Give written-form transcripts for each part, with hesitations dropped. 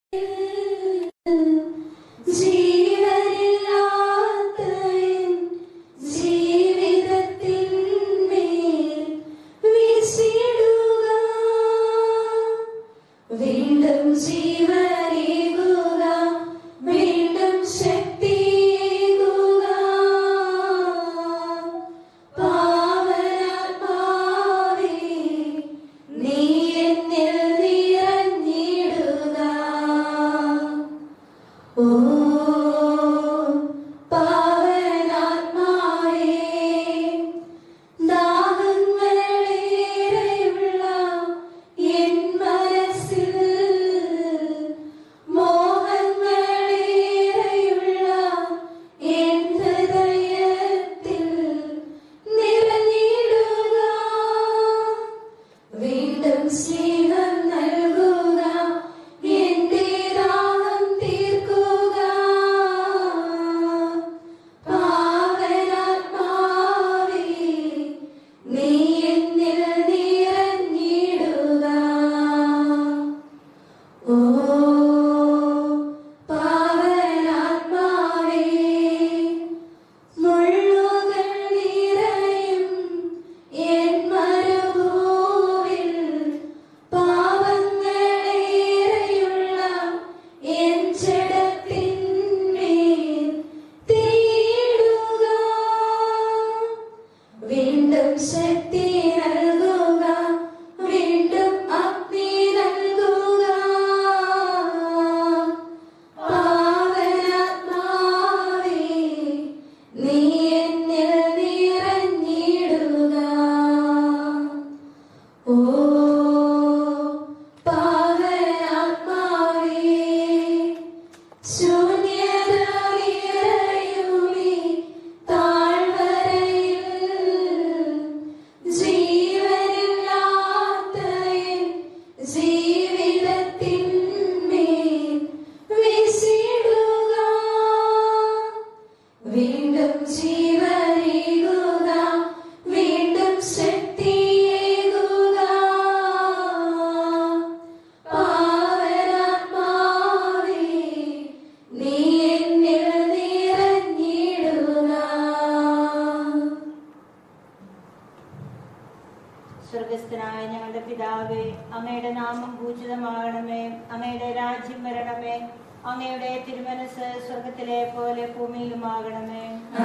സ്വർഗസ്ഥനായ ഞങ്ങളുടെ പിതാവേ, അങ്ങയുടെ നാമം പൂജിതമാകണമേ. അങ്ങയുടെ രാജ്യം വരണമേ. അങ്ങയുടെ തിരുമനസ് സ്വർഗത്തിലെ പോലെ ഭൂമിയിലുമാകണമേ.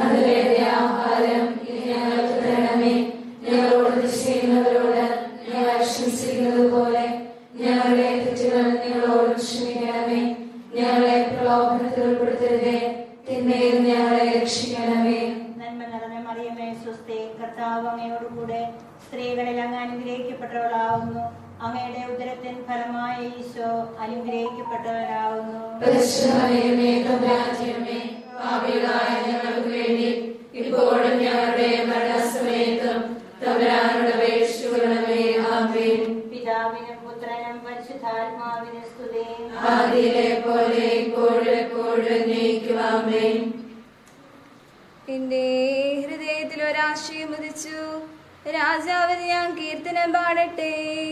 ആഹാരം ഞങ്ങൾക്ക് തരണമേ. ഞങ്ങളോട് ചെയ്യുന്നവരോട് ഞങ്ങൾ ക്ഷമിച്ചിരിക്കുന്നത് പോലെ ഞങ്ങളുടെ തെറ്റുകൾ ഞങ്ങളോട് ക്ഷമിക്കണമേ. ഞങ്ങളെ പ്രലോഭനത്തിൽ ഉൾപ്പെടുത്തരുതേ, തിന്മയിൽ ഞങ്ങളെ രക്ഷിക്കണമേ. നന്മ നിറഞ്ഞ മറിയമേ, സ്വസ്തി, കർത്താവ് അങ്ങയോടുകൂടെ സ്ത്രീകളിൽ അങ്ങ് അനുഗ്രഹിക്കപ്പെട്ടവളാവുന്നു. അങ്ങയുടെ ഉദരത്തിൻ ഫലമായ ഈശോ അനുഗ്രഹിക്കപ്പെട്ടവരാകുന്നു. പാപികളായ ഞങ്ങൾക്ക് വേണ്ടി ഇപ്പോഴും ഞങ്ങളുടെ മരണസമയത്തും തമ്പുരാനോട് അപേക്ഷിച്ചുകൊള്ളണമേ. ആമേൻ. പിതാവിനും പുത്രനും പരിശുദ്ധാത്മാവിനും സ്തുതി. ആദിയിലെ പോലെ ഇപ്പോഴും എപ്പോഴും എന്നേക്കും. ആമേൻ. എന്റെ ഹൃദയത്തിൽ ഒരാശയം ഉദിച്ചു, രാജാവിന് ഞാൻ കീർത്തനം പാടട്ടെ.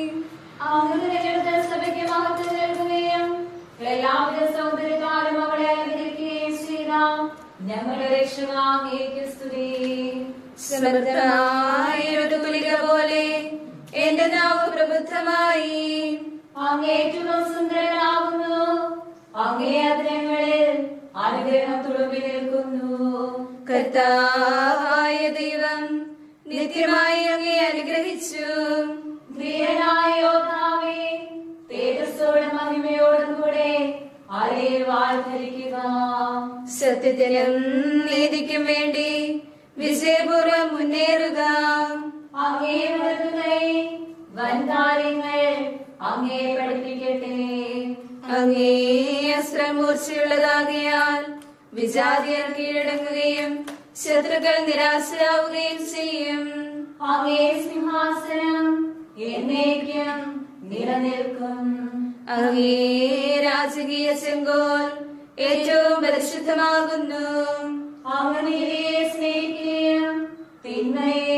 സഭയ്ക്ക് മഹത്വം നൽകുകയും എല്ലാവിധ സൗന്ദര്യത്താലും അവളെ അനുഗ്രഹിക്കുകയും ചെയ്ത ഞങ്ങളുടെ രക്ഷക അങ്ങേക്ക് സ്തുതി. സമൃദ്ധമായ ഒരു തുലിക പോലെ എന്റെ നാവ് പ്രബുദ്ധമായി. അങ്ങ് ഏറ്റവും സുന്ദരനാകുന്നു. അങ്ങേ അതിരങ്ങളിൽ അനുഗ്രഹം തുളുമ്പി നിൽക്കുന്നു. കർത്താവായ ദൈവം നിത്യമായി അങ്ങേ അനുഗ്രഹിച്ചു. ധീരനായ യോദ്ധാവേ, തേജസ്സോടും മഹിമയോടും കൂടെ അരയിൽ വാൾ ധരിക്കുക. സത്യത്തിനും നീതിക്കും വേണ്ടി വിജയപൂർവ്വം മുന്നേറുക. അങ്ങേ മൃദുകൈ വൻകാര്യങ്ങൾ അങ്ങേ പഠിപ്പിക്കട്ടെ. അങ്ങേ അസ്ത്രമൂർച്ചയുള്ളതാകിയാൽ വിജാതിയർ കീഴടങ്ങുകയും ശത്രുക്കൾ നിരാശരാവുകയും ചെയ്യും. അങ്ങേ സിംഹാസനം എന്നേക്കും നിലനിൽക്കും. അങ്ങേ രാജകീയ ചെങ്കോൽ ഏറ്റവും പരിശുദ്ധമാകുന്നു. അങ്ങ് നീതിയെ സ്നേഹിക്കുകയും തിന്മയെ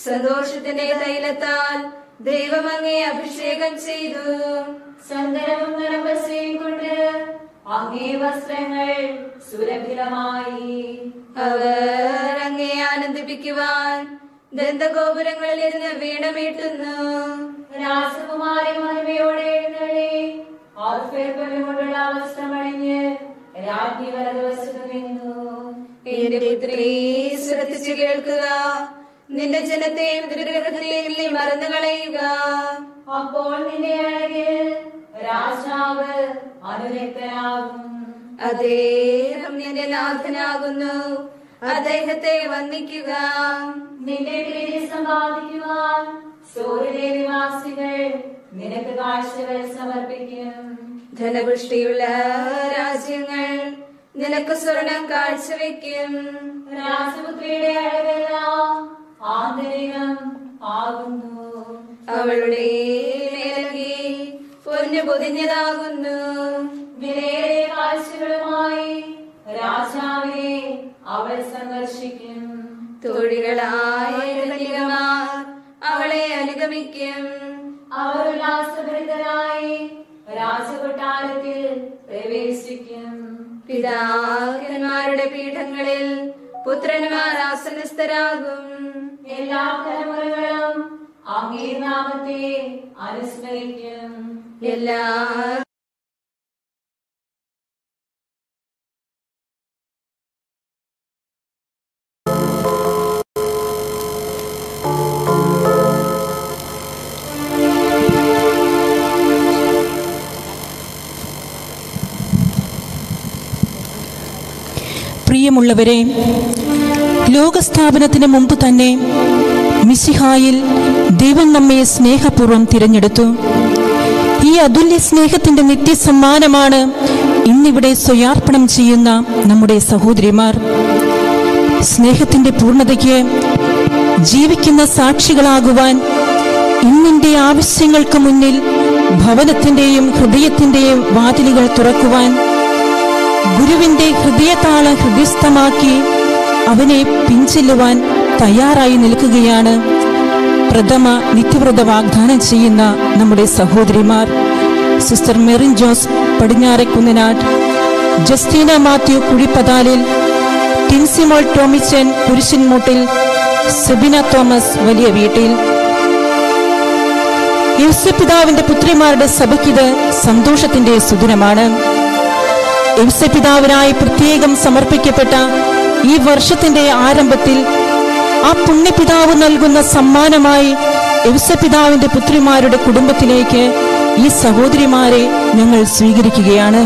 സന്തോഷത്തിന്റെ തൈലത്താൽ ദൈവം അങ്ങേ അഭിഷേകം ചെയ്തു. സന്ദനവും നരമ്പസയും കൊണ്ട് അങ്ങേ വസ്ത്രങ്ങൾ സുരഭിലമായി. അവർ അങ്ങേ ആനന്ദിപ്പിക്കുവാൻ ദന്തഗോപുരങ്ങളിൽ ഇരുന്ന് വീണമീട്ടുന്നു. രാജകുമാരി മഹിമയോടെ എഴുന്നള്ളി കൊണ്ടുള്ള വസ്ത്രമണിഞ്ഞ് രാജ്ഞി വലതുവശത്ത് നിന്നു. എന്റെ പുത്രി, ശ്രദ്ധിച്ചു കേൾക്കുക. നിന്റെ ജനത്തെയും ദുർഗ്രഹത്തെയും നീ മറന്നു കളയുക. അപ്പോൾ നിന്റെ അഴകിൽ രാജാവ് അനുരക്തനാകും. അദ്ദേഹം നിന്റെ നാഥനാകുന്നു. അദ്ദേഹത്തെ വന്ദിക്കുക. നിന്റെ പ്രീതി സമ്പാദിക്കുവാൻ സൂര്യന്റെ നിവാസികൾ നിനക്ക് കാഴ്ചകൾ സമർപ്പിക്കും. ധനപുഷ്ടിയുള്ള രാജ്യങ്ങൾ നിനക്ക് സ്വർണം കാഴ്ചവെക്കും. രാജപുത്രിയുടെ അഴകെല്ലാം ആന്തരികം ആകുന്നു. അവളുടെ മേലങ്കി പൊന്നു പൊതിഞ്ഞതാകുന്നു. വിലയേറിയ കാഴ്ചകളുമായി രാജാവിനെ അവൾ സന്ദർശിക്കും. തോഴികളായ കന്യകമാർ അവളെ അനുഗമിക്കും. അവർ ഉല്ലാസഭരിതരായി രാജകൊട്ടാരത്തിൽ പ്രവേശിക്കും. പിതാക്കന്മാരുടെ പീഠങ്ങളിൽ പുത്രന്മാർ ആസനസ്ഥരാകും. എല്ലാ തലമുറകളും അങ്ങേ നാമത്തെ അനുസ്മരിക്കും. എല്ലാ പ്രിയമുള്ളവരെ, ലോകസ്ഥാപനത്തിന് മുമ്പ് തന്നെ മിശിഹായിൽ ദൈവം നമ്മെ സ്നേഹപൂർവ്വം തിരഞ്ഞെടുത്തു. ഈ അതുല്യ സ്നേഹത്തിന്റെ നിത്യസമ്മാനമാണ് ഇന്നിവിടെ സ്വയാർപ്പണം ചെയ്യുന്ന നമ്മുടെ സഹോദരിമാർ. സ്നേഹത്തിന്റെ പൂർണ്ണതയ്ക്ക് ജീവിക്കുന്ന സാക്ഷികളാകുവാൻ ഇന്നിന്റെ ആവശ്യങ്ങൾക്ക് മുന്നിൽ ഭവനത്തിന്റെയും ഹൃദയത്തിന്റെയും വാതിലുകൾ തുറക്കുവാൻ ഗുരുവിന്റെ ഹൃദയതാളം ഹൃദയസ്ഥമാക്കി അവനെ പിൻചെല്ലുവാൻ തയ്യാറായി നിൽക്കുകയാണ് പ്രഥമ നിത്യവ്രത വാഗ്ദാനം ചെയ്യുന്ന നമ്മുടെ സഹോദരിമാർ. സിസ്റ്റർ മെറിൻ ജോസ് പടിഞ്ഞാറെക്കുന്നനാട്, ജസ്റ്റീന മാത്യു കുഴിപ്പതാലിൽ, ടിൻസിമോൾ ടോമിച്ചൻ കുരിശൻമൂട്ടിൽ, സെബിന തോമസ് വലിയ വീട്ടിൽ. യേശുപിതാവിന്റെ പുത്രിമാരുടെ സഭയ്ക്കിത് സന്തോഷത്തിന്റെ സുദിനമാണ്. യേശുപിതാവിനായി പ്രത്യേകം സമർപ്പിക്കപ്പെട്ട ഈ വർഷത്തിന്റെ ആരംഭത്തിൽ ആ പുണ്യപിതാവ് നൽകുന്ന സമ്മാനമായി യേശുപിതാവിന്റെ പുത്രിമാരുടെ കുടുംബത്തിലേക്ക് ഈ സഹോദരിമാരെ ഞങ്ങൾ സ്വീകരിക്കുകയാണ്.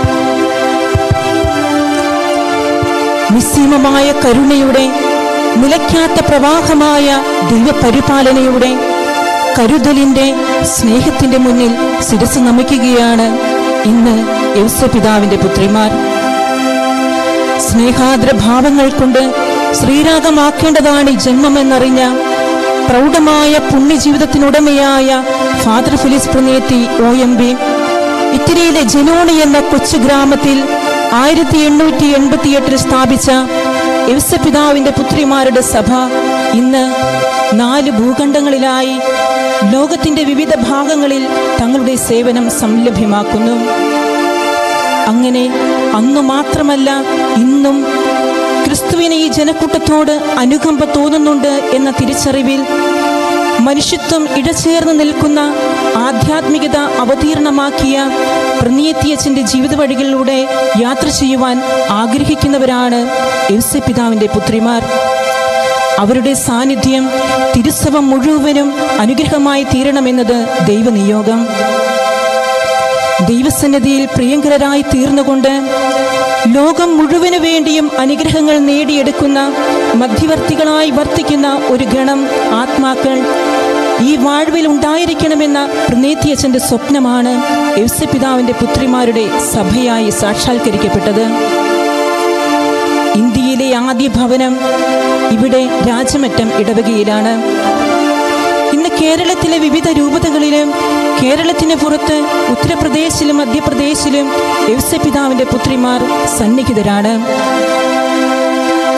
നിസ്സീമമായ കരുണയുടെ, നിലയ്ക്കാത്ത പ്രവാഹമായ ദൈവപരിപാലനയുടെ, കരുതലിന്റെ, സ്നേഹത്തിന്റെ മുന്നിൽ ശിരസ് നമിക്കുകയാണ് ഇന്ന് യേശുപിതാവിന്റെ പുത്രിമാർ. സ്നേഹാദ്രഭാവങ്ങൾ കൊണ്ട് ശ്രീരാഗമാക്കേണ്ടതാണ് ഈ ജന്മമെന്നറിഞ്ഞ പ്രൗഢമായ പുണ്യജീവിതത്തിനുടമയായ ഫാദർ ഫിലിസ് പ്രണേത്തി OMB ഇറ്റലിയിലെ ജനോണി എന്ന കൊച്ചു ഗ്രാമത്തിൽ 1888 സ്ഥാപിച്ച യേശുപിതാവിന്റെ പുത്രിമാരുടെ സഭ ഇന്ന് 4 ഭൂഖണ്ഡങ്ങളിലായി ലോകത്തിന്റെ വിവിധ ഭാഗങ്ങളിൽ തങ്ങളുടെ സേവനം സംലഭ്യമാക്കുന്നു. അങ്ങനെ അന്നു മാത്രമല്ല ഇന്നും ക്രിസ്തുവിന് ഈ ജനക്കൂട്ടത്തോട് അനുകമ്പ തോന്നുന്നുണ്ട് എന്ന തിരിച്ചറിവിൽ മനുഷ്യത്വം ഇടചേർന്ന് നിൽക്കുന്ന ആധ്യാത്മികത അവതീർണമാക്കിയ പ്രണീയത്തിയച്ഛന്റെ ജീവിത വഴികളിലൂടെ യാത്ര ചെയ്യുവാൻ ആഗ്രഹിക്കുന്നവരാണ് യേശുപിതാവിന്റെ പുത്രിമാർ. അവരുടെ സാന്നിധ്യം തിരുസഭ മുഴുവനും അനുഗ്രഹമായി തീരണമെന്നത് ദൈവനിയോഗം. ദൈവസന്നിധിയിൽ പ്രിയങ്കരരായി തീർന്നുകൊണ്ട് ലോകം മുഴുവനു വേണ്ടിയും അനുഗ്രഹങ്ങൾ നേടിയെടുക്കുന്ന മധ്യവർത്തികളായി വർത്തിക്കുന്ന ഒരു ഗണം ആത്മാക്കൾ ഈ വാഴ്വിൽ ഉണ്ടായിരിക്കണമെന്ന പ്രണേത്തിയച്ഛന്റെ സ്വപ്നമാണ് യേശുപിതാവിന്റെ പുത്രിമാരുടെ സഭയായി സാക്ഷാത്കരിക്കപ്പെട്ടത്. ഇന്ത്യയിലെ ആദ്യ ഭവനം ഇവിടെ രാജമറ്റം ഇടവകയിലാണ്. ഇന്ന് കേരളത്തിലെ വിവിധ രൂപതകളിലും കേരളത്തിന് പുറത്ത് ഉത്തർപ്രദേശിലും മധ്യപ്രദേശിലും യേശുപിതാവിന്റെ പുത്രിമാർ സന്നിഹിതരാണ്.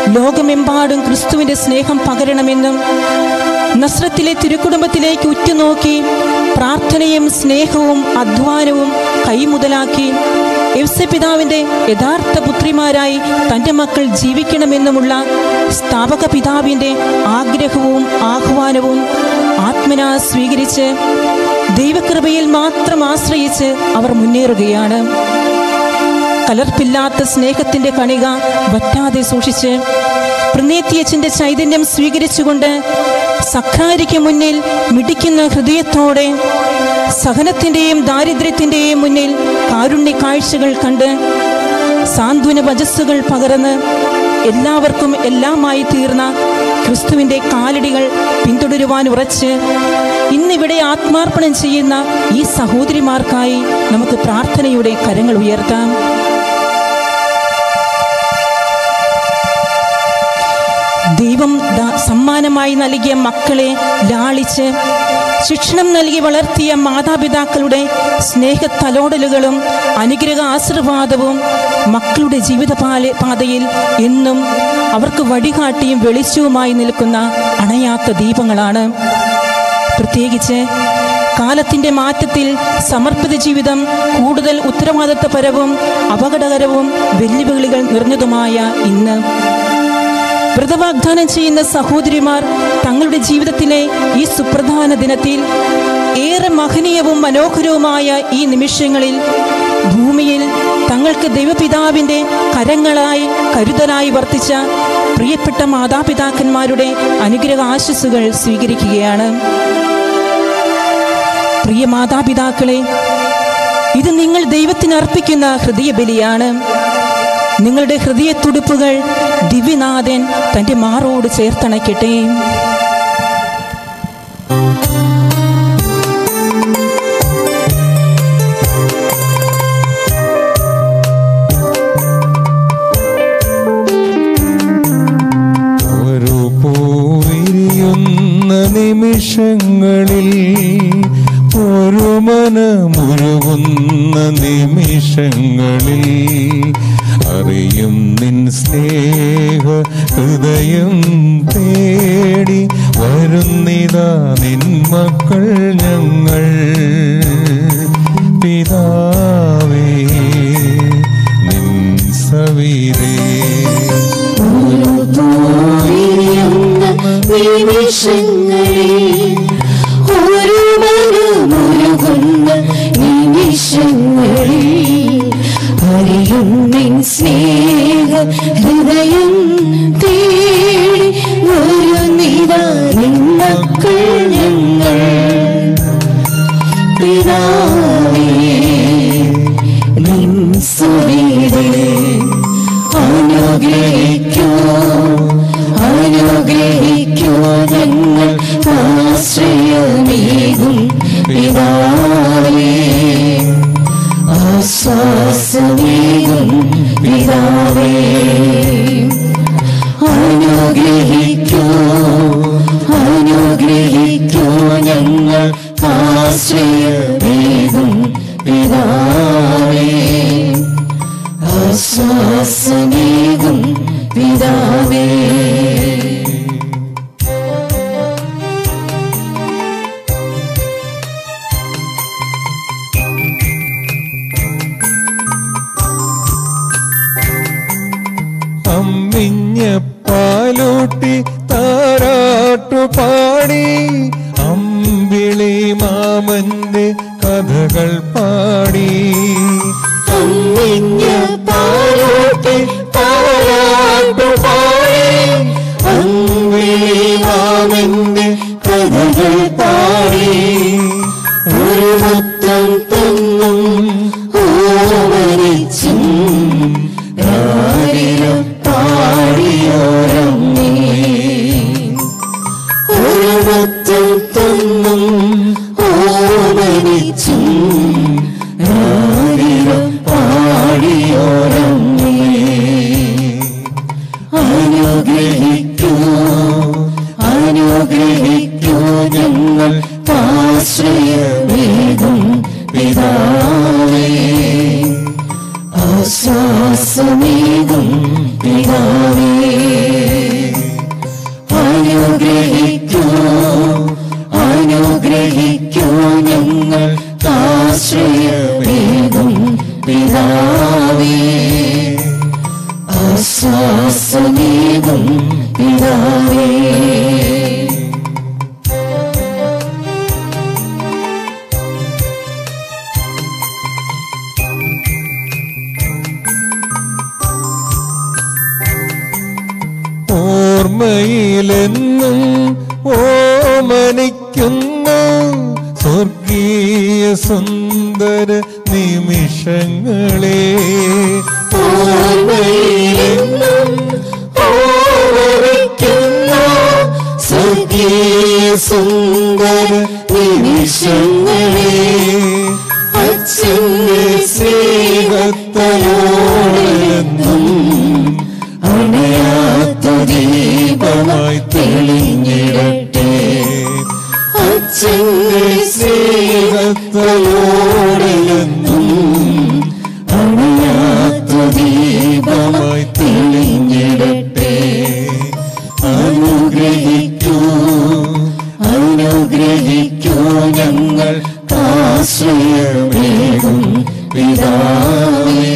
ലോകമെമ്പാടും ക്രിസ്തുവിന്റെ സ്നേഹം പകരണമെന്നും നസ്രത്തിലെ തിരുക്കുടുംബത്തിലേക്ക് ഉറ്റുനോക്കി പ്രാർത്ഥനയും സ്നേഹവും അധ്വാനവും കൈമുതലാക്കി യൗസേപ്പിതാവിന്റെ യഥാർത്ഥ പുത്രിമാരായി തൻ്റെ മക്കൾ ജീവിക്കണമെന്നുമുള്ള സ്ഥാപക പിതാവിൻ്റെ ആഗ്രഹവും ആഹ്വാനവും ആത്മനാ സ്വീകരിച്ച് ദൈവകൃപയിൽ മാത്രം ആശ്രയിച്ച് അവർ മുന്നേറുകയാണ്. കലർപ്പില്ലാത്ത സ്നേഹത്തിന്റെ കണിക വറ്റാതെ സൂക്ഷിച്ച് പ്രണേത്യച്ചന്റെ ചൈതന്യം സ്വീകരിച്ചുകൊണ്ട് സഖാരിക്ക് മുന്നിൽ മിടിക്കുന്ന ഹൃദയത്തോടെ സഹനത്തിന്റെയും ദാരിദ്ര്യത്തിന്റെയും മുന്നിൽ കാരുണ്യ കാഴ്ചകൾ കണ്ട് സാന്ത്വന വചസ്സുകൾ പകർന്ന് എല്ലാവർക്കും എല്ലാമായി തീർന്ന ക്രിസ്തുവിന്റെ കാലടികൾ പിന്തുടരുവാൻ ഉറച്ച് ഇന്നിവിടെ ആത്മാർപ്പണം ചെയ്യുന്ന ഈ സഹോദരിമാർക്കായി നമുക്ക് പ്രാർത്ഥനയുടെ കരങ്ങൾ ഉയർത്താം. ദൈവം സമ്മാനമായി നൽകിയ മക്കളെ ലാളിച്ച് ശിക്ഷണം നൽകി വളർത്തിയ മാതാപിതാക്കളുടെ സ്നേഹത്തലോടലുകളും അനുഗ്രഹ ആശീർവാദവും മക്കളുടെ ജീവിത പാതയിൽ എന്നും അവർക്ക് വഴികാട്ടിയും വെളിച്ചവുമായി നിൽക്കുന്ന അണയാത്ത ദീപങ്ങളാണ്. പ്രത്യേകിച്ച് കാലത്തിൻ്റെ മാറ്റത്തിൽ സമർപ്പിത ജീവിതം കൂടുതൽ ഉത്തരവാദിത്വപരവും അപകടകരവും വെല്ലുവിളികൾ നിറഞ്ഞതുമായ ഇന്ന് വ്രതവാഗ്ദാനം ചെയ്യുന്ന സഹോദരിമാർ തങ്ങളുടെ ജീവിതത്തിലെ ഈ സുപ്രധാന ദിനത്തിൽ ഏറെ മഹനീയവും മനോഹരവുമായ ഈ നിമിഷങ്ങളിൽ ഭൂമിയിൽ തങ്ങൾക്ക് ദൈവപിതാവിൻ്റെ കരങ്ങളായി കരുതലായി വർത്തിച്ച പ്രിയപ്പെട്ട മാതാപിതാക്കന്മാരുടെ അനുഗ്രഹ ആശംസകൾ സ്വീകരിക്കുകയാണ്. പ്രിയ മാതാപിതാക്കളെ, ഇത് നിങ്ങൾ ദൈവത്തിന് അർപ്പിക്കുന്ന ഹൃദയബലിയാണ്. നിങ്ങളുടെ ഹൃദയത്തുടിപ്പുകൾ ദിവ്യനാഥൻ തൻ്റെ മാറോട് ചേർത്തണയ്ക്കട്ടെ. ഒരു പൂവിരിയുന്ന നിമിഷങ്ങളിൽ, ഒരു മനമുരുകുന്ന നിമിഷങ്ങളിൽ അറിയും നിൻ സ്നേഹ ഹൃദയം തേടി വരുന്നിതാ നിൻ മക്കൾ ഞങ്ങൾ. പിതാവേ നിൻ സവിരേ നിമിഷങ്ങളിൽ, ഒരു മനമുരുകുന്ന നിമിഷങ്ങളിൽ അറിയും നിൻ സ്നേഹ ഹൃദയം തേടി വരുന്നിതാ നിൻ മക്കൾ ഞങ്ങൾ. പിതാവേ നിൻ സവിരേ അനുഗ്രഹിക്കൂ അനുഗ്രഹിക്കൂ ഞങ്ങൾ ആശ്രയമേകും പിതാവേ. ആശ്വാസമേകും പിതാവേ. അനുഗ്രഹിക്കൂ അനുഗ്രഹിക്കൂ ഞങ്ങൾ ആശ്രയമേകും പിതാവേ. ആശ്വാസമേകും പിതാവേ. അമ്മിഞ്ഞ പാലൂട്ടി താരാട്ടുപാടി അമ്പിളി മാമന്റെ കഥകൾ പാടി. അമ്മിഞ്ഞ പാലൂട്ടി താരാട്ടുപാടി അമ്പിളി മാമന്റെ കഥകൾ പാടി. ഒരു മുത്തം തന്നും ഓമനിച്ചും രാരിലും പാടിയോരമ്മേ. ഒരു മുത്തം തന്നും ഓമനിച്ചും രാരിലും പാടിയോരമ്മേ. അനുഗ്രഹിക്കൂ അനുഗ്രഹിക്കൂ ഞങ്ങൾ ആശ്രയമേകും പിതാവേ. ആശ്വാസമേകും പിതാവേ. ഓർമ്മയിലെന്നും ഓമനിക്കുന്നു സ്വർഗീയ സുന്ദര നിമിഷങ്ങളെ. ഓർമ്മയിലെന്നും ഓർമ്മിക്കുന്നു സ്വർഗീയ സുന്ദര നിമിഷങ്ങളെ. അച്ഛന്റെ സ്നേഹത്തോടെന്നും അണയാത്ത ദീപമായി തെളിഞ്ഞിടട്ടെ. അച്ഛന്റെ സ്നേഹത്തോടെന്നും അണയാത്ത ദീപമായി തെളിഞ്ഞിടട്ടെ. അനുഗ്രഹിക്കൂ അനുഗ്രഹിക്കൂ ഞങ്ങൾ ആശ്രയമേകും പിതാവേ.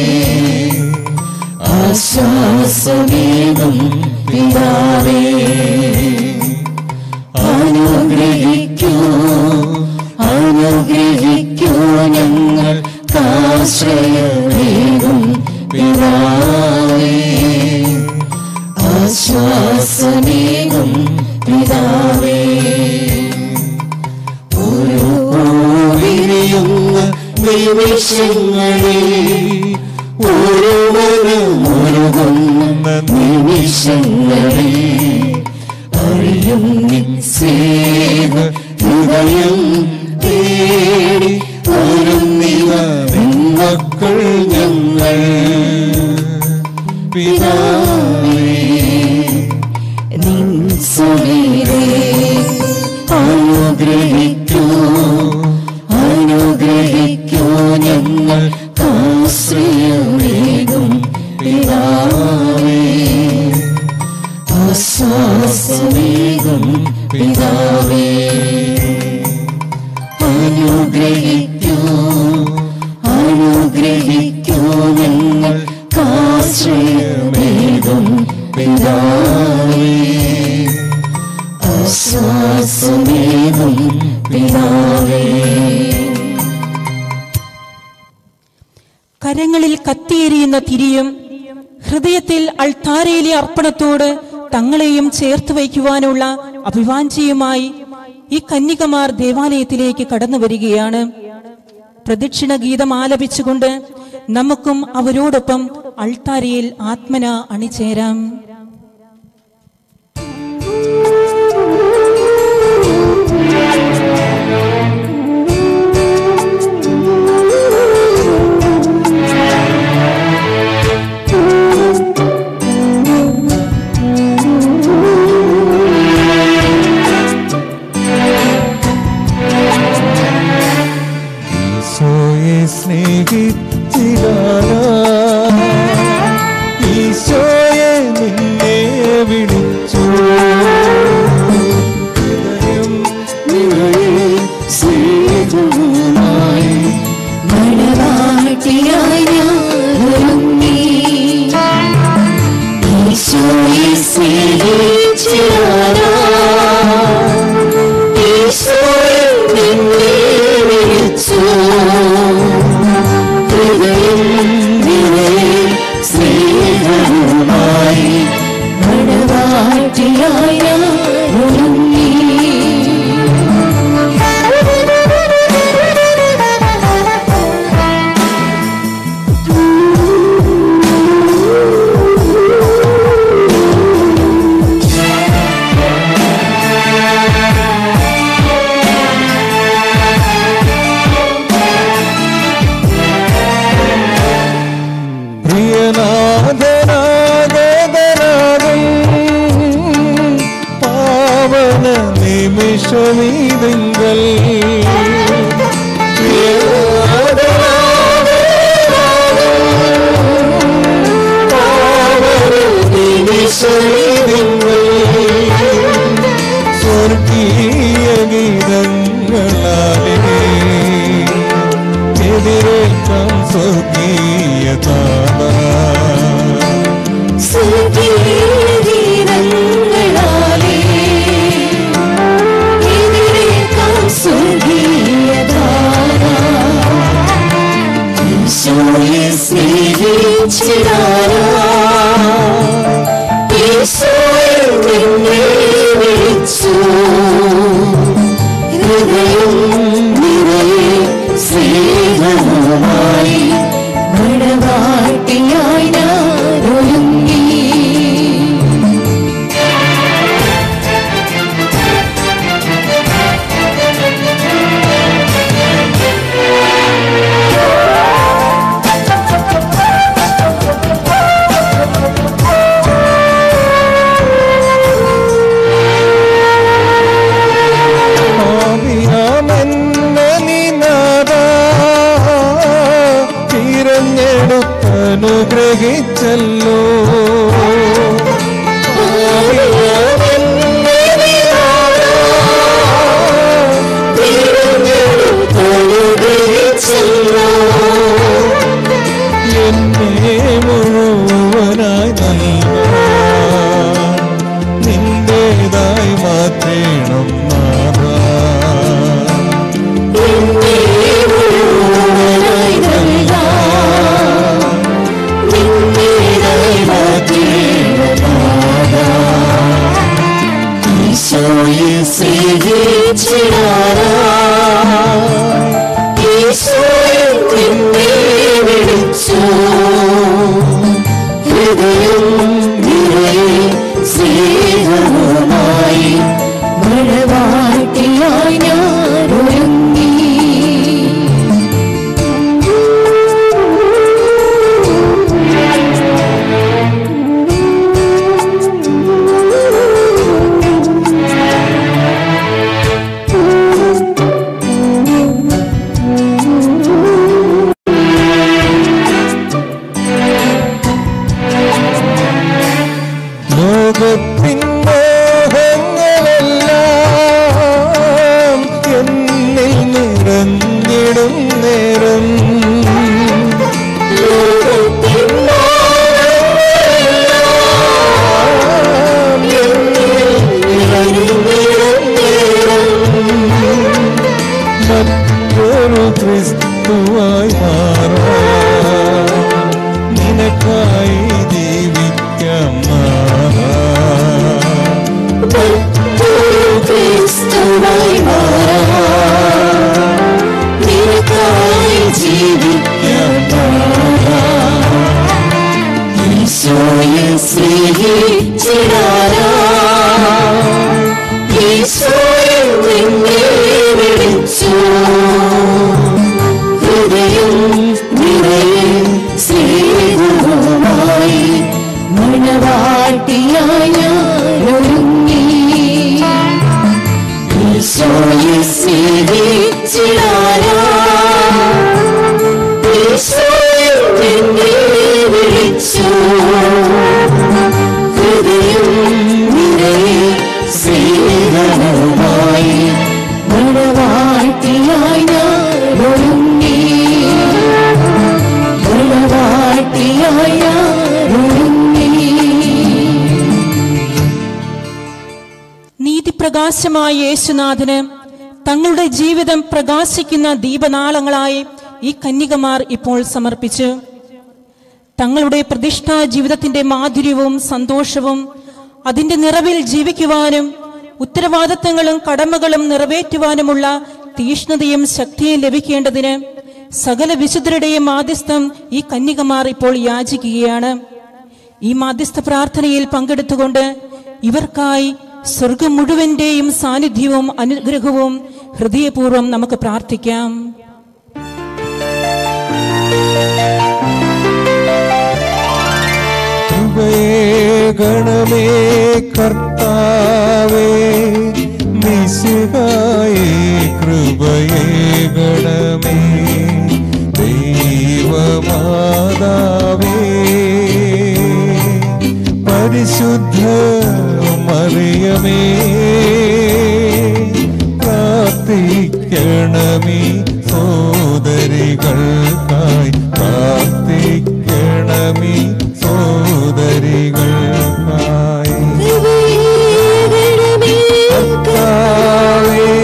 ആശ്വാസമേകും പിതാവേ. അനുഗ്രഹിക്കൂ അനുഗ്രഹിക്കൂ ഞങ്ങൾ ആശ്രയമേകും പിതാവേ. ആശ്വാസമേകും പിതാവേ. ഒരു വിരിയുന്ന നിമിഷങ്ങളിൽ ഒരു മനമൊരുകുന്ന നിമിഷങ്ങളിൽ അറിയും നിൻ സ്നേഹ ഹൃദയം തേടി ഒരുന്നിവ മക്കൾ ഞങ്ങൾ. പിതാവേ നിൻ സവിധേ അനുഗ്രഹിക്കൂ അനുഗ്രഹിക്കൂ ഞങ്ങൾ ആശ്രയമേകും പിതാവേ. ആശ്വാസമേകും പിതാവേ. അനുഗ്രഹിക്കൂ അനുഗ്രഹിക്കൂ ഞങ്ങൾ ആശ്രയമേകും പിതാവേ. ആശ്വാസമേകും പിതാവേ. കരങ്ങളിൽ കത്തിയെരിയുന്ന തിരിയും ഹൃദയത്തിൽ അൾത്താരയിലെ അർപ്പണത്തോട് തങ്ങളെയും ചേർത്ത് വയ്ക്കുവാനുള്ള അഭിവാഞ്ചിയുമായി ഈ കന്യകമാർ ദേവാലയത്തിലേക്ക് കടന്നു വരികയാണ്. പ്രദക്ഷിണ ഗീതം ആലപിച്ചുകൊണ്ട് നമുക്കും അവരോടൊപ്പം അൾത്താരയിൽ ആത്മന അണിചേരാം. ഈശോയെ നിന്നെ വിളിച്ചു സ്നേഹവുമായി മണവാട്ടിയായി ഞാനൊരുങ്ങി. ഈശോയെ സ്നേഹിച്ചിടാനാ ഈശോയെ നിന്നെ വിളിച്ചു. സ്നേഹവുമായി മണവാട്ടിയായ ഒരുങ്ങി. പാവന നിമിഷമീതെങ്കൽ സ്വർഗീയ ഗീതങ്ങളാലേ എതിരേൽക്കാം സ്വർഗീയതാ. സ്വർഗീയഗീതങ്ങളാലേ എതിരേൽക്കാം സ്വർഗീയധാര. ഈശോയെ സ്നേഹിച്ചിടാനാ ഈശോയെ നിന്നെ നിറയെ സ്നേഹവുമായി മണവാട്ടിയായി ഞാൻ ഒരുങ്ങി. അനുഗ്രഹിച്ചല്ലോ എന്നെ മുഴുവനായി നൽകാൻ നിന്റേതായി മാറ്റണം നാഥാ. ഈശോയെ സ്നേഹിച്ചിടാനായി ഈശോയെ നിന്നെ വിളിച്ചു. ഹൃദയം നിറയെ സ്നേഹവുമായി മണവാട്ടിയായി ഞാൻ ഒരുങ്ങി. ലോകത്തിൻ മോഹങ്ങളെല്ലാം എന്നിൽ നിറഞ്ഞിടും നേരം ലോകത്തിൻ മോഹങ്ങളെല്ലാം എന്നിൽ നിറഞ്ഞിടും നേരം മറ്റൊരു ക്രിസ്തുവായി മാറാൻ നിനക്കായി ജീവിക്കാം നാഥാ. ക്രിസ്തുവായി മാറാൻ നിനക്കായി ജീവിക്കാം നാഥാ. ഈശോയെ സ്നേഹിച്ചിടാനായി ഈശോയെ നിന്നെ വിളിച്ചു. ഹൃദയം നിറയെ സ്നേഹവുമായി മണവാട്ടിയായി ഞാൻ ഒരുങ്ങി. ഈശോയെ സ്നേഹിച്ചിടാനായി ഈശോയെ നിന്നെ വിളിച്ചു. ഹൃദയം നിറയെ സ്നേഹവുമായി മണവാട്ടിയായി ഞാൻ ഒരുങ്ങി. മണവാട്ടിയായി ഞാൻ ഒരുങ്ങി. നീതിപ്രകാശമായ യേശുനാഥന് തങ്ങളുടെ ജീവിതം പ്രകാശിക്കുന്ന ദീപനാളങ്ങളായി ഈ കന്യകമാർ ഇപ്പോൾ സമർപ്പിച്ചു. തങ്ങളുടെ പ്രതിഷ്ഠാ ജീവിതത്തിന്റെ മാധുര്യവും സന്തോഷവും അതിന്റെ നിറവിൽ ജീവിക്കുവാനും ഉത്തരവാദിത്തങ്ങളും കടമകളും നിറവേറ്റുവാനുമുള്ള തീഷ്ണതയും ശക്തിയും ലഭിക്കേണ്ടതിന് സകല വിശുദ്ധരുടെയും മാധ്യസ്ഥം ഈ കന്യകമാർ ഇപ്പോൾ യാചിക്കുകയാണ്. ഈ മാധ്യസ്ഥ പ്രാർത്ഥനയിൽ പങ്കെടുത്തുകൊണ്ട് ഇവർക്കായി സ്വർഗം മുഴുവന്റെയും സാന്നിധ്യവും അനുഗ്രഹവും ഹൃദയപൂർവ്വം നമുക്ക് പ്രാർത്ഥിക്കാം. കൃപയേകണമേ കർത്താവേ, മിശിഹായേ കൃപയേകണമേ, ദൈവമാതാവേ പരിശുദ്ധ മറിയമേ, പ്രാർത്ഥിക്കണമേ സോദരികൾക്കായി, പ്രാർത്ഥിക്കണമേ സോദരികൾക്കായി. കർത്താവേ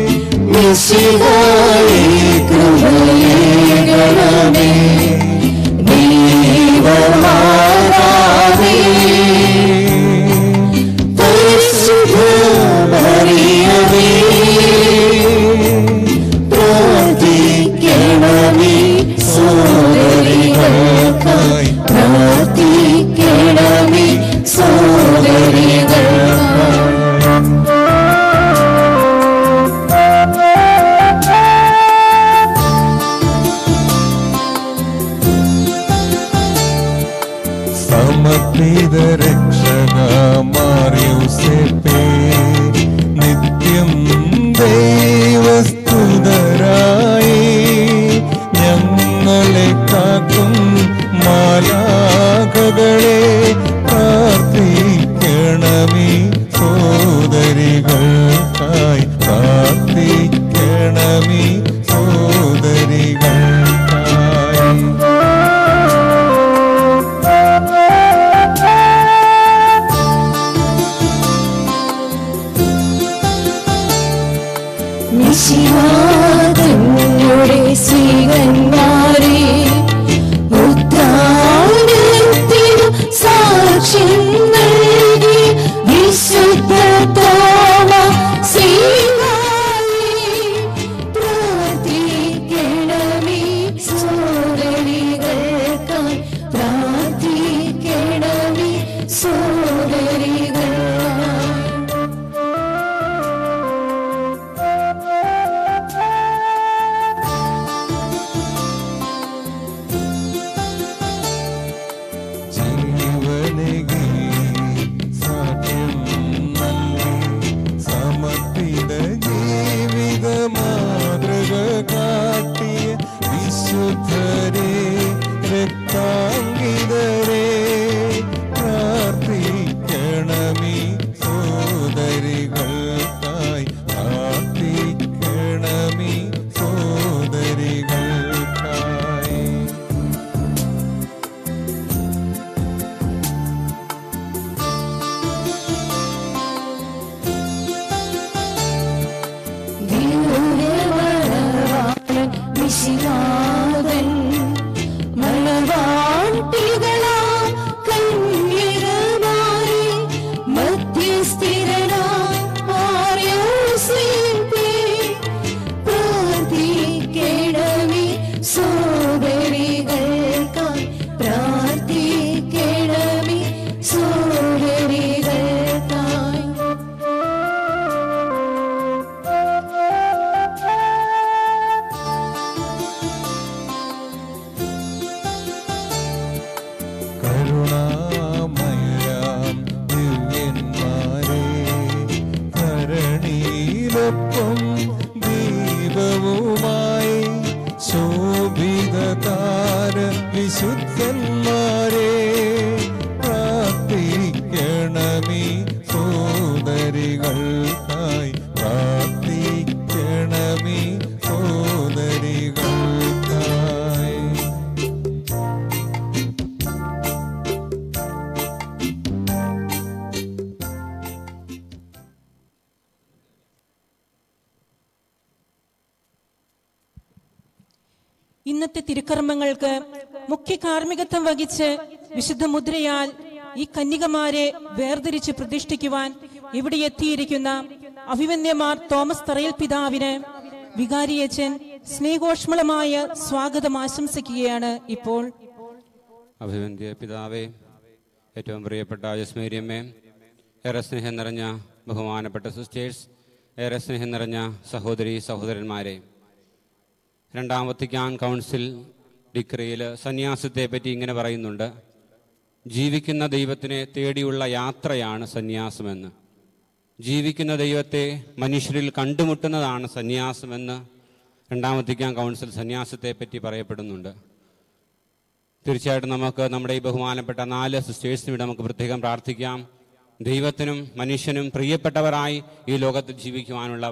മിശിഹായേ കൃപയേകണമേ, ദൈവമാതാവേ പരിശുദ്ധ മറിയമേ, പീതരക്ഷക മാറിയൂസേപ്പേ, നിത്യം ദൈവസ്തുതരായി ഞങ്ങളെ കാക്കും മാലാഖകളെ പ്രാർത്ഥിക്കണമേ സോദരികൾക്കായി, പ്രാർത്ഥിക്കണമേ സോദരികൾക്കായി. മിശിഹാതങ്ങളുടെ സ്ത്രീകന്മാരെ ഉദ്ധാനത്തിനു സാക്ഷ്യം നൽകി വിശുദ്ധ തോമാശ്ലീഹായെ പ്രാർത്ഥിക്കണമേ സോദരികൾക്കായി, പ്രാർത്ഥിക്കണമേ സോദരികൾക്കായി. വിശുദ്ധന്മാരെ പ്രാർത്ഥിക്കണമേ സോദരികൾക്കായി, പ്രാർത്ഥിക്കണമേ സോദരികൾക്കായി. ഇന്നത്തെ തിരുക്കർമ്മങ്ങൾക്ക് മുഖ്യ കാർമ്മികത്വം വഹിച്ച് വിശുദ്ധ മുദ്രയാൽ ഈ കന്യകമാരെ വേർതിരിച്ച് പ്രതിഷ്ഠിക്കുവാൻ ഇവിടെ എത്തിയിരിക്കുന്ന അഭിവന്യമാർ തോമസ് തറയിൽ പിതാവിന് വികാരിയച്ചൻ സ്നേഹോഷ്മളമായ സ്വാഗതം ആശംസിക്കുകയാണ്. ഇപ്പോൾ അഭിവന്യ പിതാവേ, ഏറ്റവും പ്രിയപ്പെട്ട ജസ്മേരിയമ്മേ, ഏറെ സ്നേഹം നിറഞ്ഞ ബഹുമാനപ്പെട്ട സിസ്റ്റേഴ്സ്, ഏറെ സ്നേഹം നിറഞ്ഞ സഹോദരി സഹോദരന്മാരെ, രണ്ടാം വത്തിക്കാൻ കൗൺസിൽ ഡിക്രിയിൽ സന്യാസത്തെ പറ്റി ഇങ്ങനെ പറയുന്നുണ്ട്: ജീവിക്കുന്ന ദൈവത്തിനെ തേടിയുള്ള യാത്രയാണ് സന്യാസമെന്ന്. ജീവിക്കുന്ന ദൈവത്തെ മനുഷ്യരിൽ കണ്ടുമുട്ടുന്നതാണ് സന്യാസമെന്ന് രണ്ടാം വത്തിക്കാൻ കൗൺസിൽ സന്യാസത്തെ പറ്റി പറയപ്പെടുന്നുണ്ട്. തീർച്ചയായിട്ടും നമുക്ക് നമ്മുടെ ഈ ബഹുമാനപ്പെട്ട 4 സിസ്റ്റേഴ്സിനും ഇവിടെ നമുക്ക് പ്രത്യേകം പ്രാർത്ഥിക്കാം. ദൈവത്തിനും മനുഷ്യനും പ്രിയപ്പെട്ടവരായി ഈ ലോകത്തിൽ ജീവിക്കുവാനുള്ള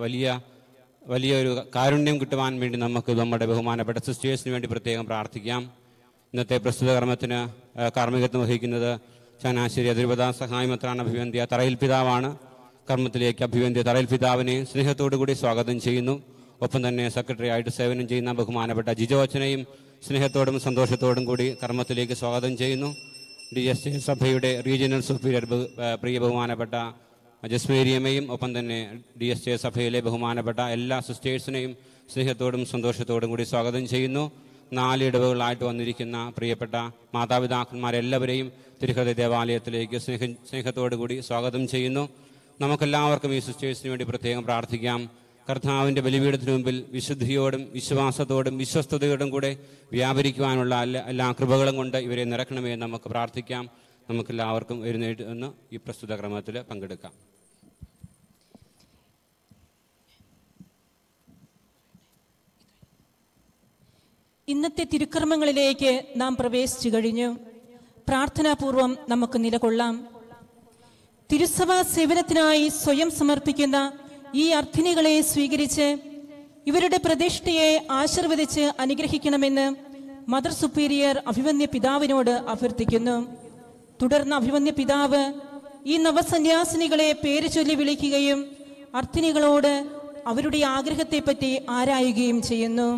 വലിയൊരു കാരുണ്യം കിട്ടുവാൻ വേണ്ടി നമുക്ക് നമ്മുടെ ബഹുമാനപ്പെട്ട സിസ്റ്റേഴ്സിന് വേണ്ടി പ്രത്യേകം പ്രാർത്ഥിക്കാം. ഇന്നത്തെ പ്രസ്തുത കർമ്മത്തിന് കാർമ്മികത്വം വഹിക്കുന്നത് ചങ്ങനാശ്ശേരി അതിരൂപതാ സഹായമെത്രാൻ അഭിവന്ധ്യ തറയിൽ പിതാവാണ്. കർമ്മത്തിലേക്ക് അഭിവന്ധ്യ തറയിൽ പിതാവിനെ സ്നേഹത്തോടുകൂടി സ്വാഗതം ചെയ്യുന്നു. ഒപ്പം തന്നെ സെക്രട്ടറി ആയിട്ട് സേവനം ചെയ്യുന്ന ബഹുമാനപ്പെട്ട ജിജോ അച്ഛനെയും സ്നേഹത്തോടും സന്തോഷത്തോടും കൂടി കർമ്മത്തിലേക്ക് സ്വാഗതം ചെയ്യുന്നു. DSJ സഭയുടെ റീജിയണൽ സുപ്പീരിയർ പ്രിയ ബഹുമാനപ്പെട്ട ജസ്മേരിയമ്മയും ഒപ്പം തന്നെ DSJ സഭയിലെ ബഹുമാനപ്പെട്ട എല്ലാ സിസ്റ്റേഴ്സിനെയും സ്നേഹത്തോടും സന്തോഷത്തോടും കൂടി സ്വാഗതം ചെയ്യുന്നു. 4 ഇടവുകളായിട്ട് വന്നിരിക്കുന്ന പ്രിയപ്പെട്ട മാതാപിതാക്കന്മാരെല്ലാവരെയും തിരുഹൃദയ ദേവാലയത്തിലേക്ക് സ്നേഹത്തോടു കൂടി സ്വാഗതം ചെയ്യുന്നു. നമുക്കെല്ലാവർക്കും ഈ സിസ്റ്റേഴ്സിന് വേണ്ടി പ്രത്യേകം പ്രാർത്ഥിക്കാം. കർത്താവിൻ്റെ ബലിപീഠത്തിന് മുമ്പിൽ വിശുദ്ധിയോടും വിശ്വാസത്തോടും വിശ്വസ്തയോടും കൂടെ വ്യാപരിക്കുവാനുള്ള എല്ലാ കൃപകളും കൊണ്ട് ഇവരെ നിറക്കണമേ നമുക്ക് പ്രാർത്ഥിക്കാം. നമുക്കെല്ലാവർക്കും എഴുന്നേറ്റ് നിന്ന് ഈ പ്രസ്തുത ക്രമത്തിൽ പങ്കെടുക്കാം. ഇന്നത്തെ തിരുക്കർമ്മങ്ങളിലേക്ക് നാം പ്രവേശിച്ചു കഴിഞ്ഞു. പ്രാർത്ഥനാപൂർവം നമുക്ക് നിലകൊള്ളാം. തിരുസഭാ സേവനത്തിനായി സ്വയം സമർപ്പിക്കുന്ന ഈ അർത്ഥിനികളെ സ്വീകരിച്ച് ഇവരുടെ പ്രതിഷ്ഠയെ ആശീർവദിച്ച് അനുഗ്രഹിക്കണമെന്ന് മദർ സുപ്പീരിയർ അഭിവന്യ പിതാവിനോട് അഭ്യർത്ഥിക്കുന്നു. തുടർന്ന് അഭിവന്യ പിതാവ് ഈ നവസന്യാസിനികളെ പേര് ചൊല്ലി വിളിക്കുകയും അർത്ഥിനികളോട് അവരുടെ ആഗ്രഹത്തെപ്പറ്റി ആരായുകയും ചെയ്യുന്നു.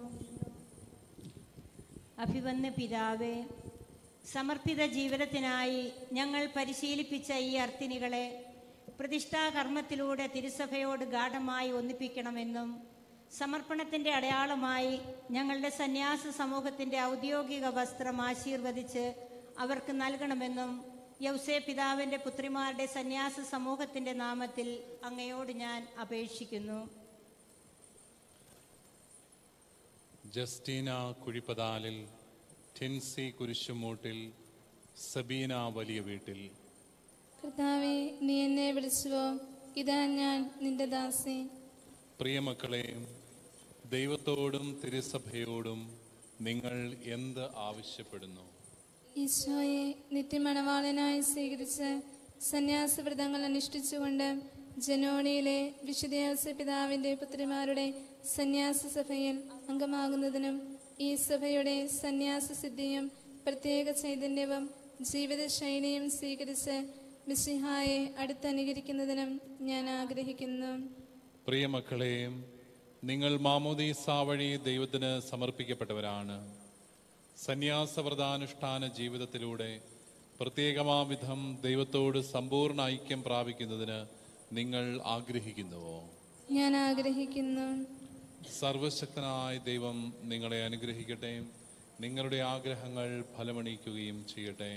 അഭിവന്യ പിതാവേ, സമർപ്പിത ജീവിതത്തിനായി ഞങ്ങൾ പരിശീലിപ്പിച്ച ഈ അർത്ഥിനികളെ പ്രതിഷ്ഠാകർമ്മത്തിലൂടെ തിരുസഭയോട് ഗാഢമായി ഒന്നിപ്പിക്കണമെന്നും സമർപ്പണത്തിൻ്റെ അടയാളമായി ഞങ്ങളുടെ സന്യാസ സമൂഹത്തിൻ്റെ ഔദ്യോഗിക വസ്ത്രം ആശീർവദിച്ച് അവർക്ക് നൽകണമെന്നും യൗസേ പിതാവിൻ്റെ പുത്രിമാരുടെ സന്യാസ സമൂഹത്തിൻ്റെ നാമത്തിൽ അങ്ങയോട് ഞാൻ അപേക്ഷിക്കുന്നു. ജസ്റ്റീന കുഴിപ്പതാലിൽ, ടിൻസി കുരിശുമൂട്ടിൽ, സബീന വലിയ വീട്ടിൽ. കർത്താവേ, നീ എന്നെ വിളിച്ചുവോ? ഇതാ ഞാൻ നിന്റെ ദാസി. പ്രിയമക്കളെ, ദൈവത്തോടും തിരുസഭയോടും നിങ്ങൾ എന്ത് ആവശ്യപ്പെടുന്നു? ഈശോയെ നിത്യമണവാളനായി സ്വീകരിച്ച് സന്യാസവ്രതങ്ങൾ അനുഷ്ഠിച്ചുകൊണ്ട് ജനോണിയിലെ വിശുദ്ധ യൗസേ പിതാവിൻ്റെ പുത്രിമാരുടെ സന്യാസ സഭയിൽ അംഗമാകുന്നതിനും ഈ സഭയുടെ സന്യാസ സിദ്ധിയും പ്രത്യേക ചൈതന്യവും ജീവിതശൈലിയും സ്വീകരിച്ച് മിശിഹായെ അടുത്തനുകരിക്കുന്നതിനും ഞാൻ ആഗ്രഹിക്കുന്നു. പ്രിയമക്കളെ, നിങ്ങൾ മാമോദീസ വഴി ദൈവത്തിന് സമർപ്പിക്കപ്പെട്ടവരാണ്. സന്യാസവ്രതാനുഷ്ഠാന ജീവിതത്തിലൂടെ പ്രത്യേകമാവിധം ദൈവത്തോട് സമ്പൂർണ്ണ ഐക്യം പ്രാപിക്കുന്നതിന് നിങ്ങൾ ആഗ്രഹിക്കുന്നുവോ? ഞാൻ ആഗ്രഹിക്കുന്നു. സർവശക്തനായ ദൈവം നിങ്ങളെ അനുഗ്രഹിക്കട്ടെ, നിങ്ങളുടെ ആഗ്രഹങ്ങൾ ഫലമണിയിക്കുകയും ചെയ്യട്ടെ.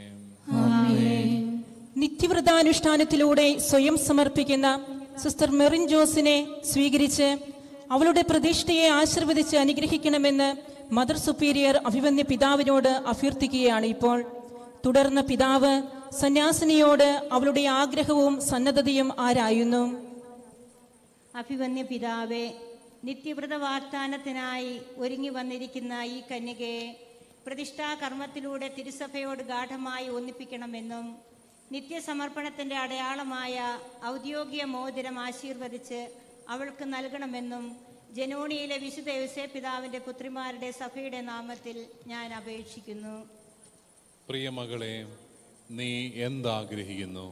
നിത്യവ്രതാനുഷ്ഠാനത്തിലൂടെ സ്വയം സമർപ്പിക്കുന്ന സിസ്റ്റർ മെറിൻ ജോസിനെ സ്വീകരിച്ച് അവളുടെ പ്രതിഷ്ഠയെ ആശീർവദിച്ച് അനുഗ്രഹിക്കണമെന്ന് മദർ സുപ്പീരിയർ അഭിവന്യ പിതാവിനോട് അഭ്യർത്ഥിക്കുകയാണ് ഇപ്പോൾ. തുടർന്ന് പിതാവ് സന്യാസിനിയോട് അവളുടെ ആഗ്രഹവും സന്നദ്ധതയും ആരായുന്നു. അഭിവന്യ പിതാവേ, നിത്യവ്രത വാഗ്ദാനത്തിനായി ഒരുങ്ങി വന്നിരിക്കുന്ന ഈ കന്യകയെ പ്രതിഷ്ഠാകർമ്മത്തിലൂടെ തിരുസഭയോട് ഗാഢമായി ഒന്നിപ്പിക്കണമെന്നും നിത്യസമർപ്പണത്തിൻ്റെ അടയാളമായ ഔദ്യോഗിക മോതിരം ആശീർവദിച്ച് അവൾക്ക് നൽകണമെന്നും ജനോണിയിലെ വിശുദ്ധ യൗസേ പിതാവിൻ്റെ പുത്രിമാരുടെ സഭയുടെ നാമത്തിൽ ഞാൻ അപേക്ഷിക്കുന്നു. പ്രിയമകളെ, നീ എന്താഗ്രഹിക്കുന്നു?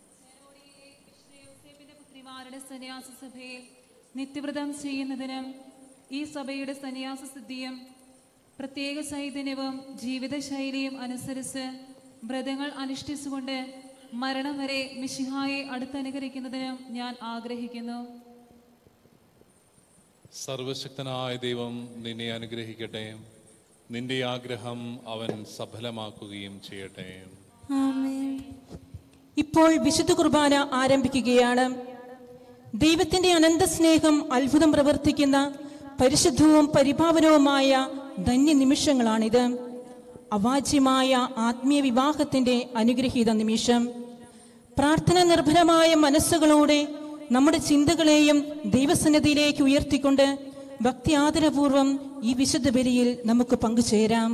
പുത്രിമാരുടെ സന്യാസ സഭയിൽ നിത്യവ്രതം ചെയ്യുന്നതിനും ഈ സഭയുടെ സന്യാസ സിദ്ധിയും പ്രത്യേക ചൈതന്യവും ജീവിതശൈലിയും അനുസരിച്ച് വ്രതങ്ങൾ അനുഷ്ഠിച്ചുകൊണ്ട് മരണം വരെ മിശിഹായെ അടുത്തനുകരിക്കുന്നതിനും ഞാൻ ആഗ്രഹിക്കുന്നു. സർവശക്തനായ ദൈവം നിന്നെ അനുഗ്രഹിക്കട്ടെ, നിന്റെ ആഗ്രഹം അവൻ സഫലമാക്കുകയും ചെയ്യട്ടെ. ഇപ്പോൾ വിശുദ്ധ കുർബാന ആരംഭിക്കുകയാണ്. ദൈവത്തിന്റെ അനന്ത സ്നേഹം അത്ഭുതം പ്രവർത്തിക്കുന്ന പരിശുദ്ധവും പരിപാവനവുമായ ധന്യ നിമിഷങ്ങളാണിത്. അവാച്യമായ ആത്മീയ വിവാഹത്തിന്റെ അനുഗ്രഹീത നിമിഷം. പ്രാർത്ഥന നിർഭരമായ മനസ്സുകളോടെ നമ്മുടെ ചിന്തകളെയും ദൈവസന്നിധിയിലേക്ക് ഉയർത്തിക്കൊണ്ട് ഭക്തി ആദരപൂർവം ഈ വിശുദ്ധ ബലിയിൽ നമുക്ക് പങ്കുചേരാം.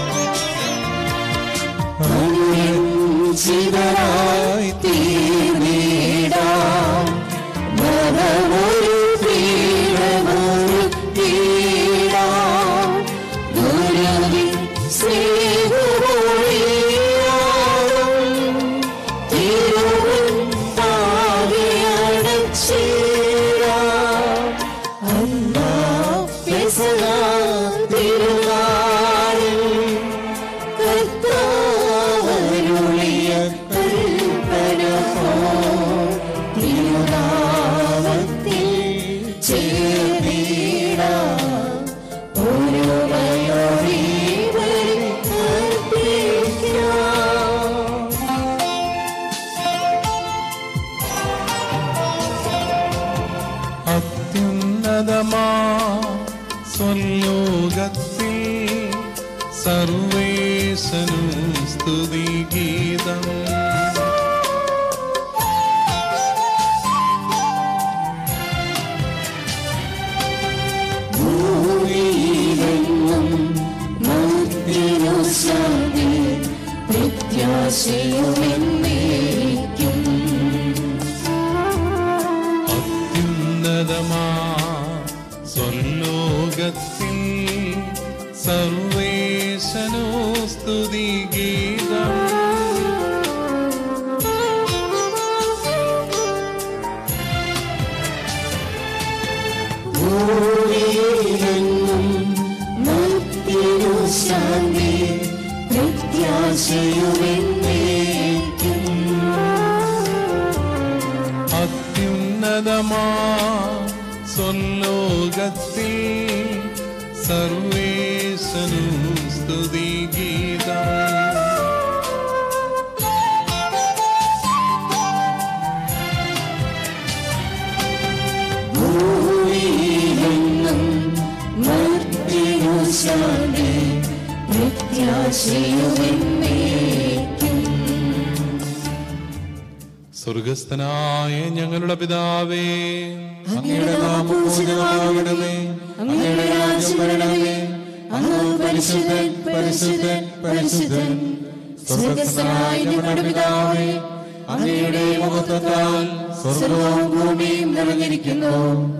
ജീവനായി തീർന്നി സർവേശനു സ്തുതിഗീതം. ഭൂമിയിലെങ്ങും മർത്യനു ശാന്തി പ്രത്യാശയുമെന്നേക്കും. അത്യുന്നതമാ സ്വർലോകത്തിൽ സർവേശനോ സ്തുതിഗീതം. ഭൂമിയിലെങ്ങും മർത്യനു ശാന്തി പ്രത്യാശയുമെന്നേക്കും. അത്യുന്നതമാ സ്വർലോകത്തിൽ സർവേശനു സ്തുതിഗീതം. ഭൂമിയിലെങ്ങും മർത്യനു ശാന്തി പ്രത്യാശയുമെന്നേക്കും. സ്വർഗസ്ഥനായ ഞങ്ങളുടെ പിതാവേ, അങ്ങയുടെ നാമം പൂജിതമാകണമേ. അങ്ങയുടെ രാജ്യം വരണമേ. അങ്ങ് പരിശുദ്ധൻ പരിശുദ്ധൻ പരിശുദ്ധൻ. സ്വർഗസ്ഥനായ ഞങ്ങളുടെ പിതാവേ, അങ്ങയുടെ മഹത്വത്താൽ സ്വർഗ്ഗവും ഭൂമിയും നിറഞ്ഞിരിക്കുന്നു.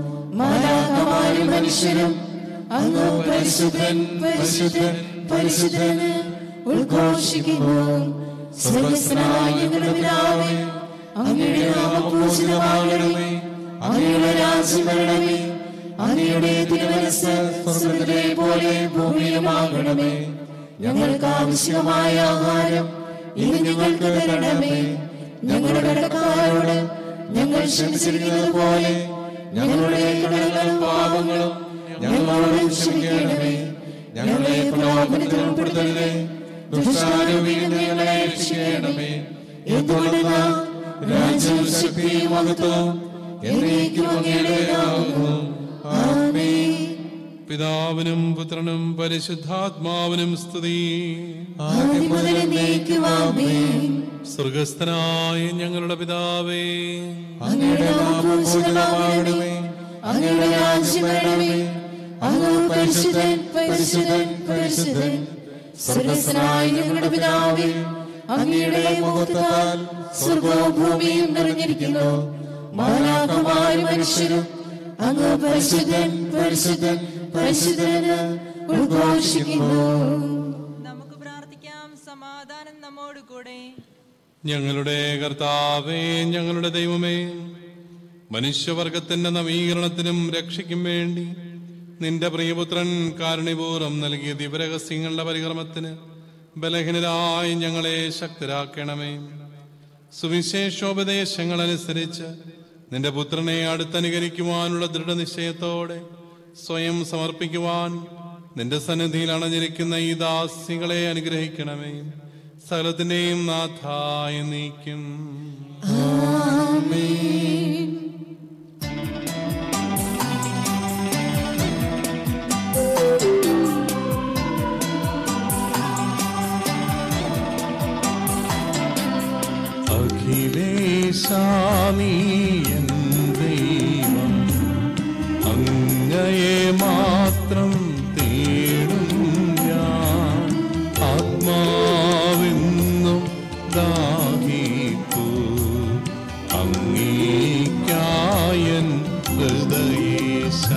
മാലാഖമാരും മനുഷ്യരും അങ്ങ് പരിശുദ്ധൻ പരിശുദ്ധൻ പരിശുദ്ധൻ ഉദ്ഘോഷിക്കുന്നു. സ്വർഗസ്ഥനായ ഞങ്ങളുടെ പിതാവേ, അങ്ങയുടെ നാമം പൂജിതമാകണമേ. അങ്ങയുടെ രാജ്യം വരണമേ. അങ്ങയുടെ തിരുമനസ്സ് സ്വർഗ്ഗത്തിലെ പോലെ ഭൂമിയിലുമാകണമേ. ഞങ്ങൾക്ക് ആവശ്യമായ ആഹാരം ഇന്ന് ഞങ്ങൾക്ക് തരണമേ. ഞങ്ങളുടെ കടക്കാരോട് ഞങ്ങൾ ക്ഷമിച്ചിരിക്കുന്നത് പോലെ ഞങ്ങളുടെ കടങ്ങളും പാപങ്ങളും ഞങ്ങളോട് ക്ഷമിക്കണമേ. ഞങ്ങളെ പ്രലോഭനത്തിൽ ഉൾപ്പെടുത്തരുതേ, ദുഷ്ടാരൂപിയിൽ നിന്ന് ഞങ്ങളെ രക്ഷിക്കണമേ. എന്തുകൊണ്ടെന്നാൽ രാജ്യവും ശക്തിയും മഹത്വവും എന്നേക്കും അങ്ങയുടേതാകുന്നു. ആമേൻ. പിതാവിനും പുത്രനും പരിശുദ്ധാത്മാവിനും സ്തുതി. ആദ്യം മുതൽ എന്നേക്കും ആമേൻ. സ്വർഗസ്ഥനായ ഞങ്ങളുടെ പിതാവേ, അങ്ങയുടെ നാമം പൂജിതമാകണമേ. അങ്ങയുടെ രാജ്യം വരണമേ. അങ്ങ് പരിശുദ്ധൻ പരിശുദ്ധൻ പരിശുദ്ധൻ. സ്വർഗ്ഗസ്ഥനായ ഞങ്ങളുടെ പിതാവേ, അങ്ങയുടെ മഹത്വത്താൽ സ്വർഗ്ഗവും ഭൂമിയും നിറഞ്ഞിരിക്കുന്നു. മാലാഖമാരും മനുഷ്യരും അങ്ങ് പരിശുദ്ധൻ പരിശുദ്ധൻ പരിശുദ്ധൻ ഉദ്ഘോഷിക്കുന്നു. നമുക്ക് പ്രാർത്ഥിക്കാം. സമാധാനം നമ്മോട് കൂടെ. ഞങ്ങളുടെ കർത്താവേ, ഞങ്ങളുടെ ദൈവമേ, മനുഷ്യവർഗത്തിന്റെ നവീകരണത്തിനും രക്ഷയ്ക്കും വേണ്ടി നിന്റെ പ്രിയപുത്രൻ കാരുണ്യപൂർവ്വം നൽകിയ ദിവരഹസ്യങ്ങളുടെ പരിക്രമത്തിന് ബലഹീനരായി ഞങ്ങളെ ശക്തരാക്കണമേ. സുവിശേഷോപദേശങ്ങൾ അനുസരിച്ച് നിന്റെ പുത്രനെ അടുത്തനുകരിക്കുവാനുള്ള ദൃഢനിശ്ചയത്തോടെ സ്വയം സമർപ്പിക്കുവാൻ നിന്റെ സന്നിധിയിൽ അണഞ്ഞിരിക്കുന്ന ഈ ദാസികളെ അനുഗ്രഹിക്കണമേ. സകലത്തിന്റെയും നാഥായ നീക്കും. ആമേൻ. അഖിലേശാനീയൻ ദൈവം, അങ്ങയെ മാത്രം തേടും ഞാൻ. ആത്മാവെന്നും ദാഹിപ്പൂ അങ്ങേയ്ക്കായൻ ഹൃദയേശ.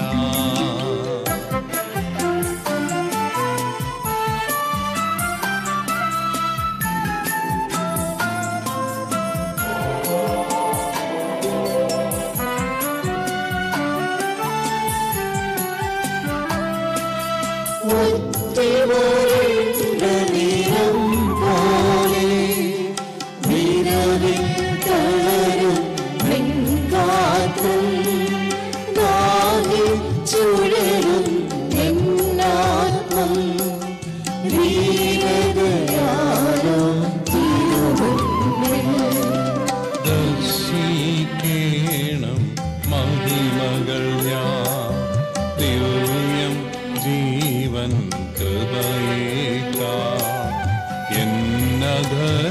ദർശിക്കേണം മഹിമകൾ ഞാൻ ദിവ്യം ജീവൻ കൃപയേക.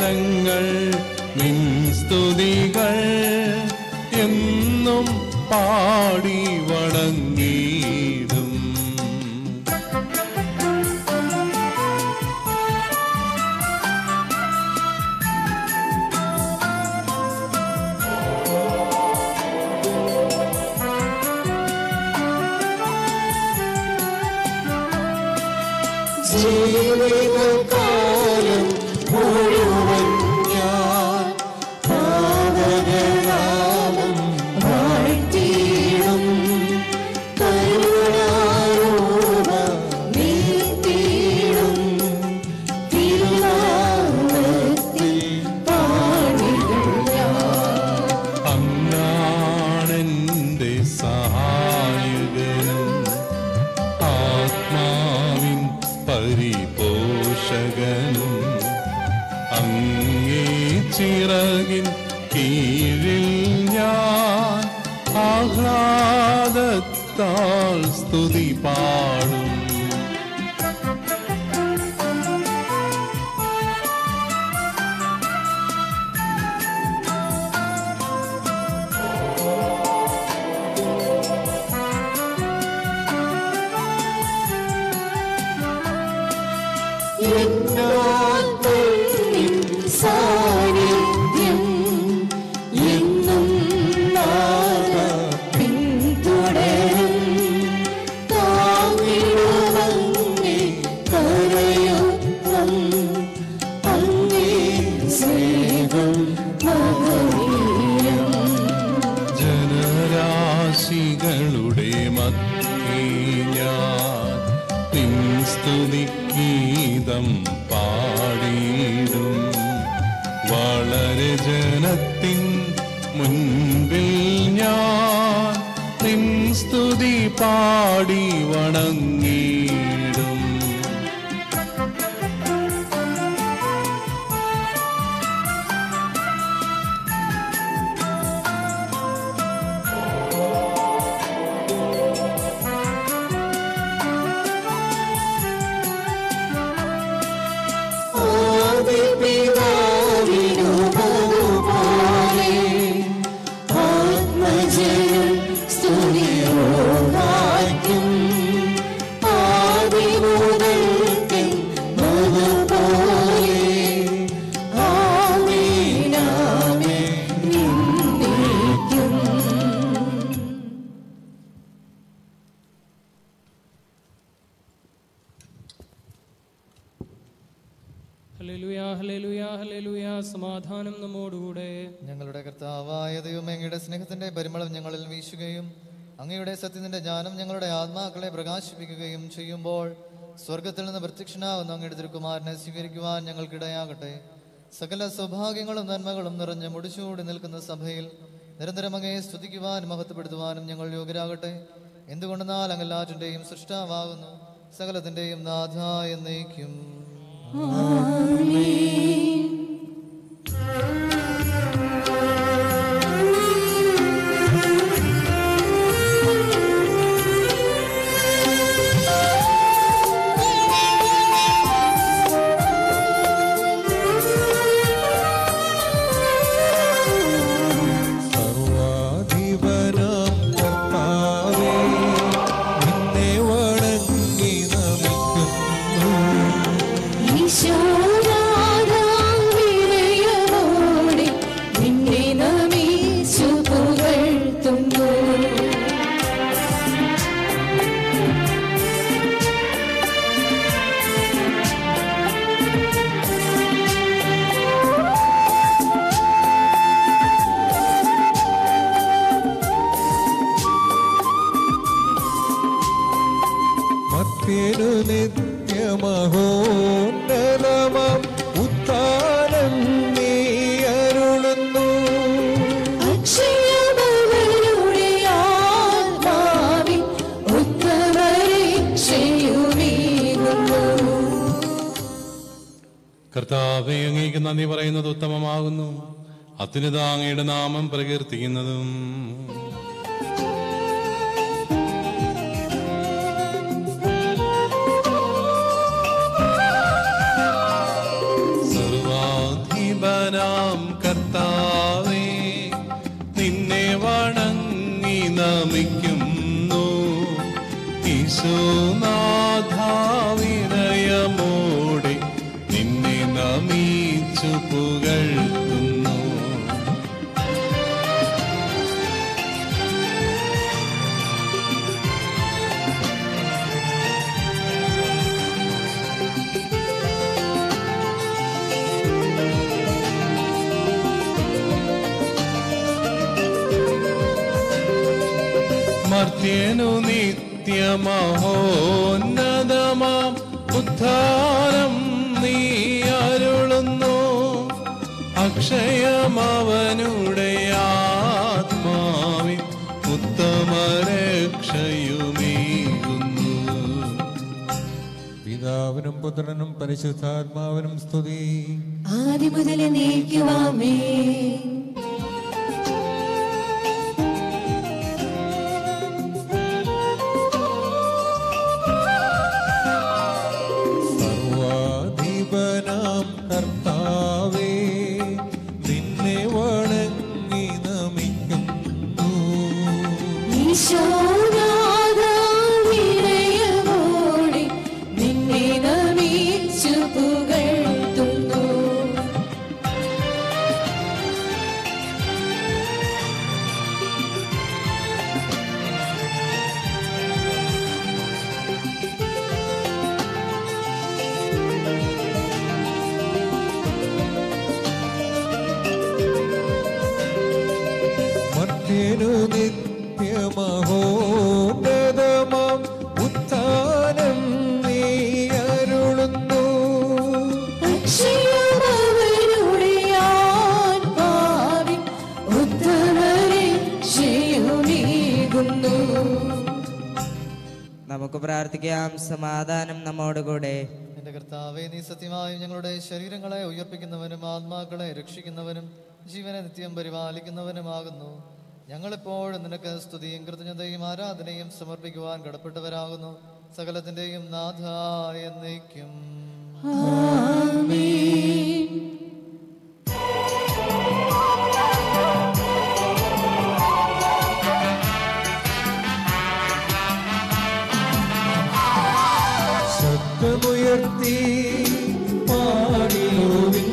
ജനങ്ങൾ നിൻ സ്തുതികൾ എന്നും പാടി വണങ്ങിടും. ജീവിതകാലം മുഴുവൻ ഞാൻ പാവനനാമം വാഴ്ത്തിയിടും. കരുണാരൂപ നീട്ടിയിടും. തിരുനാമത്തിൽ പാടിടും ഞാൻ. അങ്ങാണെന്റെ സഹായകനും ആത്മാവിൻ പരിപോഷകനും. അങ്ങേ ചിറകിൻ കീഴിൽ ഞാൻ ആഹ്ലാദത്താൽ സ്തുതി പാടും. എന്നാത്മനിൻ സാന്നിധ്യം എന്നും നാദാ പിന്തുടരും. താങ്ങിടുമങ്ങേ കരയുദ്ധം. അങ്ങേ സ്നേഹം മഹനീയം. ജനരാശികളുടെ മധ്യേ ഞാൻ നിൻ സ്തുതിഗീതം പാടിയിടും. വളരെ ജനത്തിൻ മുൻപിൽ ഞാൻ നിൻ സ്തുതി പാടി വണങ്ങിടും. ആദിപിതാവിനുമതുപോലെ ആത്മജനം സ്തുതിയോടാക്കും. ആദിമുതൽക്കെന്നതുപോലെ ആമേൻ ആമേൻ എന്നേക്കും. ഹല്ലേലൂയ, ഹല്ലേലൂയ, ഹല്ലേലൂയ. സമാധാനം നമ്മോടുകൂടെ. ഞങ്ങളുടെ കർത്താവായ ദൈവമേ, അങ്ങയുടെ സ്നേഹത്തിന്റെ പരിമളം ഞങ്ങളിൽ വീശുകയും അങ്ങയുടെ സത്യത്തിന്റെ ജ്ഞാനം ഞങ്ങളുടെ ആത്മാക്കളെ പ്രകാശിപ്പിക്കുകയും ചെയ്യുമ്പോൾ സ്വർഗത്തിൽ നിന്ന് പ്രത്യക്ഷനാവുന്ന അങ്ങയുടെ തിരുക്കുമാരനെ സ്വീകരിക്കുവാൻ ഞങ്ങൾക്കിടയാകട്ടെ. സകല സൗഭാഗ്യങ്ങളും നന്മകളും നിറഞ്ഞ് മുടിച്ചൂടി നിൽക്കുന്ന സഭയിൽ നിരന്തരം അങ്ങയെ സ്തുതിക്കുവാനും മഹത്വപ്പെടുത്തുവാനും ഞങ്ങൾ യോഗ്യരാകട്ടെ. എന്തുകൊണ്ടെന്നാൽ അങ്ങെല്ലാറ്റിന്റെയും സൃഷ്ടാവാകുന്നു, സകലത്തിന്റെയും നാഥ എന്നേക്കും. സർവാധിപനാം കർത്താവേ, നിന്നെ വണങ്ങി നമിക്കുന്നു. ഈശോനാഥാം വിനയമോടെ നിന്നെ നമിച്ചു പുകഴ്ത്തുന്നു. മർത്യനു നിത്യമഹോന്നതമാം ഉത്ഥാനം നീ അരുളുന്നു. അക്ഷയമകളുടെ ആത്മാവിൻ ഉത്തമരക്ഷയുമേകുന്നു. കർത്താവേ, അങ്ങേക്ക് നന്ദി പറയുന്നത് ഉത്തമമാകുന്നു, അത്യുന്നത അങ്ങയുടെ നാമം പ്രകീർത്തിക്കുന്നതും. സർവാധിപനാം ജീവനാം കർത്താവേ, നിന്നെ വണങ്ങി നമിക്കുന്നു. ഈശോനാഥാവിനയമോടെ നിന്നെ നമിച്ചു പുകഴ്ത്തുന്നു. മർത്യനു നിത്യമഹോന്നതമാം ഉദ്ധാരം നീ അരുളുന്നു. അക്ഷയമവനുടെ ആത്മാവിൻ ഉത്തമരക്ഷയുമേകുന്നു. പിതാവിനും പുത്രനും പരിശുദ്ധാത്മാവിനും സ്തുതി. ആദ്യം മുതൽ എന്നേക്കുമാമേൻ. സർവാധിപനാം കർത്താവേ, നിന്നെ വണങ്ങി നമിക്കുന്നു. ഈശോനാഥാവിനയമോടെ നിന്നെ നമിച്ചു പുകഴ്ത്തുന്നു. മർത്യനു നിത്യമഹോന്നതമാം ഉത്ഥാനം നീ അരുളുന്നു. അക്ഷയമവനുടെ ആത്മാവിൻ ഉത്തമരക്ഷയുമേകുന്നു. നമുക്ക് പ്രാർത്ഥിക്കാം. സമാധാനം നമ്മോടുകൂടെ. എന്റെ കർത്താവേ, നീ സത്യമായും ഞങ്ങളുടെ ശരീരങ്ങളെ ഉയർപ്പിക്കുന്നവനും ആത്മാക്കളെ രക്ഷിക്കുന്നവനും ജീവനെ നിത്യം പരിപാലിക്കുന്നവനുമാകുന്നു. ഞങ്ങളെപ്പോഴും നിനക്ക് സ്തുതിയും കൃതജ്ഞതയും ആരാധനയും സമർപ്പിക്കുവാൻ കടപ്പെട്ടവരാകുന്നു. സകലത്തിന്റെയും നാഥ എന്നേക്കും. ആമേൻ. ശബ്ദമുയർത്തി പാടിടുവിൻ,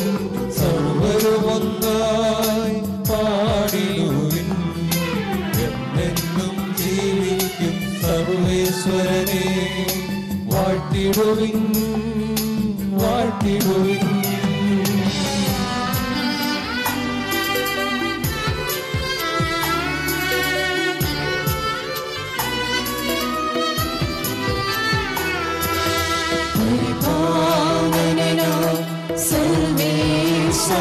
സർവരുമൊന്നായി പാടിടുവിൻ. എന്നെന്നും ജീവിക്കും സർവേശ്വരനെ വാഴ്ത്തിടുവിൻ, വാഴ്ത്തിടുവിൻ. പരിപാവനനാം സർവേശാ,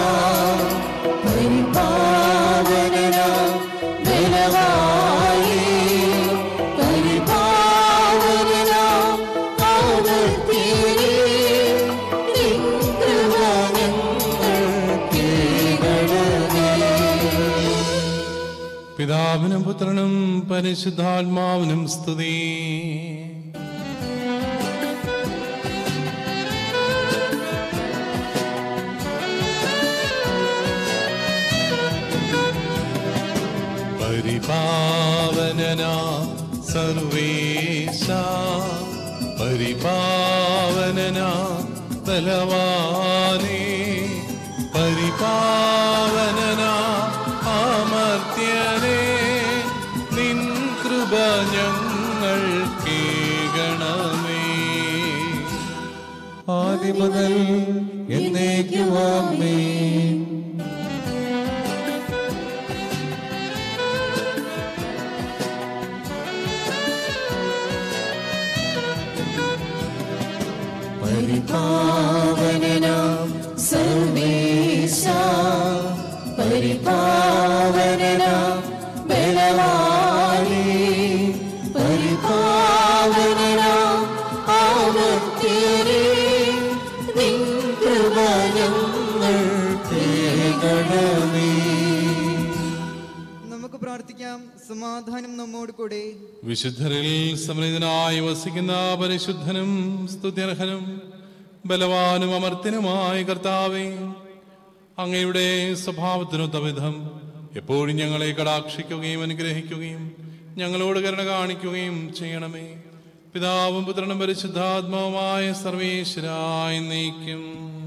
പരിപാവനനാം ബലവാനേ, പരിപാവനനാം ആവർത്തിയേ, നിൻ കൃപ ഞങ്ങൾക്ക് കേൾക്കണമേ. പിതാവിനും പുത്രനും പരിശുദ്ധാത്മാവിനും സ്തുതി. പരിപാവനനാ സർവേശ, പരിപാവനനാ ബലവാനേ, പരിപാവനനാ അമർത്യനേ, നിൻ കൃപ ഞങ്ങൾ കേൾക്കണമേ. ആദ്യം മുതൽ എന്നേക്കും ആമേൻ. പരിപാവനനാം സർവേശാ, പരിപാവനനാം ബലവാനേ, പരിപാവനനാം ആവർത്തിയേ, നിൻ കൃപ ഞങ്ങൾക്ക് കേൾക്കണമേ. നമുക്ക് പ്രാർത്ഥിക്കാം. സമാധാനം നമ്മോട് കൂടെ. വിശുദ്ധരിൽ സമൃദ്ധനായി വസിക്കുന്ന പരിശുദ്ധനും സ്തുത്യർഹനും ബലവാനും അമർത്യനുമായ കർത്താവേ, അങ്ങയുടെ സ്വഭാവത്തിനൊത്ത വിധം എപ്പോഴും ഞങ്ങളെ കടാക്ഷിക്കുകയും അനുഗ്രഹിക്കുകയും ഞങ്ങളോട് കരുണ കാണിക്കുകയും ചെയ്യണമേ. പിതാവും പുത്രനും പരിശുദ്ധാത്മാവുമായ സർവേശ്വരായി നീക്കും.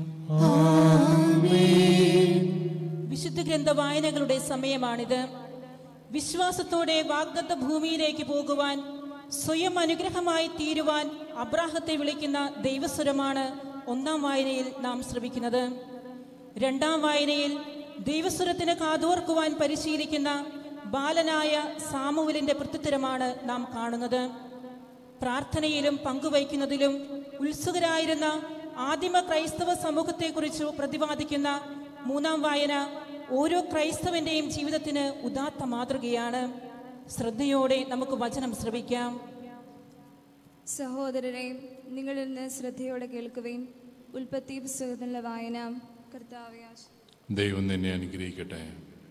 വിശുദ്ധ ഗ്രന്ഥ വായനകളുടെ സമയമാണിത്. വിശ്വാസത്തോടെ വാഗ്ദത്ത ഭൂമിയിലേക്ക് പോകുവാൻ, സ്വയം അനുഗ്രഹമായി തീരുവാൻ അബ്രാഹത്തെ വിളിക്കുന്ന ദൈവസ്വരമാണ് ഒന്നാം വായനയിൽ നാം ശ്രവിക്കുന്നത്. രണ്ടാം വായനയിൽ ദൈവസ്വരത്തിന് കാതോർക്കുവാൻ പരിശീലിക്കുന്ന ബാലനായ സാമുവലിന്റെ പ്രത്യുത്തരമാണ് നാം കാണുന്നത്. പ്രാർത്ഥനയിലും പങ്കുവയ്ക്കുന്നതിലും ഉത്സുകരായിരുന്ന ആദിമ ക്രൈസ്തവ സമൂഹത്തെക്കുറിച്ച് പ്രതിപാദിക്കുന്ന മൂന്നാം വായന ഓരോ ക്രൈസ്തവന്റെയും ജീവിതത്തിന് ഉദാത്ത മാതൃകയാണ്. ശ്രദ്ധയോടെ നമുക്ക് വചനം ശ്രവിക്കാം. സഹോദരരെ, നിങ്ങളിൽ നിന്ന് ശ്രദ്ധയോടെ കേൾക്കുകയും ഉൽപ്പത്തി പുസ്തകത്തിലുള്ള വായന. കർത്താവേ, ദൈവം നിന്നെ അനുഗ്രഹിക്കട്ടെ.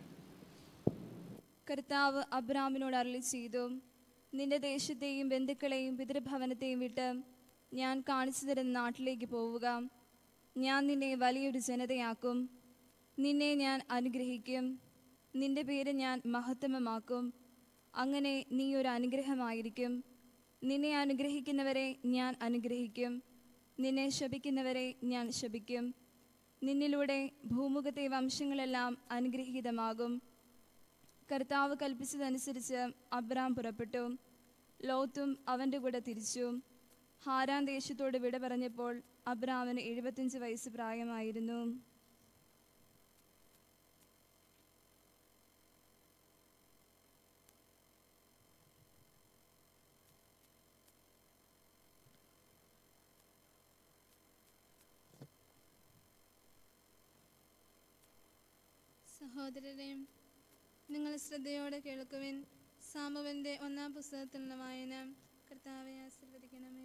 കർത്താവ് അബ്രാമിനോട് അരുളി ചെയ്തു, നിന്റെ ദേശത്തെയും ബന്ധുക്കളെയും പിതൃഭവനത്തെയും വിട്ട് ഞാൻ കാണിച്ചു തരുന്ന നാട്ടിലേക്ക് പോവുക. ഞാൻ നിന്നെ വലിയൊരു ജനതയാക്കും. നിന്നെ ഞാൻ അനുഗ്രഹിക്കും. നിന്റെ പേര് ഞാൻ മഹത്വമാക്കും. അങ്ങനെ നീ ഒരു അനുഗ്രഹമായിരിക്കും. നിന്നെ അനുഗ്രഹിക്കുന്നവരെ ഞാൻ അനുഗ്രഹിക്കും. നിന്നെ ശപിക്കുന്നവരെ ഞാൻ ശപിക്കും. നിന്നിലൂടെ ഭൂമുഖത്തെ വംശങ്ങളെല്ലാം അനുഗ്രഹീതമാകും. കർത്താവ് കൽപ്പിച്ചതനുസരിച്ച് അബ്രാം പുറപ്പെട്ടു. ലോത്തും അവൻ്റെ കൂടെ തിരിച്ചു. ഹാരാൻ ദേശത്തോട് വിട പറഞ്ഞപ്പോൾ അബ്രാമിന് 75 വയസ്സ് പ്രായമായിരുന്നു. സഹോദരരെ, നിങ്ങൾ ശ്രദ്ധയോടെ കേൾക്കുവിൻ. സാമുവേലിന്റെ ഒന്നാം പുസ്തകത്തിലുള്ള വായന. കർത്താവെ ആശീർവദിക്കണമേ.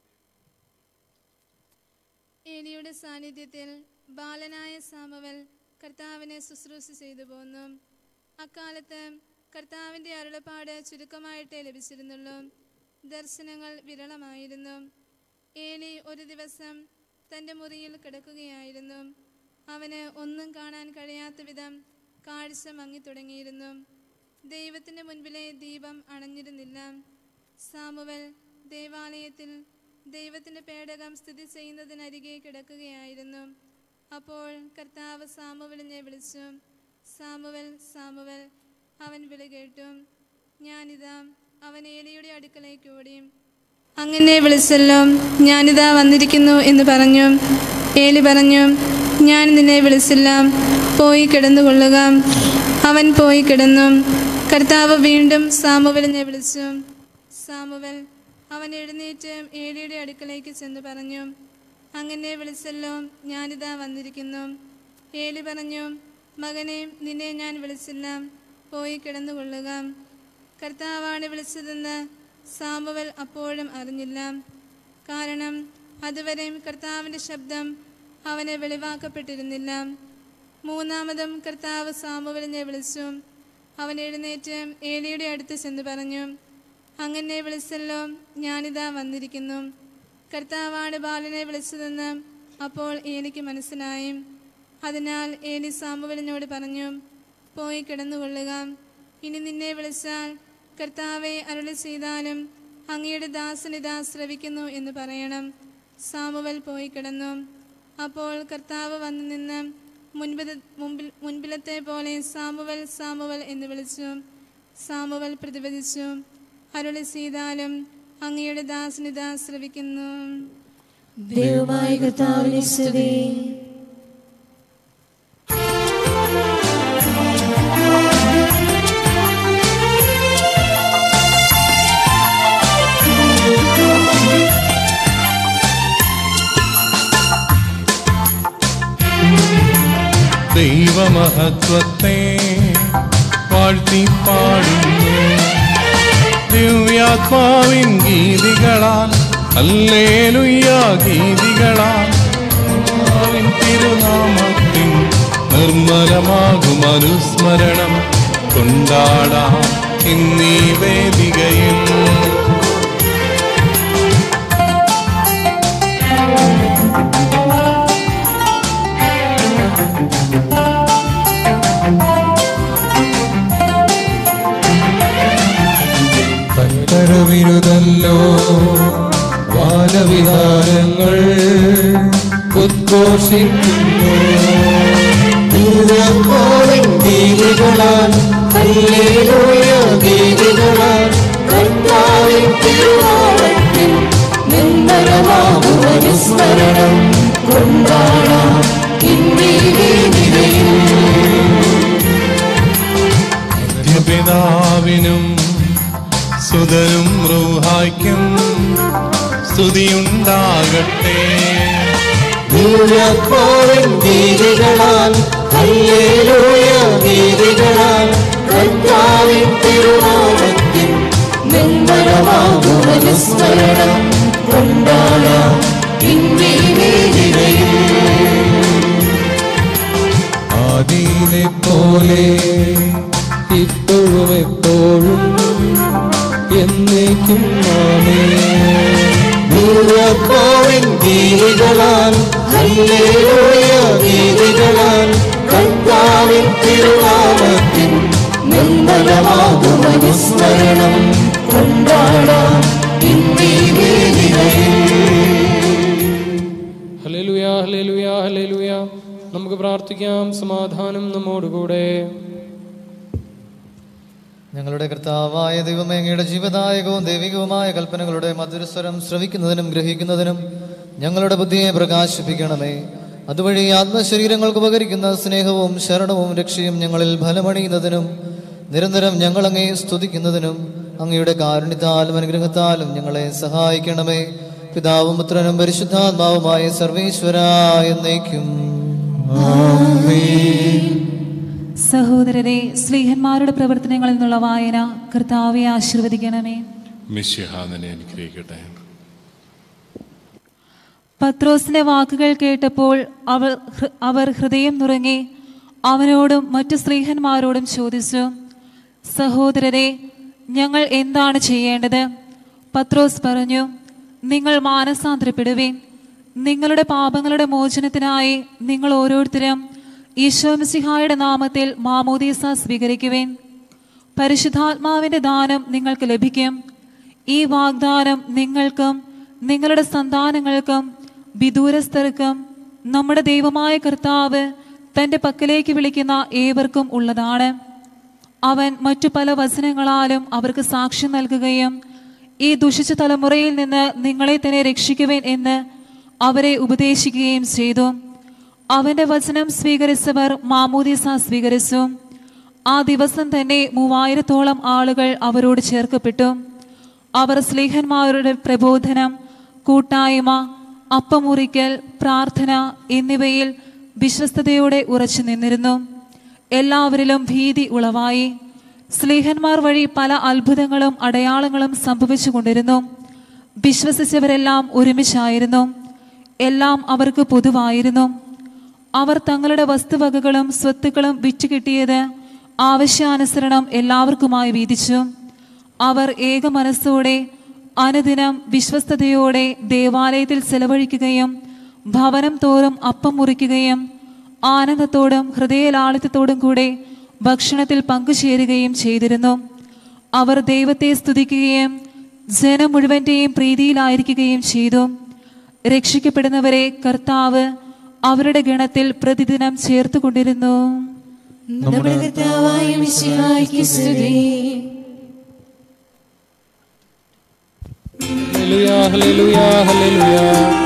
ഏലിയുടെ സാന്നിധ്യത്തിൽ ബാലനായ സാമുവേൽ കർത്താവിനെ ശുശ്രൂഷ ചെയ്തു പോന്നു. അക്കാലത്ത് കർത്താവിൻ്റെ അരുളപ്പാട് ചുരുക്കമായിട്ടേ ലഭിച്ചിരുന്നുള്ളൂ. ദർശനങ്ങൾ വിരളമായിരുന്നു. ഏലി ഒരു ദിവസം തൻ്റെ മുറിയിൽ കിടക്കുകയായിരുന്നു. അവന് ഒന്നും കാണാൻ കഴിയാത്ത വിധം കാഴ്ച മങ്ങിത്തുടങ്ങിയിരുന്നു. ദൈവത്തിൻ്റെ മുൻപിലെ ദീപം അണഞ്ഞിരുന്നില്ല. സാമുവേൽ ദേവാലയത്തിൽ ദൈവത്തിൻ്റെ പേടകം സ്ഥിതി ചെയ്യുന്നതിനരികെ കിടക്കുകയായിരുന്നു. അപ്പോൾ കർത്താവ് സാമുവേലിനെ വിളിച്ചു. Samuel, Samuel. അവൻ വിളി കേട്ടു. ഞാനിതാ. അവൻ ഏലിയുടെ അടുക്കലേക്ക് ഓടി. അങ്ങനെ വിളിച്ചല്ലോ, ഞാനിതാ വന്നിരിക്കുന്നു എന്ന് പറഞ്ഞു. ഏലി പറഞ്ഞു, ഞാൻ നിന്നെ വിളിച്ചില്ല, പോയി കിടന്നുകൊള്ളുക. അവൻ പോയി കിടന്നു. കർത്താവ് വീണ്ടും സാമുവേലിനെ വിളിച്ചു. സാമുവേൽ. അവൻ എഴുന്നേറ്റ് ഏലിയുടെ അടുക്കലേക്ക് ചെന്ന് പറഞ്ഞു, അങ്ങനെ വിളിച്ചല്ലോ, ഞാനിതാ വന്നിരിക്കുന്നു. ഏലി പറഞ്ഞു, മകനെ, നിന്നെ ഞാൻ വിളിച്ചില്ല, പോയി കിടന്നുകൊള്ളുക. കർത്താവാണ് വിളിച്ചതെന്ന് സാമുവേൽ അപ്പോഴും അറിഞ്ഞില്ല. കാരണം അതുവരെയും കർത്താവിൻ്റെ ശബ്ദം അവന് വെളിവാക്കപ്പെട്ടിരുന്നില്ല. മൂന്നാമതും കർത്താവ് സാമുവേലിനെ വിളിച്ചു. അവൻ എഴുന്നേറ്റ് ഏലിയുടെ അടുത്ത് ചെന്ന് പറഞ്ഞു, അങ്ങനെ വിളിച്ചല്ലോ, ഞാനിതാ വന്നിരിക്കുന്നു. കർത്താവാണ് ബാലനെ വിളിച്ചതെന്ന് അപ്പോൾ ഏലിക്ക് മനസ്സിലായി. അതിനാൽ ഏലി സാമുവേലിനോട് പറഞ്ഞു, പോയി കിടന്നുകൊള്ളുക. ഇനി നിന്നെ വിളിച്ചാൽ കർത്താവെ അരുളി ചെയ്താലും അങ്ങയുടെ ദാസനിതാ ശ്രവിക്കുന്നു എന്ന് പറയണം. സാമുവേൽ പോയി കിടന്നു. അപ്പോൾ കർത്താവ് വന്നു നിന്ന് മുൻപിലത്തെ പോലെ സാമുവേൽ, സാമുവേൽ എന്ന് വിളിച്ചു. സാമുവേൽ പ്രതിവദിച്ചു, അരുളി ചെയ്താലും അങ്ങയുടെ ദാസനിതാ ശ്രവിക്കുന്നു. ദൈവമായ കർത്താവിനെ സ്തുതി. ദൈവമഹത്വത്തെ വാഴ്ത്തി പാടുന്നു. ദിവ്യാത്മാവിൻ ഗീതികളാൽ, ഹല്ലേലൂയ ഗീതികളാൽ തിരുനാമത്തിൻ നിർമ്മലമാകും അനുസ്മരണം കൊണ്ടാടാം ഇന്നീ വേദികയിൽ. ഉദ്ഘോഷിക്കുന്നു. ഗീതികളാൽ ഹല്ലേലൂയ ഗീതികളാൽ കർത്താവിൻ തിരുനാമത്തിൽ നിർമ്മലമാകും അനുസ്മരണം കൊണ്ടാടാം ഇന്നീ വേദികയിൽ. പിതാവിനും സുതനും റൂഹായ്ക്കും സ്തുതിയുണ്ടാകട്ടെ. ഗീതികളാൽ ഹല്ലേലൂയ ഗീതികളാൽ കർത്താവിൻ തിരുനാമത്തിൽ നിർമ്മലമാകും അനുസ്മരണം കൊണ്ടാടാം ഇന്നീ വേദികയിൽ. ആദിയിലെ പോലെ ഇപ്പോഴും എപ്പോഴും എന്നേക്കും ആമേൻ. ഗീതികളാൽ ഹല്ലേലൂയ ഗീതികളാൽ കർത്താവിൻ തിരുനാമത്തിൽ നിർമ്മലമാകും അനുസ്മരണം കൊണ്ടാടാം ഇന്നീ വേദികയിൽ. ഹല്ലേലൂയ ഹല്ലേലൂയ ഹല്ലേലൂയ. നമുക്ക് പ്രാർത്ഥിക്കാം. സമാധാനം നമ്മോടുകൂടെ. ഞങ്ങളുടെ കർത്താവായ ദൈവമേ, അങ്ങയുടെ ജീവദായകവും ദൈവികവുമായ കൽപ്പനകളുടെ മധുരസ്വരം ശ്രവിക്കുന്നതിനും ഗ്രഹിക്കുന്നതിനും ഞങ്ങളുടെ ബുദ്ധിയെ പ്രകാശിപ്പിക്കണമേ. അതുവഴി ആത്മശരീരങ്ങൾക്ക് ഉപകരിക്കുന്ന സ്നേഹവും ശരണവും രക്ഷയും ഞങ്ങളിൽ ഫലമണിയുന്നതിനും നിരന്തരം ഞങ്ങൾ അങ്ങയെ സ്തുതിക്കുന്നതിനും അങ്ങയുടെ കാരുണ്യത്താലും അനുഗ്രഹത്താലും ഞങ്ങളെ സഹായിക്കണമേ. പിതാവും പുത്രനും പരിശുദ്ധാത്മാവുമായ സർവേശ്വരായ എന്നേക്കും ആമേൻ. സഹോദരരെ, സ്ലീഹന്മാരുടെ പ്രവർത്തനങ്ങളിൽ നിന്നുള്ള വായന കർത്താവെ ആശീർവദിക്കണമേ. മിശിഹ നിന്നെ അനുഗ്രഹിക്കട്ടെ. പത്രോസിന്റെ വാക്കുകൾ കേട്ടപ്പോൾ അവർ ഹൃദയം നുറങ്ങി അവനോടും മറ്റു സ്ലീഹന്മാരോടും ചോദിച്ചു, സഹോദരരെ, ഞങ്ങൾ എന്താണ് ചെയ്യേണ്ടത്? പത്രോസ് പറഞ്ഞു, നിങ്ങൾ മാനസാന്തരപ്പെടുവിൻ. നിങ്ങളുടെ പാപങ്ങളുടെ മോചനത്തിനായി നിങ്ങൾ ഓരോരുത്തരും ഈശോമിശിഹായുടെ നാമത്തിൽ മാമോദീസ സ്വീകരിക്കുവിൻ. പരിശുദ്ധാത്മാവിന്റെ ദാനം നിങ്ങൾക്ക് ലഭിക്കും. ഈ വാഗ്ദാനം നിങ്ങൾക്കും നിങ്ങളുടെ സന്താനങ്ങൾക്കും വിദൂരസ്ഥർക്കും നമ്മുടെ ദൈവമായ കർത്താവ് തൻ്റെ പക്കലേക്ക് വിളിക്കുന്ന ഏവർക്കും ഉള്ളതാണ്. അവൻ മറ്റു പല വചനങ്ങളാലും അവർക്ക് സാക്ഷ്യം നൽകുകയും ഈ ദുഷിച്ച തലമുറയിൽ നിന്ന് നിങ്ങളെ തന്നെ രക്ഷിക്കുവിൻ എന്ന് അവരെ ഉപദേശിക്കുകയും ചെയ്തു. അവന്റെ വചനം സ്വീകരിച്ചവർ മാമോദീസ സ്വീകരിച്ചു. ആ ദിവസം തന്നെ 3000-ഓളം ആളുകൾ അവരോട് ചേർക്കപ്പെട്ടു. അവർ സ്ലീഹന്മാരുടെ പ്രബോധനം, കൂട്ടായ്മ, അപ്പമുറിക്കൽ, പ്രാർത്ഥന എന്നിവയിൽ വിശ്വസ്തയോടെ ഉറച്ചു നിന്നിരുന്നു. എല്ലാവരിലും ഭീതി ഉളവായി. സ്ലീഹന്മാർ വഴി പല അത്ഭുതങ്ങളും അടയാളങ്ങളും സംഭവിച്ചു കൊണ്ടിരുന്നു. വിശ്വസിച്ചവരെല്ലാം ഒരുമിച്ചായിരുന്നു. എല്ലാം അവർക്ക് പൊതുവായിരുന്നു. അവർ തങ്ങളുടെ വസ്തുവകകളും സ്വത്തുക്കളും വിറ്റുകിട്ടിയത് ആവശ്യാനുസരണം എല്ലാവർക്കുമായി വീതിച്ചു. അവർ ഏക മനസ്സോടെ അനുദിനം വിശ്വസ്തയോടെ ദേവാലയത്തിൽ ചെലവഴിക്കുകയും ഭവനം തോറും അപ്പം മുറിക്കുകയും ആനന്ദത്തോടും ഹൃദയലാളിത്യത്തോടും കൂടെ ഭക്ഷണത്തിൽ പങ്കുചേരുകയും ചെയ്തിരുന്നു. അവർ ദൈവത്തെ സ്തുതിക്കുകയും ജനം മുഴുവൻ്റെയും പ്രീതിയിലായിരിക്കുകയും ചെയ്തു. രക്ഷിക്കപ്പെടുന്നവരെ കർത്താവ് അവരുടെ ഗണത്തിൽ പ്രതിദിനം ചേർത്തുകൊണ്ടിരുന്നു. നമ്മുടെ കർത്താവായ മിശിഹായ്ക്ക് സ്തുതി. ഹല്ലേലൂയ ഹല്ലേലൂയ ഹല്ലേലൂയ.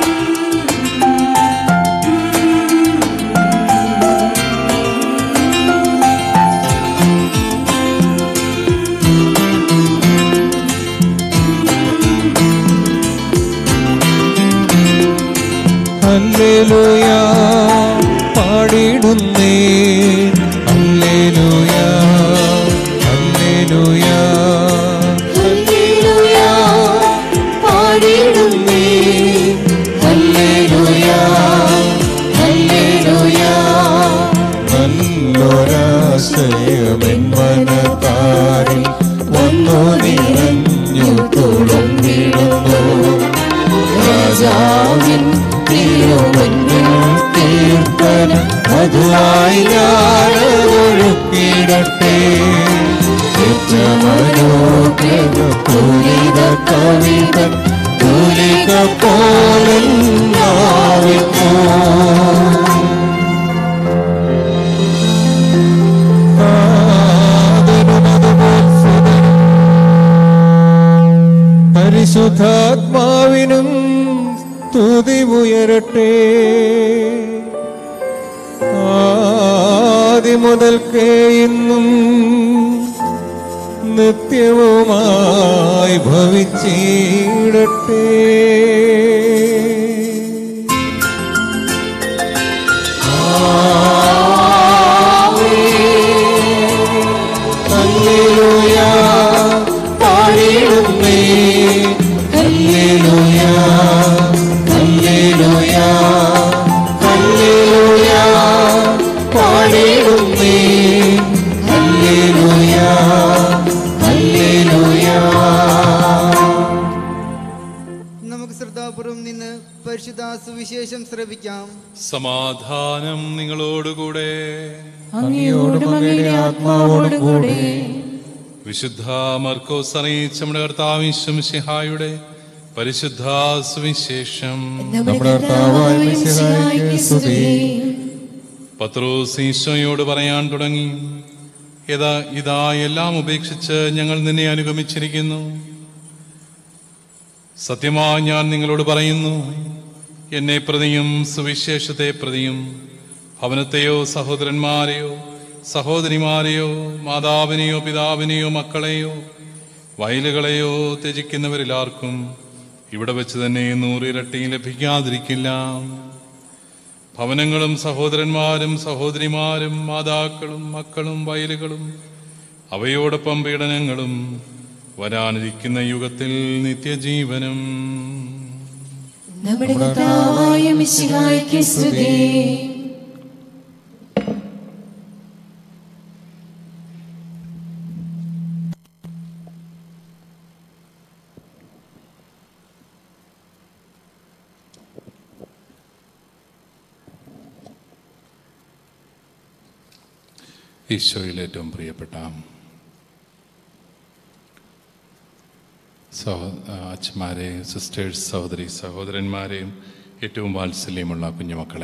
ഹല്ലേലൂയ പാടിടുന്നേ, ഹല്ലേലൂയ ഹല്ലേലൂയ ഹല്ലേലൂയ പാടിടുന്നേ, ഹല്ലേലൂയ ഹല്ലേലൂയ. നല്ലൊരാശയമെൻ മനതാരിൽ വന്നു നിറഞ്ഞു തുളുമ്പിടുന്നു. രാജാവിൻ തിരുമുൻപിൽ കീർത്തന മധുവായി ഞാനൊഴുക്കിടട്ടെ. മനോഗ്രഹ പൂരിത കവിത തൂലിക പോലെ ആദിമുതൽക്കേ ഇന്നും നിത്യവുമായി ഭവിച്ചിടട്ടെ. ഹല്ലേലൂയ പാടിടുന്നേ, ഹല്ലേലൂയ ഹല്ലേലൂയ ഹല്ലേലൂയ പാടിടുന്നേ, ഹല്ലേലൂയ ഹല്ലേലൂയ. നമുക്ക് ശ്രദ്ധാപൂർവം നിന്ന് പരിശുദ്ധ സുവിശേഷം ശ്രവിക്കാം. സമാധാനം നിങ്ങളോടുകൂടെ. അങ്ങയോടും അങ്ങയുടെ ആത്മാവോടും കൂടെ. വിശുദ്ധ മർക്കോസ് അറിയിച്ച നമ്മുടെ കർത്താവ് മിശിഹായുടെ പരിശുദ്ധ സുവിശേഷം. പത്രോസ് ഈശോയോട് പറയാൻ തുടങ്ങി, ഇതാ എല്ലാം ഉപേക്ഷിച്ച് ഞങ്ങൾ നിന്നെ അനുഗമിച്ചിരിക്കുന്നു. സത്യമായി ഞാൻ നിങ്ങളോട് പറയുന്നു, എന്നെ പ്രതിയും സുവിശേഷത്തെ പ്രതിയും ഭവനത്തെയോ സഹോദരന്മാരെയോ സഹോദരിമാരെയോ മാതാവിനെയോ പിതാവിനെയോ മക്കളെയോ വയലുകളെയോ ത്യജിക്കുന്നവരിലാർക്കും ഇവിടെ വെച്ച് തന്നെ 100 ഇരട്ടി ലഭിക്കാതിരിക്കില്ല. ഭവനങ്ങളും സഹോദരന്മാരും സഹോദരിമാരും മാതാക്കളും മക്കളും വയലുകളും അവയോടൊപ്പം പീഡനങ്ങളും വരാനിരിക്കുന്ന യുഗത്തിൽ നിത്യജീവനം. നമ്മുടെ കർത്താവായ മിശിഹായ്ക്ക് സ്തുതി. ഈശോയിൽ ഏറ്റവും പ്രിയപ്പെട്ട അച്ഛന്മാരെ, സിസ്റ്റേഴ്സ്, സഹോദരി സഹോദരന്മാരെയും ഏറ്റവും വാത്സല്യമുള്ള കുഞ്ഞുമക്കളെ,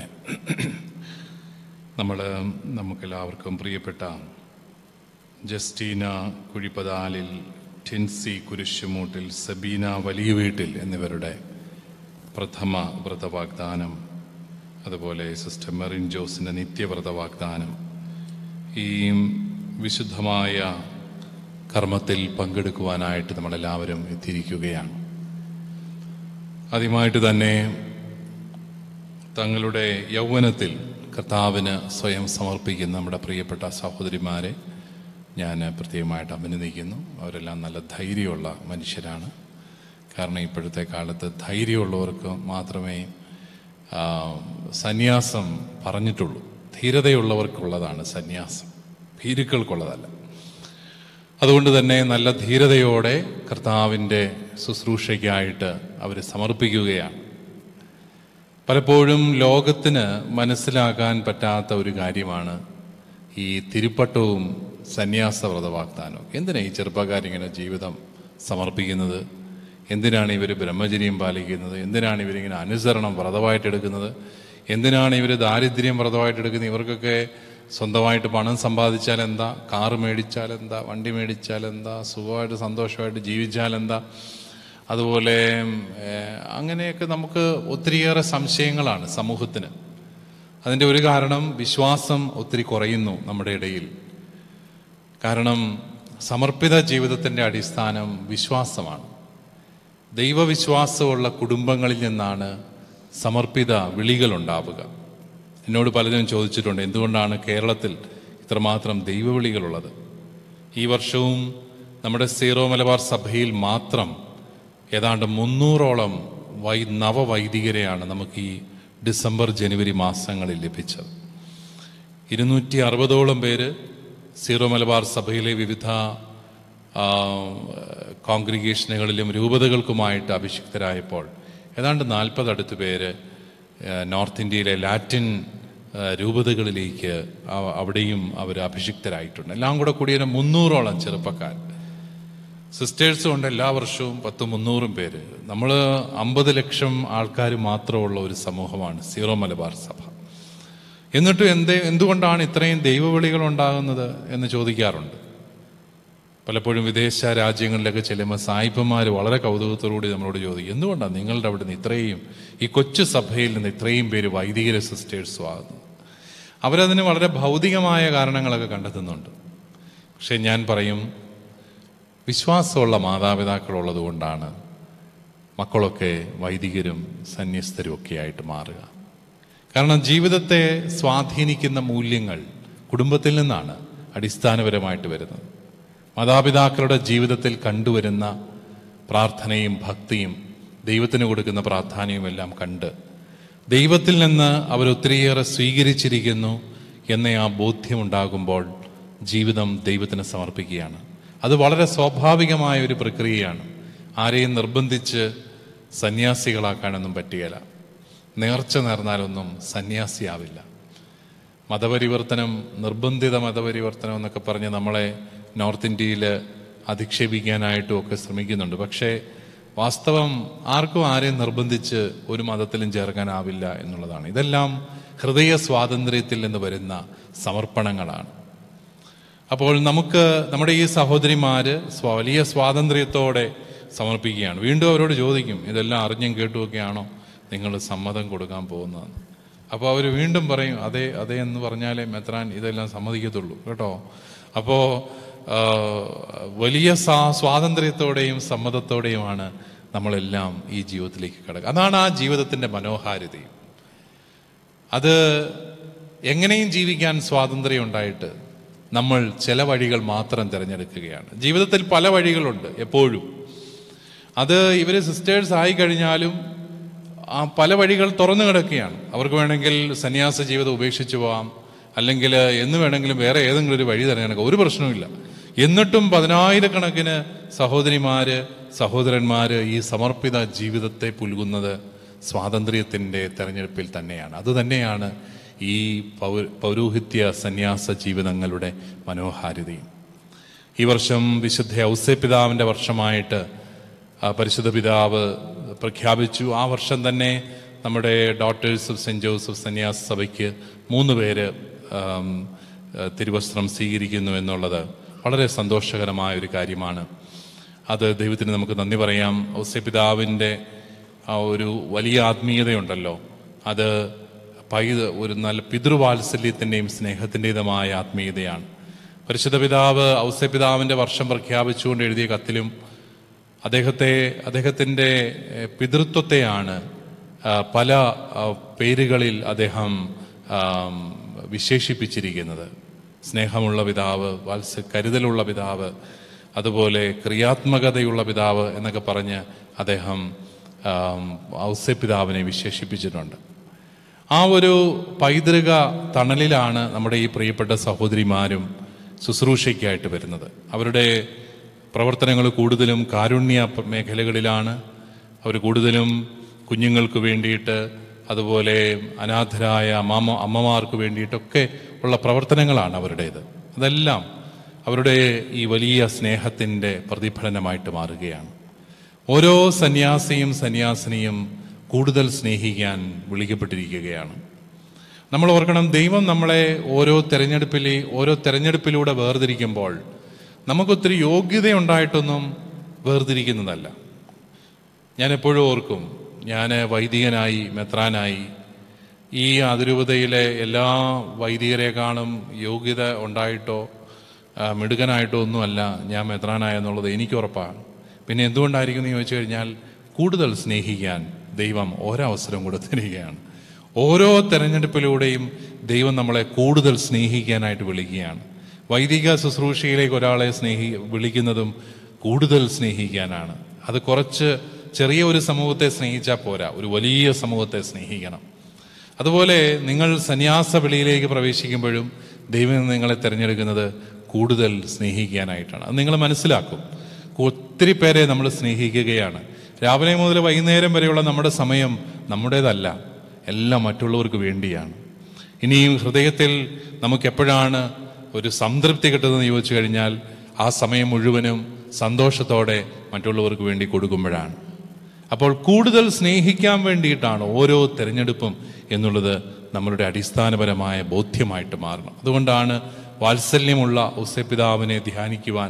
നമുക്കെല്ലാവർക്കും പ്രിയപ്പെട്ട ജസ്റ്റീന കുഴിപ്പതാലിൽ, ടിൻസി കുരിശുമൂട്ടിൽ, സബീന വലിയ വീട്ടിൽ എന്നിവരുടെ പ്രഥമ വ്രതവാഗ്ദാനം, അതുപോലെ സിസ്റ്റർ മെറിൻ ജോസിൻ്റെ നിത്യവ്രത വാഗ്ദാനം, ഈ വിശുദ്ധമായ കർമ്മത്തിൽ പങ്കെടുക്കുവാനായിട്ട് നമ്മളെല്ലാവരും എത്തിയിരിക്കുകയാണ്. ആദ്യമായിട്ട് തന്നെ തങ്ങളുടെ യൗവനത്തിൽ കർത്താവിന് സ്വയം സമർപ്പിക്കുന്ന നമ്മുടെ പ്രിയപ്പെട്ട സഹോദരിമാരെ ഞാൻ പ്രത്യേകമായിട്ട് അഭിനന്ദിക്കുന്നു. അവരെല്ലാം നല്ല ധൈര്യമുള്ള മനുഷ്യരാണ്. കാരണം ഇപ്പോഴത്തെ കാലത്ത് ധൈര്യമുള്ളവർക്ക് മാത്രമേ സന്യാസം പറഞ്ഞിട്ടുള്ളൂ. ധീരതയുള്ളവർക്കുള്ളതാണ് സന്യാസം, ഭീരുക്കൾക്കുള്ളതല്ല. അതുകൊണ്ട് തന്നെ നല്ല ധീരതയോടെ കർത്താവിൻ്റെ ശുശ്രൂഷയ്ക്കായിട്ട് അവർ സമർപ്പിക്കുകയാണ്. പലപ്പോഴും ലോകത്തിന് മനസ്സിലാക്കാൻ പറ്റാത്ത ഒരു കാര്യമാണ് ഈ തിരുപ്പട്ടവും സന്യാസ വ്രതവാഗ്ദാനവും. എന്തിനാണ് ഈ ചെറുപ്പക്കാരിങ്ങനെ ജീവിതം സമർപ്പിക്കുന്നത്? എന്തിനാണ് ഇവർ ബ്രഹ്മചര്യം പാലിക്കുന്നത്? എന്തിനാണ് ഇവരിങ്ങനെ അനുസരണം വ്രതമായിട്ടെടുക്കുന്നത്? എന്തിനാണ് ഇവർ ദാരിദ്ര്യം വ്രതമായിട്ടെടുക്കുന്നത്? ഇവർക്കൊക്കെ സ്വന്തമായിട്ട് പണം സമ്പാദിച്ചാൽ എന്താ, കാറ് മേടിച്ചാൽ എന്താ, വണ്ടി മേടിച്ചാൽ എന്താ, സുഖമായിട്ട് സന്തോഷമായിട്ട് ജീവിച്ചാൽ എന്താ? അതുപോലെ അങ്ങനെയൊക്കെ നമുക്ക് ഒത്തിരിയേറെ സംശയങ്ങളാണ് സമൂഹത്തിന്. അതിൻ്റെ ഒരു കാരണം വിശ്വാസം ഒത്തിരി കുറയുന്നു നമ്മുടെ ഇടയിൽ. കാരണം സമർപ്പിത ജീവിതത്തിൻ്റെ അടിസ്ഥാനം വിശ്വാസമാണ്. ദൈവവിശ്വാസമുള്ള കുടുംബങ്ങളിൽ നിന്നാണ് സമർപ്പിത വിളികളുണ്ടാവുക. എന്നോട് പലരും ചോദിച്ചിട്ടുണ്ട്, എന്തുകൊണ്ടാണ് കേരളത്തിൽ ഇത്രമാത്രം ദൈവവിളികളുള്ളത്? ഈ വർഷവും നമ്മുടെ സീറോ മലബാർ സഭയിൽ മാത്രം ഏതാണ്ട് 300ഓളം നവവൈദികരെയാണ് നമുക്ക് ഈ ഡിസംബർ ജനുവരി മാസങ്ങളിൽ ലഭിച്ചത്. 260ഓളം പേര് സീറോ മലബാർ സഭയിലെ വിവിധ കോൺഗ്രിഗേഷനുകളിലും രൂപതകൾക്കുമായിട്ട് അഭിഷിക്തരായപ്പോൾ ഏതാണ്ട് 40 അടുത്ത് പേര് നോർത്ത് ഇന്ത്യയിലെ ലാറ്റിൻ രൂപതകളിലേക്ക് അവിടെയും അവർ അഭിഷിക്തരായിട്ടുണ്ട്. എല്ലാം കൂടെ കൂടിയ 300ഓളം ചെറുപ്പക്കാർ. സിസ്റ്റേഴ്സും ഉണ്ട് എല്ലാ വർഷവും 100-300 പേര്. നമ്മൾ 50 ലക്ഷം ആൾക്കാർ മാത്രമുള്ള ഒരു സമൂഹമാണ് സീറോ മലബാർ സഭ. എന്നിട്ടും എന്തുകൊണ്ടാണ് ഇത്രയും ദൈവവിളികൾ ഉണ്ടാകുന്നത് എന്ന് ചോദിക്കാറുണ്ട്. പലപ്പോഴും വിദേശ രാജ്യങ്ങളിലൊക്കെ ചെല്ലുമ്പോൾ സായിപ്പന്മാർ വളരെ കൗതുകത്തോടുകൂടി നമ്മളോട് ചോദിക്കും, എന്തുകൊണ്ടാണ് നിങ്ങളുടെ അവിടെ നിന്ന് ഇത്രയും, ഈ കൊച്ചു സഭയിൽ നിന്ന് ഇത്രയും പേര് വൈദികരെ സിസ്റ്റേഴ്സും ആകുന്നത്? അവരതിന് വളരെ ഭൗതികമായ കാരണങ്ങളൊക്കെ കണ്ടെത്തുന്നുണ്ട്. പക്ഷെ ഞാൻ പറയും, വിശ്വാസമുള്ള മാതാപിതാക്കളുള്ളത് കൊണ്ടാണ് മക്കളൊക്കെ വൈദികരും സന്യസ്തരും ഒക്കെ ആയിട്ട് മാറുക. കാരണം ജീവിതത്തെ സ്വാധീനിക്കുന്ന മൂല്യങ്ങൾ കുടുംബത്തിൽ നിന്നാണ് അടിസ്ഥാനപരമായിട്ട് വരുന്നത്. മാതാപിതാക്കളുടെ ജീവിതത്തിൽ കണ്ടുവരുന്ന പ്രാർത്ഥനയും ഭക്തിയും ദൈവത്തിന് കൊടുക്കുന്ന പ്രാധാന്യവും എല്ലാം കണ്ട് ദൈവത്തിൽ നിന്ന് അവരൊത്തിരിയേറെ സ്വീകരിച്ചിരിക്കുന്നു എന്ന ആ ബോധ്യമുണ്ടാകുമ്പോൾ ജീവിതം ദൈവത്തിന് സമർപ്പിക്കുകയാണ്. അത് വളരെ സ്വാഭാവികമായ ഒരു പ്രക്രിയയാണ്. ആരെയും നിർബന്ധിച്ച് സന്യാസികളാക്കാനൊന്നും പറ്റുകയില്ല. നേർച്ച നേർന്നാലൊന്നും സന്യാസിയാവില്ല. മതപരിവർത്തനം, നിർബന്ധിത മതപരിവർത്തനം എന്നൊക്കെ പറഞ്ഞ് നമ്മളെ നോർത്ത് ഇന്ത്യയിൽ അധിക്ഷേപിക്കാനായിട്ടും ഒക്കെ ശ്രമിക്കുന്നുണ്ട്. പക്ഷേ വാസ്തവം ആർക്കും ആരെയും നിർബന്ധിച്ച് ഒരു മതത്തിലും ചേർക്കാനാവില്ല എന്നുള്ളതാണ്. ഇതെല്ലാം ഹൃദയ സ്വാതന്ത്ര്യത്തിൽ നിന്ന് വരുന്ന സമർപ്പണങ്ങളാണ്. അപ്പോൾ നമുക്ക് നമ്മുടെ ഈ സഹോദരിമാര് വലിയ സ്വാതന്ത്ര്യത്തോടെ സമർപ്പിക്കുകയാണ്. വീണ്ടും അവരോട് ചോദിക്കും, ഇതെല്ലാം അറിഞ്ഞും കേട്ടുമൊക്കെയാണോ നിങ്ങൾ സമ്മതം കൊടുക്കാൻ പോകുന്നതെന്ന്. അപ്പോൾ അവർ വീണ്ടും പറയും, അതെ അതെ എന്ന് പറഞ്ഞാലേ മെത്രാൻ ഇതെല്ലാം സമ്മതിക്കത്തുള്ളൂ കേട്ടോ. അപ്പോൾ വലിയ സ്വാതന്ത്ര്യത്തോടെയും സമ്മതത്തോടെയുമാണ് നമ്മളെല്ലാം ഈ ജീവിതത്തിലേക്ക് കടക്കുക. അതാണ് ആ ജീവിതത്തിൻ്റെ മനോഹാരിതയും. അത് എങ്ങനെയും ജീവിക്കാൻ സ്വാതന്ത്ര്യം ഉണ്ടായിട്ട് നമ്മൾ ചില വഴികൾ മാത്രം തിരഞ്ഞെടുക്കുകയാണ്. ജീവിതത്തിൽ പല വഴികളുണ്ട് എപ്പോഴും. അത് ഇവർ സിസ്റ്റേഴ്സ് ആയി കഴിഞ്ഞാലും ആ പല വഴികൾ തുറന്നു കിടക്കുകയാണ്. അവർക്ക് വേണമെങ്കിൽ സന്യാസ ജീവിതം ഉപേക്ഷിച്ചു പോകാം, അല്ലെങ്കിൽ എന്ന് വേണമെങ്കിലും വേറെ ഏതെങ്കിലും ഒരു വഴി തിരഞ്ഞെടുക്കാം, ഒരു പ്രശ്നവുമില്ല. എന്നിട്ടും 10,000-കണക്കിന് സഹോദരിമാര് സഹോദരന്മാര് ഈ സമർപ്പിത ജീവിതത്തെ പുൽകുന്നത് സ്വാതന്ത്ര്യത്തിൻ്റെ തെരഞ്ഞെടുപ്പിൽ തന്നെയാണ്. അത് തന്നെയാണ് ഈ പൗരോഹിത്യ സന്യാസ ജീവിതങ്ങളുടെ മനോഹാരിതയും. ഈ വർഷം വിശുദ്ധ ഔസേപ്പിതാവിൻ്റെ വർഷമായിട്ട് പരിശുദ്ധ പിതാവ് പ്രഖ്യാപിച്ചു. ആ വർഷം തന്നെ നമ്മുടെ ഡോട്ടേഴ്സ് ഓഫ് സെൻറ്റ് ജോസഫ് സന്യാസ സഭയ്ക്ക് 3 പേര് തിരുവസ്ത്രം സ്വീകരിക്കുന്നു എന്നുള്ളത് വളരെ സന്തോഷകരമായ ഒരു കാര്യമാണ്. അത് ദൈവത്തിന് നമുക്ക് നന്ദി പറയാം. ഔസേപ്പിതാവിൻ്റെ ആ ഒരു വലിയ ആത്മീയതയുണ്ടല്ലോ, അത് ഒരു നല്ല പിതൃവാത്സല്യത്തിൻ്റെയും സ്നേഹത്തിൻ്റെതുമായ ആത്മീയതയാണ്. പരിശുദ്ധ പിതാവ് ഔസേപ്പിതാവിൻ്റെ വർഷം പ്രഖ്യാപിച്ചുകൊണ്ട് എഴുതിയ കത്തിലും അദ്ദേഹത്തിൻ്റെ പിതൃത്വത്തെയാണ് പല പേരുകളിൽ അദ്ദേഹം വിശേഷിപ്പിച്ചിരിക്കുന്നത്. സ്നേഹമുള്ള പിതാവ്, കരുതലുള്ള പിതാവ്, അതുപോലെ ക്രിയാത്മകതയുള്ള പിതാവ് എന്നൊക്കെ പറഞ്ഞ് അദ്ദേഹം ഔസേപ്പിതാവിനെ വിശേഷിപ്പിച്ചിട്ടുണ്ട്. ആ ഒരു പൈതൃക തണലിലാണ് നമ്മുടെ ഈ പ്രിയപ്പെട്ട സഹോദരിമാരും ശുശ്രൂഷയ്ക്കായിട്ട് വരുന്നത്. അവരുടെ പ്രവർത്തനങ്ങൾ കൂടുതലും കാരുണ്യ മേഖലകളിലാണ്. അവർ കൂടുതലും കുഞ്ഞുങ്ങൾക്ക് വേണ്ടിയിട്ട്, അതുപോലെ അനാഥരായ അമ്മമാർക്ക് വേണ്ടിയിട്ടൊക്കെ ഉള്ള പ്രവർത്തനങ്ങളാണ് അവരുടേത്. അതെല്ലാം അവരുടെ ഈ വലിയ സ്നേഹത്തിൻ്റെ പ്രതിഫലനമായിട്ട് മാറുകയാണ്. ഓരോ സന്യാസിയും സന്യാസിനിയും കൂടുതൽ സ്നേഹിക്കാൻ വിളിക്കപ്പെട്ടിരിക്കുകയാണ്. നമ്മൾ ഓർക്കണം, ദൈവം നമ്മളെ ഓരോ തെരഞ്ഞെടുപ്പിലൂടെ വേർതിരിക്കുമ്പോൾ നമുക്കൊത്തിരി യോഗ്യതയുണ്ടായിട്ടൊന്നും വേർതിരിക്കുന്നതല്ല. ഞാൻ എപ്പോഴും ഓർക്കും, ഞാൻ വൈദികനായി മെത്രാനായി ഈ അതിരൂപതയിലെ എല്ലാ വൈദികരെക്കാളും യോഗ്യത ഉണ്ടായിട്ടോ മിടുക്കനായിട്ടോ ഒന്നുമല്ല ഞാൻ മെത്രാനായെന്നുള്ളത് എനിക്ക് ഉറപ്പാണ്. പിന്നെ എന്തുകൊണ്ടായിരിക്കും എന്ന് ചോദിച്ചു കഴിഞ്ഞാൽ, കൂടുതൽ സ്നേഹിക്കാൻ ദൈവം ഒരവസരം കൊടുത്തിരിക്കുകയാണ്. ഓരോ തെരഞ്ഞെടുപ്പിലൂടെയും ദൈവം നമ്മളെ കൂടുതൽ സ്നേഹിക്കാനായിട്ട് വിളിക്കുകയാണ്. വൈദിക ശുശ്രൂഷയിലേക്ക് ഒരാളെ വിളിക്കുന്നതും കൂടുതൽ സ്നേഹിക്കാനാണ്. അത് ചെറിയ ഒരു സമൂഹത്തെ സ്നേഹിച്ചാൽ പോരാ, ഒരു വലിയ സമൂഹത്തെ സ്നേഹിക്കണം. അതുപോലെ നിങ്ങൾ സന്യാസ വിളിയിലേക്ക് പ്രവേശിക്കുമ്പോഴും ദൈവം നിങ്ങളെ തിരഞ്ഞെടുക്കുന്നത് കൂടുതൽ സ്നേഹിക്കാനായിട്ടാണ്. അത് നിങ്ങൾ മനസ്സിലാക്കും. ഒത്തിരി പേരെ നമ്മൾ സ്നേഹിക്കുകയാണ്. രാവിലെ മുതൽ വൈകുന്നേരം വരെയുള്ള നമ്മുടെ സമയം നമ്മുടേതല്ല, എല്ലാം മറ്റുള്ളവർക്ക് വേണ്ടിയാണ്. ഇനിയും ഹൃദയത്തിൽ നമുക്കെപ്പോഴാണ് ഒരു സംതൃപ്തി കിട്ടുന്നതെന്ന് ചോദിച്ചു കഴിഞ്ഞാൽ, ആ സമയം മുഴുവനും സന്തോഷത്തോടെ മറ്റുള്ളവർക്ക് വേണ്ടി കൊടുക്കുമ്പോഴാണ്. അപ്പോൾ കൂടുതൽ സ്നേഹിക്കാൻ വേണ്ടിയിട്ടാണ് ഓരോ തിരഞ്ഞെടുപ്പും എന്നുള്ളത് നമ്മളുടെ അടിസ്ഥാനപരമായ ബോധ്യമായിട്ട് മാറണം. അതുകൊണ്ടാണ് വാത്സല്യമുള്ള ഔസേപ്പിതാവിനെ ധ്യാനിക്കുവാൻ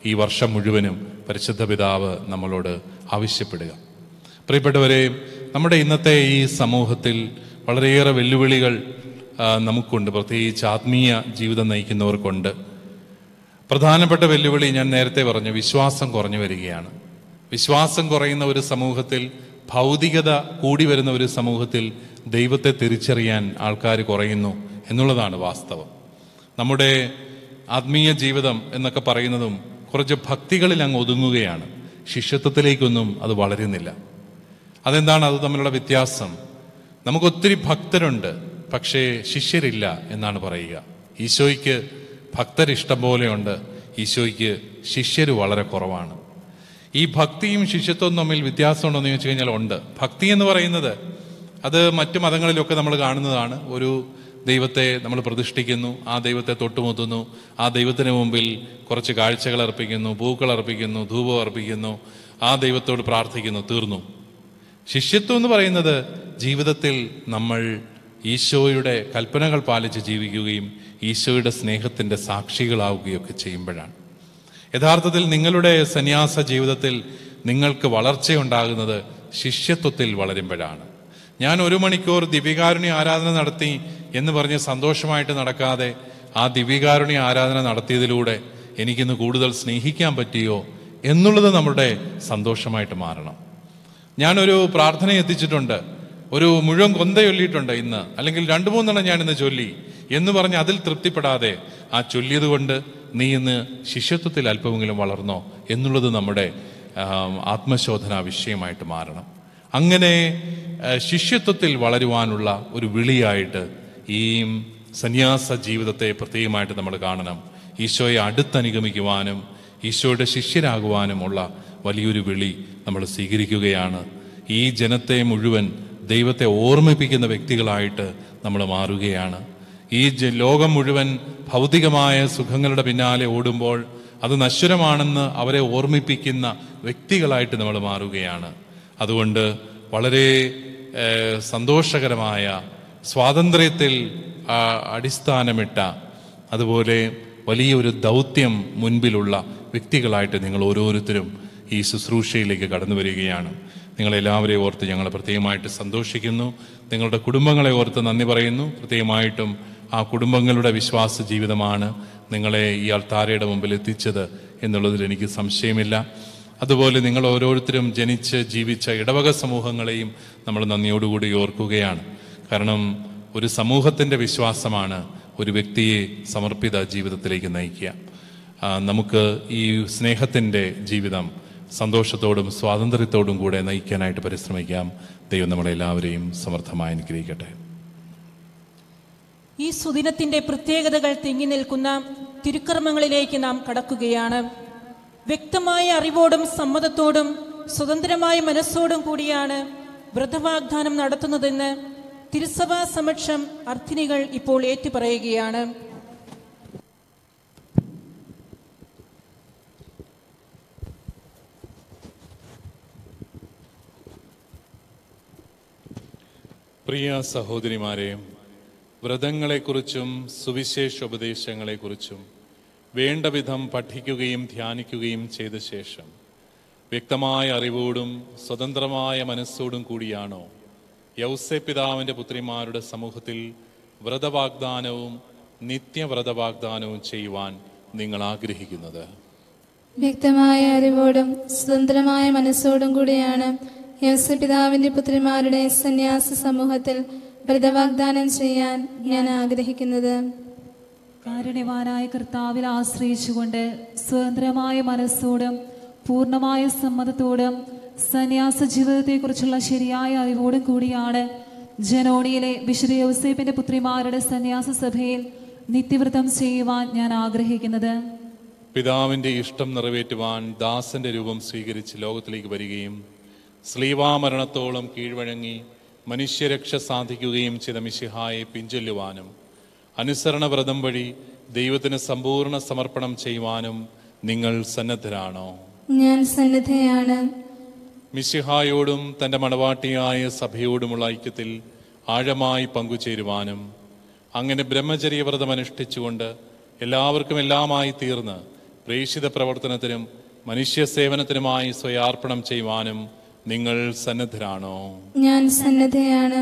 ഈ വർഷം മുഴുവനും പരിശുദ്ധ പിതാവ് നമ്മളോട് ആവശ്യപ്പെടുക. പ്രിയപ്പെട്ടവരെ, നമ്മുടെ ഇന്നത്തെ ഈ സമൂഹത്തിൽ വളരെയേറെ വെല്ലുവിളികൾ നമുക്കുണ്ട്, പ്രത്യേകിച്ച് ആത്മീയ ജീവിതം നയിക്കുന്നവർക്കുണ്ട്. പ്രധാനപ്പെട്ട വെല്ലുവിളി ഞാൻ നേരത്തെ പറഞ്ഞു, വിശ്വാസം കുറഞ്ഞു വരികയാണ്. വിശ്വാസം കുറയുന്ന ഒരു സമൂഹത്തിൽ, ഭൗതികത കൂടി വരുന്ന ഒരു സമൂഹത്തിൽ ദൈവത്തെ തിരിച്ചറിയാൻ ആൾക്കാർ കുറയുന്നു എന്നുള്ളതാണ് വാസ്തവം. നമ്മുടെ ആത്മീയ ജീവിതം എന്നൊക്കെ പറയുന്നതും കുറച്ച് ഭക്തികളിൽ അങ്ങ് ഒതുങ്ങുകയാണ്, ശിഷ്യത്വത്തിലേക്കൊന്നും അത് വളരുന്നില്ല. അതെന്താണ് അത് തമ്മിലുള്ള വ്യത്യാസം? നമുക്കൊത്തിരി ഭക്തരുണ്ട്, പക്ഷേ ശിഷ്യരില്ല എന്നാണ് പറയുക. ഈശോയ്ക്ക് ഭക്തരിഷ്ടം പോലെയുണ്ട്, ഈശോയ്ക്ക് ശിഷ്യർ വളരെ കുറവാണ്. ഈ ഭക്തിയും ശിഷ്യത്വവും തമ്മിൽ വ്യത്യാസമുണ്ടോ എന്ന് ചോദിച്ചു കഴിഞ്ഞാൽ ഉണ്ട്. ഭക്തി എന്ന് പറയുന്നത് അത് മറ്റു മതങ്ങളിലൊക്കെ നമ്മൾ കാണുന്നതാണ്. ഒരു ദൈവത്തെ നമ്മൾ പ്രതിഷ്ഠിക്കുന്നു, ആ ദൈവത്തെ തൊട്ടുമുത്തുന്നു, ആ ദൈവത്തിന് മുമ്പിൽ കുറച്ച് കാഴ്ചകൾ അർപ്പിക്കുന്നു, പൂക്കൾ അർപ്പിക്കുന്നു, ധൂപം അർപ്പിക്കുന്നു, ആ ദൈവത്തോട് പ്രാർത്ഥിക്കുന്നു, തീർന്നു. ശിഷ്യത്വം എന്ന് പറയുന്നത് ജീവിതത്തിൽ നമ്മൾ ഈശോയുടെ കൽപ്പനകൾ പാലിച്ച് ജീവിക്കുകയും ഈശോയുടെ സ്നേഹത്തിൻ്റെ സാക്ഷികളാവുകയൊക്കെ ചെയ്യുമ്പോഴാണ്. യഥാർത്ഥത്തിൽ നിങ്ങളുടെ സന്യാസ ജീവിതത്തിൽ നിങ്ങൾക്ക് വളർച്ചയുണ്ടാകുന്നത് ശിഷ്യത്വത്തിൽ വളരുമ്പോഴാണ്. ഞാൻ 1 മണിക്കൂർ ദിവ്യകാരുണ്യ ആരാധന നടത്തി എന്ന് പറഞ്ഞ് സന്തോഷമായിട്ട് നടക്കാതെ, ആ ദിവ്യകാരുണ്യ ആരാധന നടത്തിയതിലൂടെ എനിക്കിന്ന് കൂടുതൽ സ്നേഹിക്കാൻ പറ്റിയോ എന്നുള്ളത് നമ്മുടെ സന്തോഷമായിട്ട് മാറണം. ഞാനൊരു പ്രാർത്ഥന എത്തിച്ചിട്ടുണ്ട്, ഒരു മുഴുവൻ കൊന്ത ചൊല്ലിയിട്ടുണ്ട് ഇന്ന്, അല്ലെങ്കിൽ 2-3 ഞാനിന്ന് ചൊല്ലി എന്ന് പറഞ്ഞ് അതിൽ തൃപ്തിപ്പെടാതെ ആ ചൊല്ലിയത് കൊണ്ട് നീ ഇന്ന് ശിഷ്യത്വത്തിൽ അല്പമെങ്കിലും വളർന്നോ എന്നുള്ളത് നമ്മുടെ ആത്മശോധനാ വിഷയമായിട്ട് മാറണം. അങ്ങനെ ശിഷ്യത്വത്തിൽ വളരുവാനുള്ള ഒരു വിളിയായിട്ട് ഈ സന്യാസ ജീവിതത്തെ പ്രത്യേകമായിട്ട് നമ്മൾ കാണണം. ഈശോയെ അടുത്തനുഗമിക്കുവാനും ഈശോയുടെ ശിഷ്യരാകുവാനുമുള്ള വലിയൊരു വിളി നമ്മൾ സ്വീകരിക്കുകയാണ്. ഈ ജനത്തെ മുഴുവൻ ദൈവത്തെ ഓർമ്മിപ്പിക്കുന്ന വ്യക്തികളായിട്ട് നമ്മൾ മാറുകയാണ്. ഈ ലോകം മുഴുവൻ ഭൗതികമായ സുഖങ്ങളുടെ പിന്നാലെ ഓടുമ്പോൾ അത് നശ്വരമാണെന്ന് അവരെ ഓർമ്മിപ്പിക്കുന്ന വ്യക്തികളായിട്ട് നമ്മൾ മാറുകയാണ്. അതുകൊണ്ട് വളരെ സന്തോഷകരമായ സ്വാതന്ത്ര്യത്തിൽ അടിസ്ഥാനമിട്ട, അതുപോലെ വലിയൊരു ദൗത്യം മുൻപിലുള്ള വ്യക്തികളായിട്ട് നിങ്ങൾ ഓരോരുത്തരും ഈ ശുശ്രൂഷയിലേക്ക് കടന്നു വരികയാണ്. നിങ്ങളെല്ലാവരെയും ഓർത്ത് ഞങ്ങൾ പ്രത്യേകമായിട്ട് സന്തോഷിക്കുന്നു. നിങ്ങളുടെ കുടുംബങ്ങളെ ഓർത്ത് നന്ദി പറയുന്നു. പ്രത്യേകമായിട്ടും ആ കുടുംബങ്ങളുടെ വിശ്വാസ ജീവിതമാണ് നിങ്ങളെ ഈ അൾത്താരയുടെ മുമ്പിൽ എത്തിച്ചത് എന്നുള്ളതിൽ എനിക്ക് സംശയമില്ല. അതുപോലെ നിങ്ങൾ ഓരോരുത്തരും ജനിച്ച് ജീവിച്ച ഇടവക സമൂഹങ്ങളെയും നമ്മൾ നന്ദിയോടുകൂടി ഓർക്കുകയാണ്. കാരണം ഒരു സമൂഹത്തിൻ്റെ വിശ്വാസമാണ് ഒരു വ്യക്തിയെ സമർപ്പിത ജീവിതത്തിലേക്ക് നയിക്കുക. നമുക്ക് ഈ സ്നേഹത്തിൻ്റെ ജീവിതം സന്തോഷത്തോടും സ്വാതന്ത്ര്യത്തോടും കൂടെ നയിക്കാനായിട്ട് പരിശ്രമിക്കാം. ദൈവം നമ്മളെല്ലാവരെയും സമർത്ഥമായി അനുഗ്രഹിക്കട്ടെ. ഈ സുദിനത്തിന്റെ പ്രത്യേകതകൾ തിങ്ങി നിൽക്കുന്ന തിരുക്കർമ്മങ്ങളിലേക്ക് നാം കടക്കുകയാണ്. വ്യക്തമായ അറിവോടും സമ്മതത്തോടും സ്വതന്ത്രമായ മനസ്സോടും കൂടിയാണ് വ്രതവാഗ്ദാനം നടത്തുന്നതെന്ന് തിരുസഭാ സമക്ഷം അർത്ഥിനികൾ ഇപ്പോൾ ഏറ്റുപറയുകയാണ്. പ്രിയ സഹോദരിമാരെ, വ്രതങ്ങളെക്കുറിച്ചും സുവിശേഷോപദേശങ്ങളെക്കുറിച്ചും വേണ്ട വിധം പഠിക്കുകയും ധ്യാനിക്കുകയും ചെയ്ത ശേഷം വ്യക്തമായ അറിവോടും സ്വതന്ത്രമായ മനസ്സോടും കൂടിയാണോ യൗസേപ്പിതാവിൻ്റെ പുത്രിമാരുടെ സമൂഹത്തിൽ വ്രതവാഗ്ദാനവും നിത്യവ്രതവാഗ്ദാനവും ചെയ്യുവാൻ നിങ്ങൾ ആഗ്രഹിക്കുന്നത്? വ്യക്തമായ അറിവോടും സ്വതന്ത്രമായ മനസ്സോടും കൂടിയാണ് യൗസേപ്പിതാവിന്റെ പുത്രിമാരുടെ സന്യാസ സമൂഹത്തിൽ വ്രതവാഗ്ദാനം ചെയ്യാൻ ഞാൻ ആഗ്രഹിക്കുന്നത്. കാരുണ്യവാനായ കർത്താവിൽ ആശ്രയിച്ചുകൊണ്ട് സ്വതന്ത്രമായ മനസ്സോടും പൂർണ്ണമായ സമ്മതത്തോടും സന്യാസ ജീവിതത്തെക്കുറിച്ചുള്ള ശരിയായ അറിവോടും കൂടിയാണ് ജനോണിയിലെ വിശുദ്ധ യൗസേപ്പിന്റെ പുത്രിമാരുടെ സന്യാസ സഭയിൽ നിത്യവ്രതം ചെയ്യുവാൻ ഞാൻ ആഗ്രഹിക്കുന്നത്. പിതാവിൻ്റെ ഇഷ്ടം നിറവേറ്റുവാൻ ദാസന്റെ രൂപം സ്വീകരിച്ച് ലോകത്തിലേക്ക് വരികയും സ്ലീവാമരണത്തോളം കീഴ്വഴങ്ങി മനുഷ്യരക്ഷ സാധിക്കുകയും ചെയ്ത മിശിഹായെ പിഞ്ചൊല്ലുവാനും അനുസരണവ്രതം വഴി ദൈവത്തിന് സമ്പൂർണ്ണ സമർപ്പണം ചെയ്യുവാനും നിങ്ങൾ സന്നദ്ധരാണോ? ഞാൻ സന്നദ്ധയാണ്. മിശിഹായോടും തൻ്റെ മണവാട്ടിയായ സഭയോടുമുള്ള ഐക്യത്തിൽ ആഴമായി പങ്കുചേരുവാനും അങ്ങനെ ബ്രഹ്മചര്യവ്രതം അനുഷ്ഠിച്ചുകൊണ്ട് എല്ലാവർക്കും എല്ലാമായി തീർന്ന് പ്രേക്ഷിത പ്രവർത്തനത്തിനും മനുഷ്യ സേവനത്തിനുമായി സ്വയാർപ്പണം ചെയ്യുവാനും നിങ്ങൾ സന്നദ്ധരാണോ? ഞാൻ സന്നദ്ധയാണ്.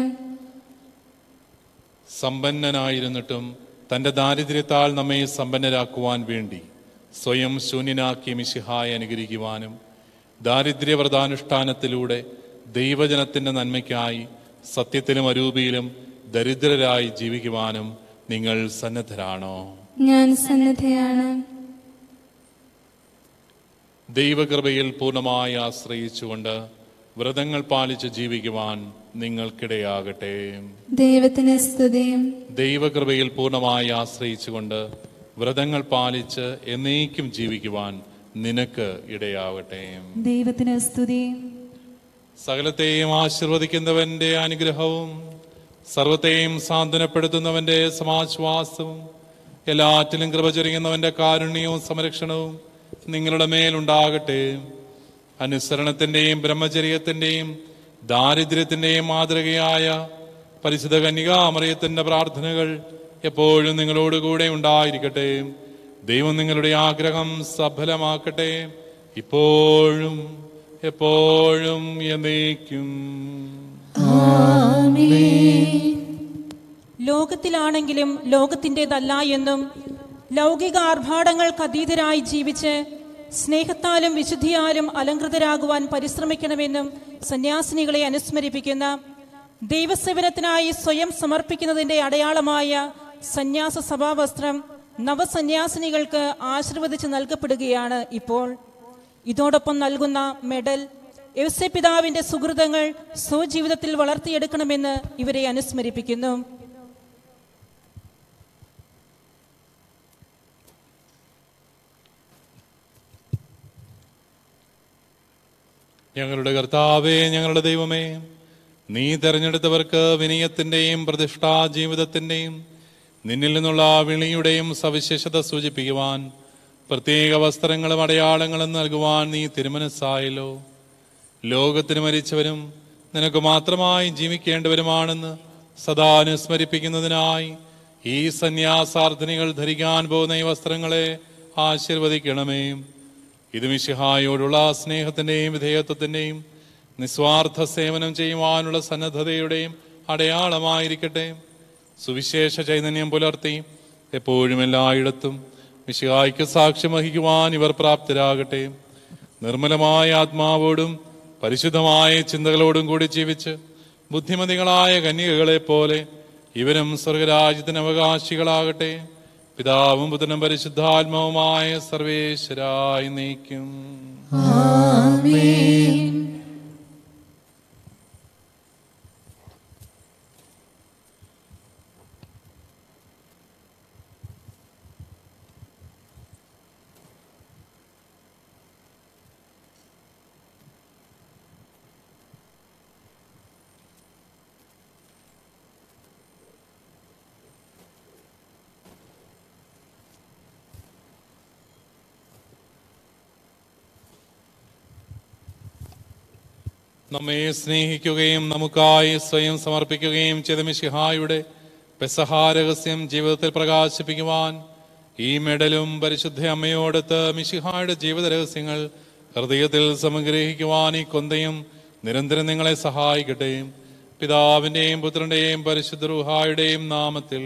സമ്പന്നനായിരുന്നിട്ടും തൻ്റെ ദാരിദ്ര്യത്താൽ നമ്മെ സമ്പന്നരാക്കുവാൻ വേണ്ടി സ്വയം ശൂന്യനാക്കി മിശിഹായെ അനുകരിക്കുവാനും ദാരിദ്ര്യവ്രതാനുഷ്ഠാനത്തിലൂടെ ദൈവജനത്തിൻ്റെ നന്മയ്ക്കായി സത്യത്തിലും അരൂപിയിലും ദരിദ്രരായി ജീവിക്കുവാനും നിങ്ങൾ സന്നദ്ധരാണോ? ഞാൻ സന്നദ്ധയാണ്. ദൈവകൃപയിൽ പൂർണ്ണമായി ആശ്രയിച്ചുകൊണ്ട് വ്രതങ്ങൾ പാലിച്ച് ജീവിക്കുവാൻ നിങ്ങൾക്കിടയാകട്ടെ. ദൈവത്തിന് സ്തുതി. ദൈവകൃപയിൽ പൂർണ്ണമായി ആശ്രയിച്ചുകൊണ്ട് വ്രതങ്ങൾ പാലിച്ച് എന്നേക്കും ജീവിക്കുവാൻ നിനക്ക് ഇടയാവട്ടെ. ദൈവത്തിന് സ്തുതി. സകലത്തെയും ആശീർവദിക്കുന്നവന്റെ അനുഗ്രഹവും സർവത്തെയും സാന്ത്വനപ്പെടുത്തുന്നവന്റെ സമാശ്വാസവും എല്ലാറ്റിലും കൃപ ചൊരിയുന്നവന്റെ കാരുണ്യവും സംരക്ഷണവും നിങ്ങളുടെ മേലുണ്ടാകട്ടെ. അനുസരണത്തിന്റെയും ബ്രഹ്മചര്യത്തിന്റെയും ദാരിദ്ര്യത്തിന്റെയും മാതൃകയായ പരിശുദ്ധ കന്യകാമറിയത്തിന്റെ പ്രാർത്ഥനകൾ എപ്പോഴും നിങ്ങളോടുകൂടെ ഉണ്ടായിരിക്കട്ടെ. ദൈവം നിങ്ങളുടെ ആഗ്രഹം സഫലമാക്കട്ടെ, ഇപ്പോഴും എപ്പോഴും എന്നേക്കും. ലോകത്തിലാണെങ്കിലും ലോകത്തിൻ്റെതല്ല എന്നും ലൗകിക ആർഭാടങ്ങൾക്ക് അതീതരായി ജീവിച്ച് സ്നേഹത്താലും വിശുദ്ധിയാലും അലങ്കൃതരാകുവാൻ പരിശ്രമിക്കണമെന്നും സന്യാസിനികളെ അനുസ്മരിപ്പിക്കുന്ന, ദൈവസേവനത്തിനായി സ്വയം സമർപ്പിക്കുന്നതിൻ്റെ അടയാളമായ സന്യാസ സഭാവസ്ത്രം നവസന്യാസിനികൾക്ക് ആശീർവദിച്ച് നൽകപ്പെടുകയാണ് ഇപ്പോൾ. ഇതോടൊപ്പം നൽകുന്ന മെഡൽ യൗസേപ്പിതാവിന്റെ സുഹൃതങ്ങൾ സ്വജീവിതത്തിൽ വളർത്തിയെടുക്കണമെന്ന് ഇവരെ അനുസ്മരിപ്പിക്കുന്നു. ഞങ്ങളുടെ കർത്താവേ, ഞങ്ങളുടെ ദൈവമേ, നീ തെരഞ്ഞെടുത്തവർക്ക് വിനയത്തിന്റെയും പ്രതിഷ്ഠാ ജീവിതത്തിന്റെയും നിന്നിൽ നിന്നുള്ള വിളിയുടെയും സവിശേഷത സൂചിപ്പിക്കുവാൻ പ്രത്യേക വസ്ത്രങ്ങളും അടയാളങ്ങളും നൽകുവാൻ നീ തിരുമനസ്സായല്ലോ. ലോകത്തിന് മരിച്ചവരും നിനക്ക് മാത്രമായി ജീവിക്കേണ്ടവരുമാണെന്ന് സദാ അനുസ്മരിപ്പിക്കുന്നതിനായി ഈ സന്യാസാർത്ഥിനികൾ ധരിക്കാൻ പോകുന്ന ഈ വസ്ത്രങ്ങളെ ആശീർവദിക്കണമേ. ഇത് മിശിഹായോടുള്ള സ്നേഹത്തിന്റെയും വിധേയത്വത്തിന്റെയും നിസ്വാർത്ഥ സേവനം ചെയ്യുവാനുള്ള സന്നദ്ധതയുടെയും അടയാളമായിരിക്കട്ടെ. സുവിശേഷ ചൈതന്യം പുലർത്തി എപ്പോഴും എല്ലായിടത്തും മിശിഹായ്ക്ക് സാക്ഷ്യം വഹിക്കുവാൻ ഇവർ പ്രാപ്തരാകട്ടെ. നിർമ്മലമായ ആത്മാവോടും പരിശുദ്ധമായ ചിന്തകളോടും കൂടി ജീവിച്ച് ബുദ്ധിമതികളായ കന്യകകളെ പോലെ ഇവരും സ്വർഗരാജ്യത്തിന് അവകാശികളാകട്ടെ. പിതാവും പുത്രനും പരിശുദ്ധാത്മാവുമായ സർവേശ്വരായി നീക്കും. നമ്മെ സ്നേഹിക്കുകയും നമുക്കായി സ്വയം സമർപ്പിക്കുകയും ചെയ്ത മിശിഹായുടെ പെസഹാ രഹസ്യം ജീവിതത്തിൽ പ്രകാശിപ്പിക്കുവാൻ ഈ മെഡലും പരിശുദ്ധ അമ്മയോടൊത്ത് മിശിഹായുടെ ജീവിത രഹസ്യങ്ങൾ ഹൃദയത്തിൽ സംഗ്രഹിക്കുവാൻ ഈ കൊന്തയും നിരന്തരം നിങ്ങളെ സഹായിക്കട്ടെ. പിതാവിന്റെയും പുത്രന്റെയും പരിശുദ്ധ റൂഹായുടെയും നാമത്തിൽ.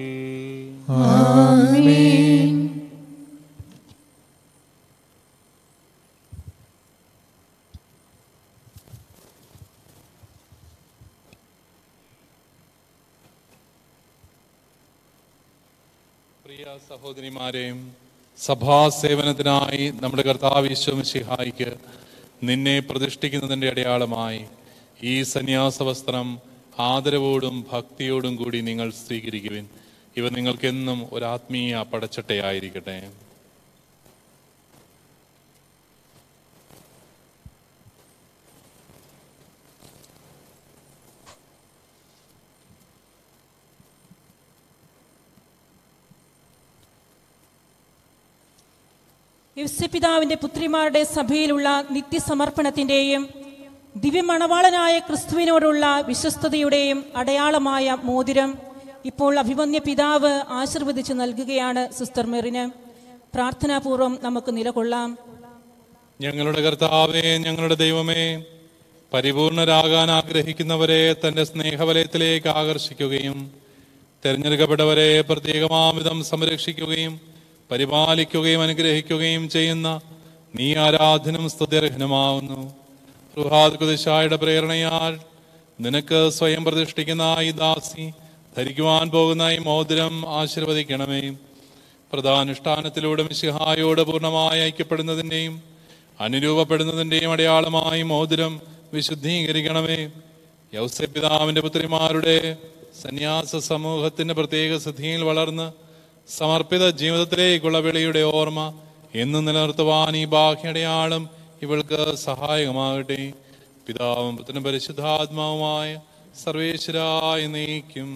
പ്രിയ സഹോദരിമാരെയും, സഭാസേവനത്തിനായി നമ്മുടെ കർത്താവ് ഈശോ മിശിഹായ്ക്ക് നിന്നെ പ്രതിഷ്ഠിക്കുന്നതിൻ്റെ അടയാളമായി ഈ സന്യാസ വസ്ത്രം ആദരവോടും ഭക്തിയോടും കൂടി നിങ്ങൾ സ്വീകരിക്കുവിൻ. ഇവ നിങ്ങൾക്കെന്നും ഒരാത്മീയ പടച്ചട്ടയായിരിക്കട്ടെ. യൗസേപ്പിതാവിന്റെ പുത്രിമാരുടെ സഭയിലുള്ള നിത്യസമർപ്പണത്തിന്റെയും ദിവ്യമണവാളനായ ക്രിസ്തുവിനോടുള്ള വിശ്വസ്തതയുടെയും അടയാളമായ മോതിരം ഇപ്പോൾ അഭിമന്യ പിതാവ് ആശീർവദിച്ച് നൽകുകയാണ് സിസ്റ്റർ മെറിന്. പ്രാർത്ഥനാപൂർവം നമുക്ക് നിലകൊള്ളാം. ഞങ്ങളുടെ കർത്താവേ, ഞങ്ങളുടെ ദൈവമേ, പരിപൂർണരാകാൻ ആഗ്രഹിക്കുന്നവരെ തന്റെ സ്നേഹവലയത്തിലേക്ക് ആകർഷിക്കുകയും തെരഞ്ഞെടുക്കപ്പെട്ടവരെ പ്രത്യേകമാവിധം സംരക്ഷിക്കുകയും പരിപാലിക്കുകയും അനുഗ്രഹിക്കുകയും ചെയ്യുന്ന നീ ആരാധനും സ്തുത്യർഹനുമാവുന്നു. റുഹാദ് ഖുദ്ശായുടെ പ്രേരണയാൽ നിനക്ക് സ്വയം പ്രതിഷ്ഠിക്കുന്ന ഈ ദാസി ധരിക്കുവാൻ പോകുന്ന ഈ മോതിരം ആശീർവദിക്കണമേ. പ്രധാനുഷ്ഠാനത്തിലൂടെ മിശിഹായോട് പൂർണ്ണമായി ഐക്യപ്പെടുന്നതിൻ്റെയും അനുരൂപപ്പെടുന്നതിൻ്റെയും അടയാളമായി മോതിരം വിശുദ്ധീകരിക്കണമേ. യൗസേപ്പ് പിതാവിൻ്റെ പുത്രിമാരുടെ സന്യാസ സമൂഹത്തിന്റെ പ്രത്യേക സിദ്ധിയിൽ വളർന്ന് സമർപ്പിത ജീവിതത്തിലേക്കുള്ള വിളിയുടെ ഓർമ്മ എന്നും നിലനിർത്തുവാൻ ഈ ബാഹ്യടയാളം ഇവൾക്ക് സഹായകമാകട്ടെ. പിതാവും പുത്രനും പരിശുദ്ധാത്മാവുമായ സർവേശ്വരായ നീക്കും.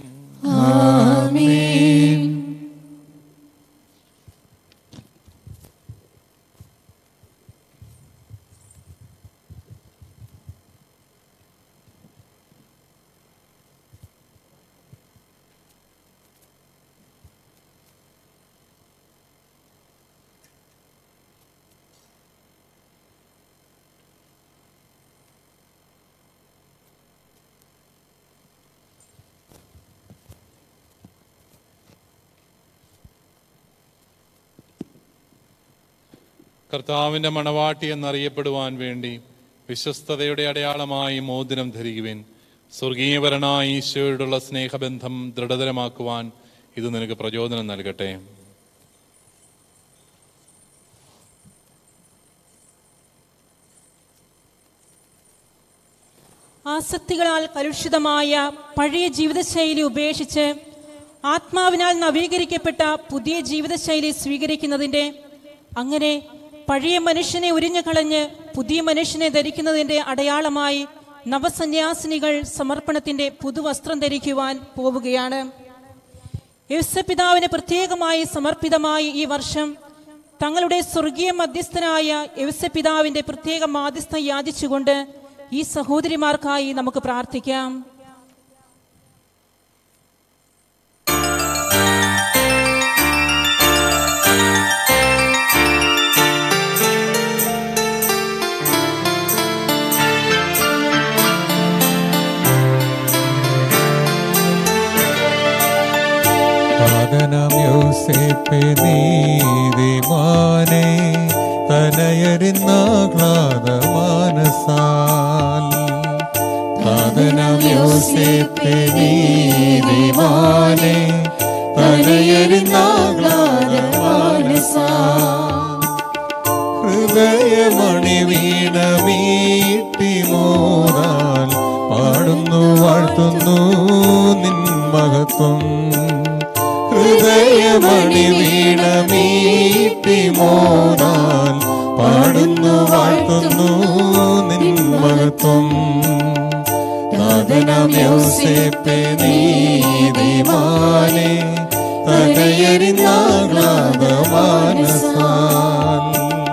കർത്താവിന്റെ മണവാട്ടി എന്നറിയപ്പെടുവാൻ വേണ്ടി വിശ്വസ്തതയുടെ അടയാളമായി മോതിരം ധരിക്കുവിൻ. സ്വർഗീയവരനായ ഈശോയോടുള്ള സ്നേഹബന്ധം ദൃഢതരമാക്കുവാൻ ഇത് നിനക്ക് പ്രചോദനം നൽകട്ടെ. ആസക്തികളാൽ കലുഷിതമായ പഴയ ജീവിതശൈലി ഉപേക്ഷിച്ച് ആത്മാവിനാൽ നവീകരിക്കപ്പെട്ട പുതിയ ജീവിതശൈലി സ്വീകരിക്കുന്നതിൻ്റെ, അങ്ങനെ പഴയ മനുഷ്യനെ ഉരിഞ്ഞു കളഞ്ഞ് പുതിയ മനുഷ്യനെ ധരിക്കുന്നതിൻ്റെ അടയാളമായി നവസന്യാസിനികൾ സമർപ്പണത്തിൻ്റെ പുതുവസ്ത്രം ധരിക്കുവാൻ പോവുകയാണ്. യൗസപിതാവിന് പ്രത്യേകമായി സമർപ്പിതമായി ഈ വർഷം തങ്ങളുടെ സ്വർഗീയ മധ്യസ്ഥനായ യൗസപിതാവിൻ്റെ പ്രത്യേക മാധ്യസ്ഥം യാചിച്ചുകൊണ്ട് ഈ സഹോദരിമാർക്കായി നമുക്ക് പ്രാർത്ഥിക്കാം. യോസേപ്പേ നീതിമാനെ തനയരുന്നാഹ്ലാദമാനസാൽ താതനാം യോസേപ്പേ നീതിമാനെ തനയരുന്നാഹ്ലാദമാനസാൽ ഹൃദയമണി വീണ മീട്ടി മോറാൽ പാടുന്നു വാഴ്ത്തുന്നു നിൻ മഹത്വം. ഹൃദയമണി വീണ മീട്ടി മോറാൽ പാടുന്നു വാഴ്ത്തുന്നു നിൻ മഹത്വം. താതനാം യോസേപ്പേ നീതിമാനെ തനയരുന്നാഹ്ലാദമാനസാൽ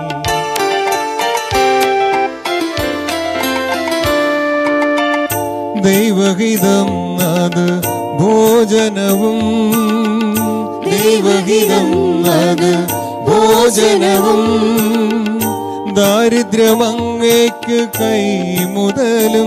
ദൈവഹിതം അത് ഭോജനവും ദൈവഹിതം അത് ഭോജനവും ദാരിദ്ര്യമങ്ങേക്ക് കൈമുതലും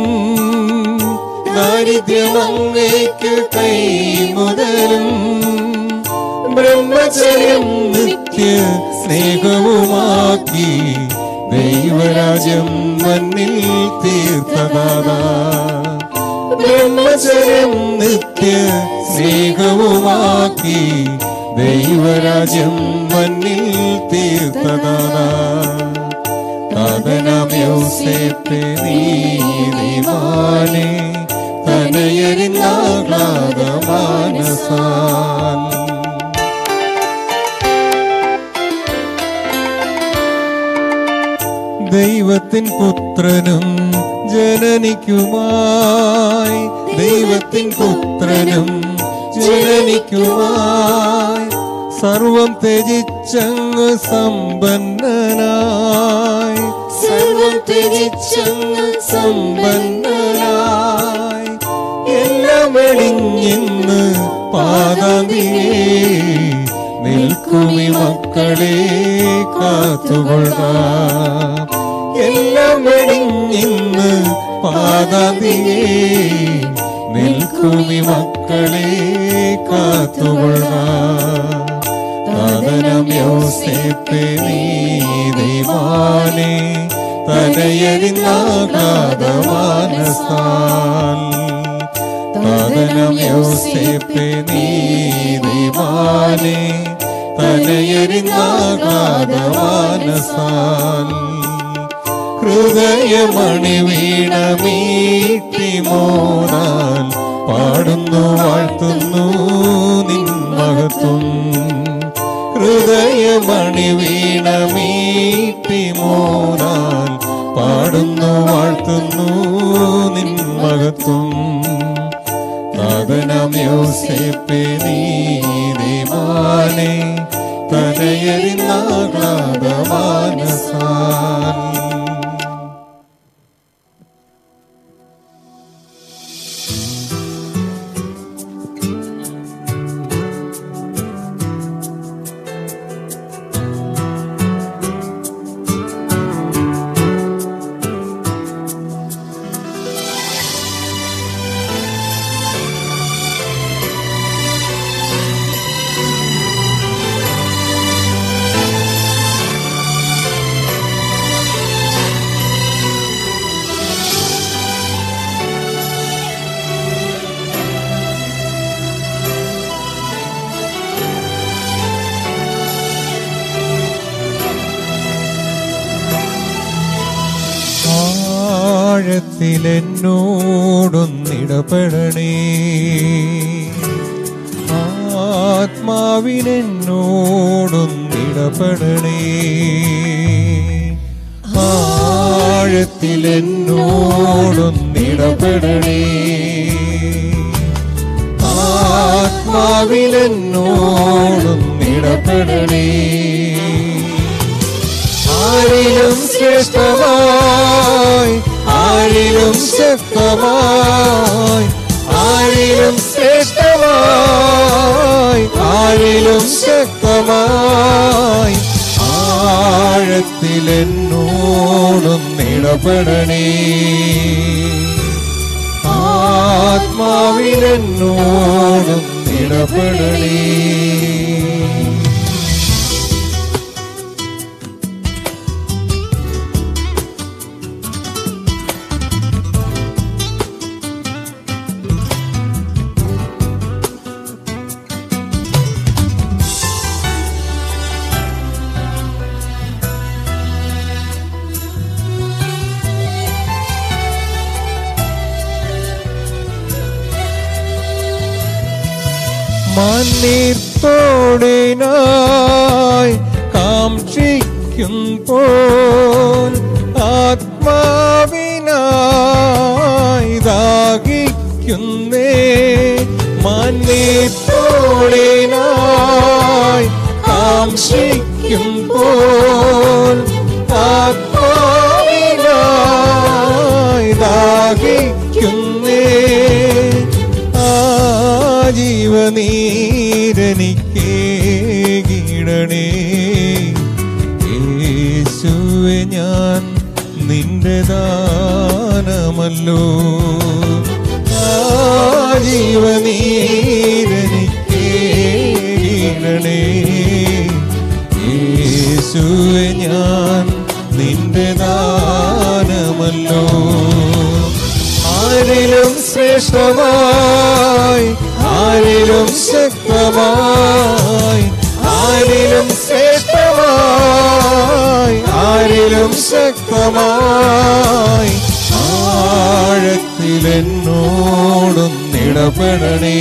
ദാരിദ്ര്യമങ്ങേക്ക് കൈമുതലും ബ്രഹ്മചര്യം നിത്യ സ്നേഹവുമാക്കി ദൈവരാജ്യം മണ്ണിൽ തീർത്തതാ. ബ്രഹ്മചര്യം നിത്യ സ്നേഹവുമാക്കി ദൈവരാജ്യം മണ്ണിൽ തീർത്തതാ. താതനാം യോസേപ്പേ നീതിമാനെ തനയരുന്നാഹ്ലാദമാനസാൽ ദൈവത്തിൻ പുത്രനും ജനനിക്കുമായി ദൈവത്തിൻ പുത്രനും ജനനിക്കുമായി സർവം ത്യജിച്ചങ്ങ് സമ്പന്നനായി സർവം ത്യജിച്ചങ്ങ് സമ്പന്നനായി എല്ലാം വെടിഞ്ഞിന്ന് പാദാന്തിയെ നിൽക്കുമി മക്കളെ കാത്തുകൊള്ളുക. എല്ലാം വെടിഞ്ഞിന്ന് പാതാന്തിയെ നിൽക്കുമി മക്കളെ കാത്തുകൊള്ളുക. താതനം യോസേപ്പേ നീതിമാനെ തനയരിന്നാഘാതമാനസാൽ. താതനം യോസേപ്പേ നീതിമാനെ തനയരിന്നാഘാതമാനസാൽ. ഹൃദയമണി വീണമീട്ടി മോനാൻ പാടുന്നു വാഴ്ത്തുന്നു നിൻ മഹത്വം. ഹൃദയമണി വീണമീട്ടി മോനാൻ പാടുന്നു വാഴ്ത്തുന്നു നിൻ മഹത്വം. താതനം യോസേപ്പേ നീതിമാനെ തനയരിന്നാഘാതമാനസാൽ. ആഴത്തിലെന്നോടൊന്നിടപെടണേ, ആത്മാവിനെന്നോടൊന്നിടപെടണേ. ആഴത്തിലെന്നോടൊന്നിടപെടണേ, ആത്മാവിലെന്നോടൊന്നിടപെടണേ. ആരിലും ശ്രേഷ്ഠമായി, ആരിലും ശക്തമായി, ആരിലും ശ്രേഷ്ഠമായി, ആരിലും ശക്തമായി. ആഴത്തിലെന്നോടൊന്നിടപെടണേ, ആത്മാവിലെന്നോടൊന്നിടപെടണേ. മണ്ണീർത്തോടിനായി കാക്ഷിക്കുമ്പോൾ ആത്മാവിനായി ദാഹിക്കുന്നേ. മണ്ണീർത്തോടിനായി കാക്ഷിക്കുമ്പോൾ ആത്മാവിനായി ദാഹിക്കുന്നേ. ജീവനീരനിക്കേകിടണേ യേശുവേ, ഞാൻ നിന്റെ ദാനമല്ലോ. ജീവനീരനിക്കേകിടണേ യേശുവേ, ഞാൻ നിന്റെ ദാനമല്ലോ. ആരിലും ശ്രേഷ്ഠമായി, ആരിലും ശക്തമായി, ആരിലും ശ്രേഷ്ഠമായി, ആരിലും ശക്തമായി. ആഴത്തിലെന്നോടൊന്നിടപെടണേ,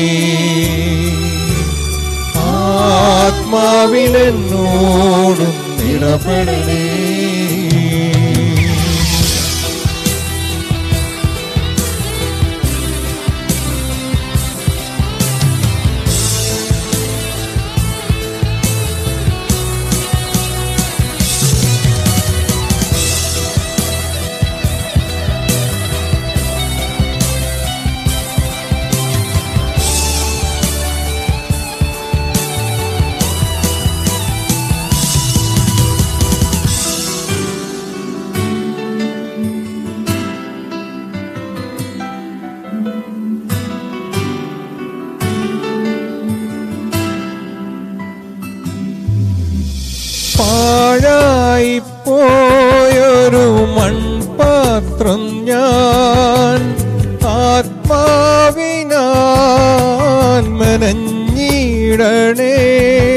ആത്മാവിലെന്നോടൊന്നിടപെടണേ. പാഴായി പോയൊരു മൺപാത്രം ഞാൻ ആത്മാവിനാൽ മനഞ്ഞിടണേ.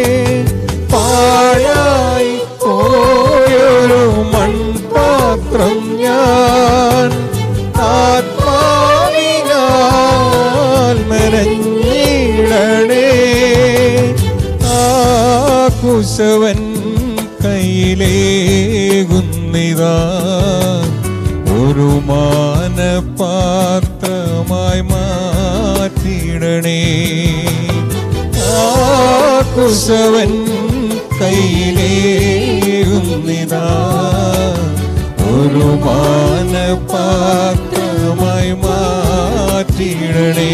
പാഴായി പോയൊരു മൺപാത്രം ഞാൻ ആത്മാവിനാൽ മനഞ്ഞിടണേ. ആ കുശവൻ കയ്യിലേകുന്നിതാ ഒരു മാനപാത്രമായി മാറ്റിടണേ. ആ കുശവൻ കയ്യിലേകുന്നിതാ ഒരു മാനപാത്രമായി മാറ്റിടണേ.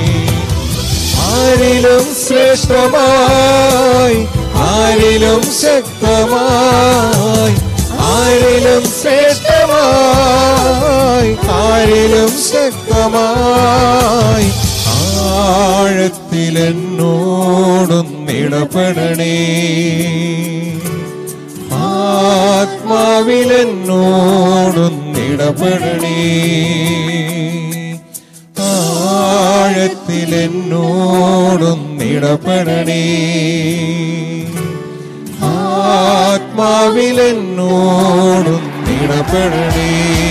ആരിലും ശ്രേഷ്ഠമായി, ആരിലും ശക്തമായി, ആരിലും ശ്രേഷ്ഠമായി, ആരിലും ശക്തമായി ആഴത്തിലെന്നോടൊന്നിടപെടണേ. ആത്മാവിലെന്നോടൊന്നിടപെടണേ. ആഴത്തിലെന്നോടൊന്നിടപെടണേ. ആത്മാവിലെന്നോടൊന്നിടപെടണേ.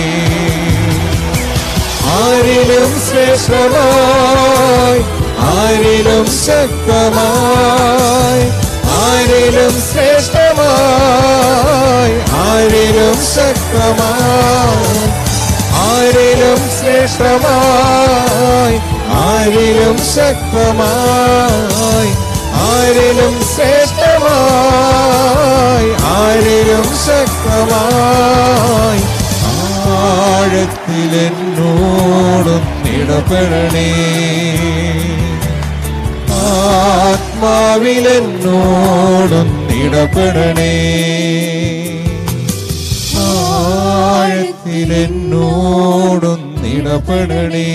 ആരിലും ശ്രേഷ്ഠമായി, ആരിലും ശക്തമായി, ആരിലും ശ്രേഷ്ഠമായി, ആരിലും ശക്തമായി, ആരിലും ശ്രേഷ്ഠമായി, ആരിലും ശക്തമായി, ആരിലും ശ്രേഷ്ഠമായി, ആരിലും ശക്തമായി ആഴത്തിലെന്നോടൊന്നിടപെടണേ. ആത്മാവിലെന്നോടൊന്നിടപെടണേ. ആഴത്തിലെന്നോടൊന്നിടപെടണേ.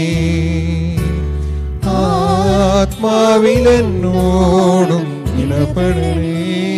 ആത്മാവിലെന്നോടൊന്നിടപെടണേ.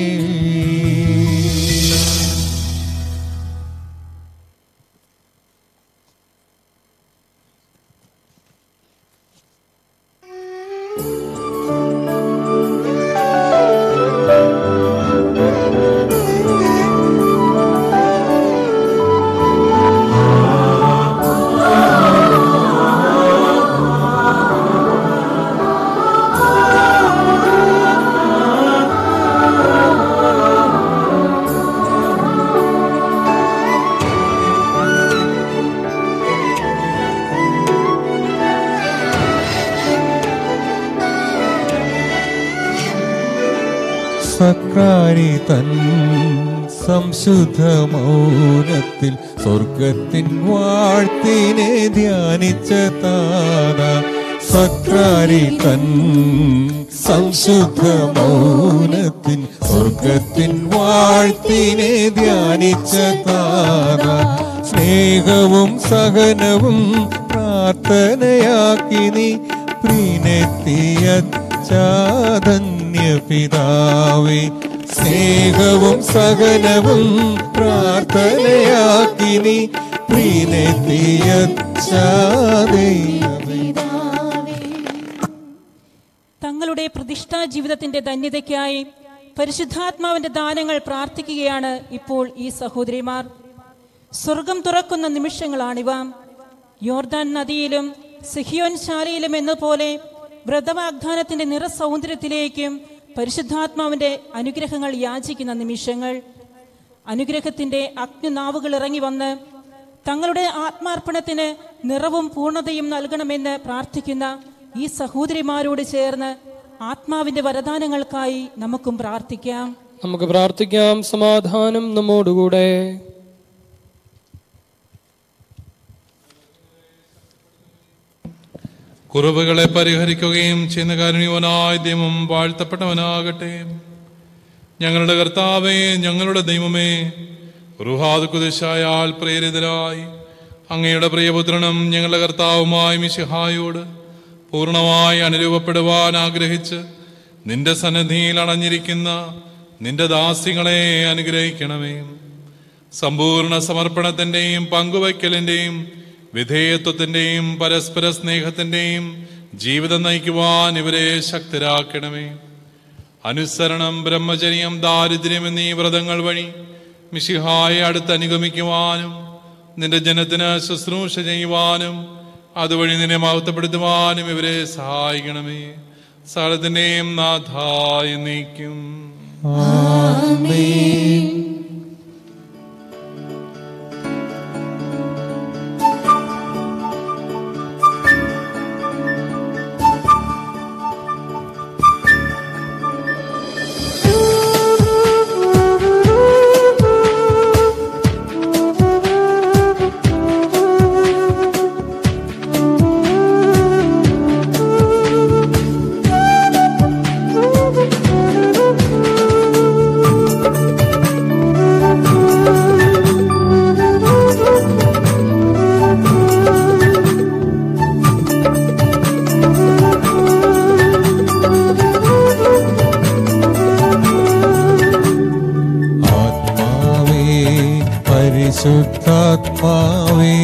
സക്രാരി തൻ സംശുദ്ധ മൗനത്തിൽ സ്വർഗത്തിൻ വാഴ്ത്തിനെ ധ്യാനിച്ച താത. സക്രാരി തൻ സംശുദ്ധ മൗനത്തിൽ സ്വർഗത്തിൻ വാഴ്ത്തിനെ ധ്യാനിച്ച താത. സ്നേഹവും സഹനവും പ്രാർത്ഥനയാക്കി നീ പ്രീനെത്തിയ പിതാവേ. സ്നേഹവും സഹനവും പ്രാർത്ഥനയാക്കി നീ പ്രീനെത്തിയ തങ്ങളുടെ പ്രതിഷ്ഠാ ജീവിതത്തിന്റെ ധന്യതയ്ക്കായി പരിശുദ്ധാത്മാവിന്റെ ദാനങ്ങൾ പ്രാർത്ഥിക്കുകയാണ് ഇപ്പോൾ ഈ സഹോദരിമാർ. സ്വർഗം തുറക്കുന്ന നിമിഷങ്ങളാണിവ. യോർദാൻ നദിയിലും സിഹിയോൻ ശാലയിലും എന്നപോലെ വ്രതവാഗ്ദാനത്തിന്റെ നിറസൗന്ദര്യത്തിലേക്കും പരിശുദ്ധാത്മാവിന്റെ അനുഗ്രഹങ്ങൾ യാചിക്കുന്ന നിമിഷങ്ങൾ. അനുഗ്രഹത്തിന്റെ അഗ്നിനാവുകൾ ഇറങ്ങി വന്ന് തങ്ങളുടെ ആത്മാർപ്പണത്തിന് നിറവും പൂർണ്ണതയും നൽകണമെന്ന് പ്രാർത്ഥിക്കുന്ന ഈ സഹോദരിമാരോട് ചേർന്ന് ആത്മാവിന്റെ വരദാനങ്ങൾക്കായി നമുക്കും പ്രാർത്ഥിക്കാം. നമുക്ക് പ്രാർത്ഥിക്കാം. സമാധാനം നമ്മോടുകൂടെ. കുറവുകളെ പരിഹരിക്കുകയും ചെയ്യുന്ന കാരുണ്യവനായ ദൈവം വാഴ്ത്തപ്പെട്ടവനാകട്ടെ. ഞങ്ങളുടെ കർത്താവേ, ഞങ്ങളുടെ ദൈവമേ, റുഹാദ് കുദശായാൽ പ്രേരിതരായി അങ്ങയുടെ പ്രിയപുത്രനും ഞങ്ങളുടെ കർത്താവുമായ മിശിഹായോട് പൂർണ്ണമായി അനുരൂപപ്പെടുവാൻ ആഗ്രഹിച്ച് നിന്റെ സന്നിധിയിൽ അണഞ്ഞിരിക്കുന്ന നിന്റെ ദാസികളെ അനുഗ്രഹിക്കണമേ. സമ്പൂർണ്ണ സമർപ്പണത്തിന്റെയും പങ്കുവയ്ക്കലിന്റെയും വിധേയത്വത്തിന്റെയും പരസ്പര സ്നേഹത്തിന്റെയും ജീവിതം നയിക്കുവാൻ ഇവരെ ശക്തരാക്കണമേ. അനുസരണം, ബ്രഹ്മചര്യം, ദാരിദ്ര്യം എന്നീ വ്രതങ്ങൾ വഴി മിശിഹായെ അടുത്ത് അനുഗമിക്കുവാനും നിന്റെ ജനത്തിന് ശുശ്രൂഷ ചെയ്യുവാനും അതുവഴി നിന്നെ മഹത്വപ്പെടുത്തുവാനും ഇവരെ സഹായിക്കണമേ. സകലത്തിന്റെയും നാഥായി നീക്കും. പരിശുദ്ധാത്മാവേ,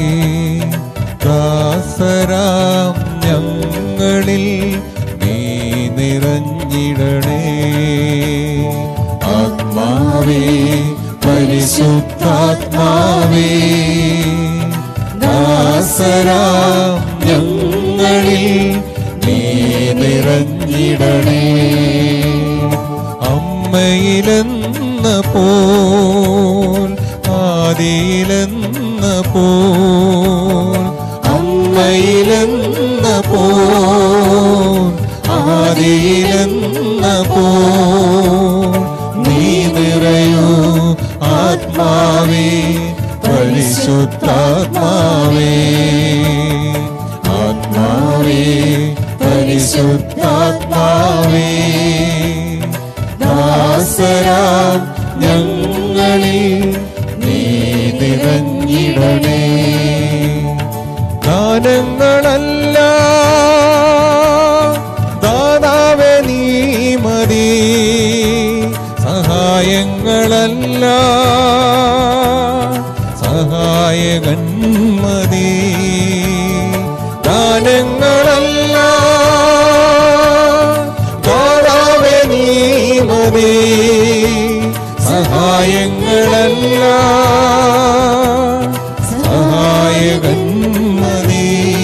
ദാസരാം ഞങ്ങളിൽ നീ നിറഞ്ഞിടണേ. ആത്മാവേ, പരിശുദ്ധാത്മാവേ, ദാസരാം ഞങ്ങളിൽ നീ നിറഞ്ഞിടണേ. അമ്മയിലെന്ന പോൽ ആദിയിലെന്ന പോൽ, അമ്മയിലെന്ന പോൽ ആദിയിലെന്ന പോൽ നീ നിറയൂ ആത്മാവേ, പരിശുദ്ധാത്മാവേ. ആത്മാവേ, പരിശുദ്ധാത്മാവേ, ദാസരാം ഞങ്ങളിൽ നീ നിറഞ്ഞിടണേ. ദാനങ്ങളല്ല ദാതാവേ നീ മതി, സഹായങ്ങളല്ല സഹായകൻ മതി. ദാനങ്ങളല്ല ദാതാവേ നീ മതി, സഹായങ്ങളല്ല സഹായകൻ മതി.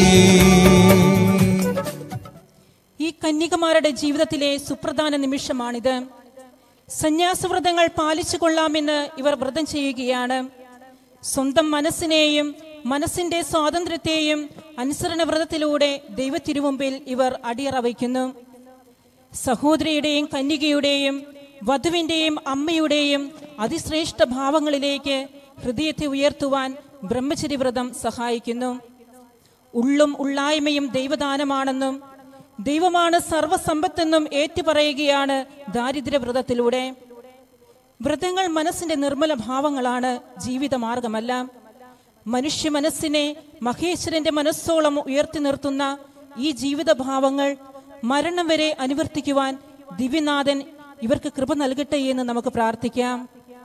ഈ കന്യകമാരുടെ ജീവിതത്തിലെ സുപ്രധാന നിമിഷമാണിത്. സന്യാസവ്രതങ്ങൾ പാലിച്ചു കൊള്ളാമെന്ന് ഇവർ വ്രതം ചെയ്യുകയാണ്. സ്വന്തം മനസ്സിനെയും മനസ്സിന്റെ സ്വാതന്ത്ര്യത്തെയും അനുസരണ വ്രതത്തിലൂടെ ദൈവത്തിരുമുമ്പിൽ ഇവർ അടിയറ വയ്ക്കുന്നു. സഹോദരിയുടെയും കന്യകയുടെയും വധുവിന്റെയും അമ്മയുടെയും അതിശ്രേഷ്ഠ ഭാവങ്ങളിലേക്ക് ഹൃദയത്തെ ഉയർത്തുവാൻ ബ്രഹ്മചര്യവ്രതം സഹായിക്കുന്നു. ഉള്ളും ഉള്ളായ്മയും ദൈവദാനമാണെന്നും ദൈവമാണ് സർവസമ്പത്തെന്നും ഏറ്റുപറയുകയാണ് ദാരിദ്ര്യവ്രതത്തിലൂടെ. വ്രതങ്ങൾ മനസ്സിന്റെ നിർമ്മല ഭാവങ്ങളാണ്, ജീവിതമാർഗമല്ല. മനുഷ്യ മനസ്സിനെ മഹേശ്വരന്റെ മനസ്സോളം ഉയർത്തി നിർത്തുന്ന ഈ ജീവിതഭാവങ്ങൾ മരണം വരെ അനുവർത്തിക്കുവാൻ ദിവ്യനാഥൻ ഇവർക്ക് കൃപ നൽകട്ടെ എന്ന് നമുക്ക് പ്രാർത്ഥിക്കാം.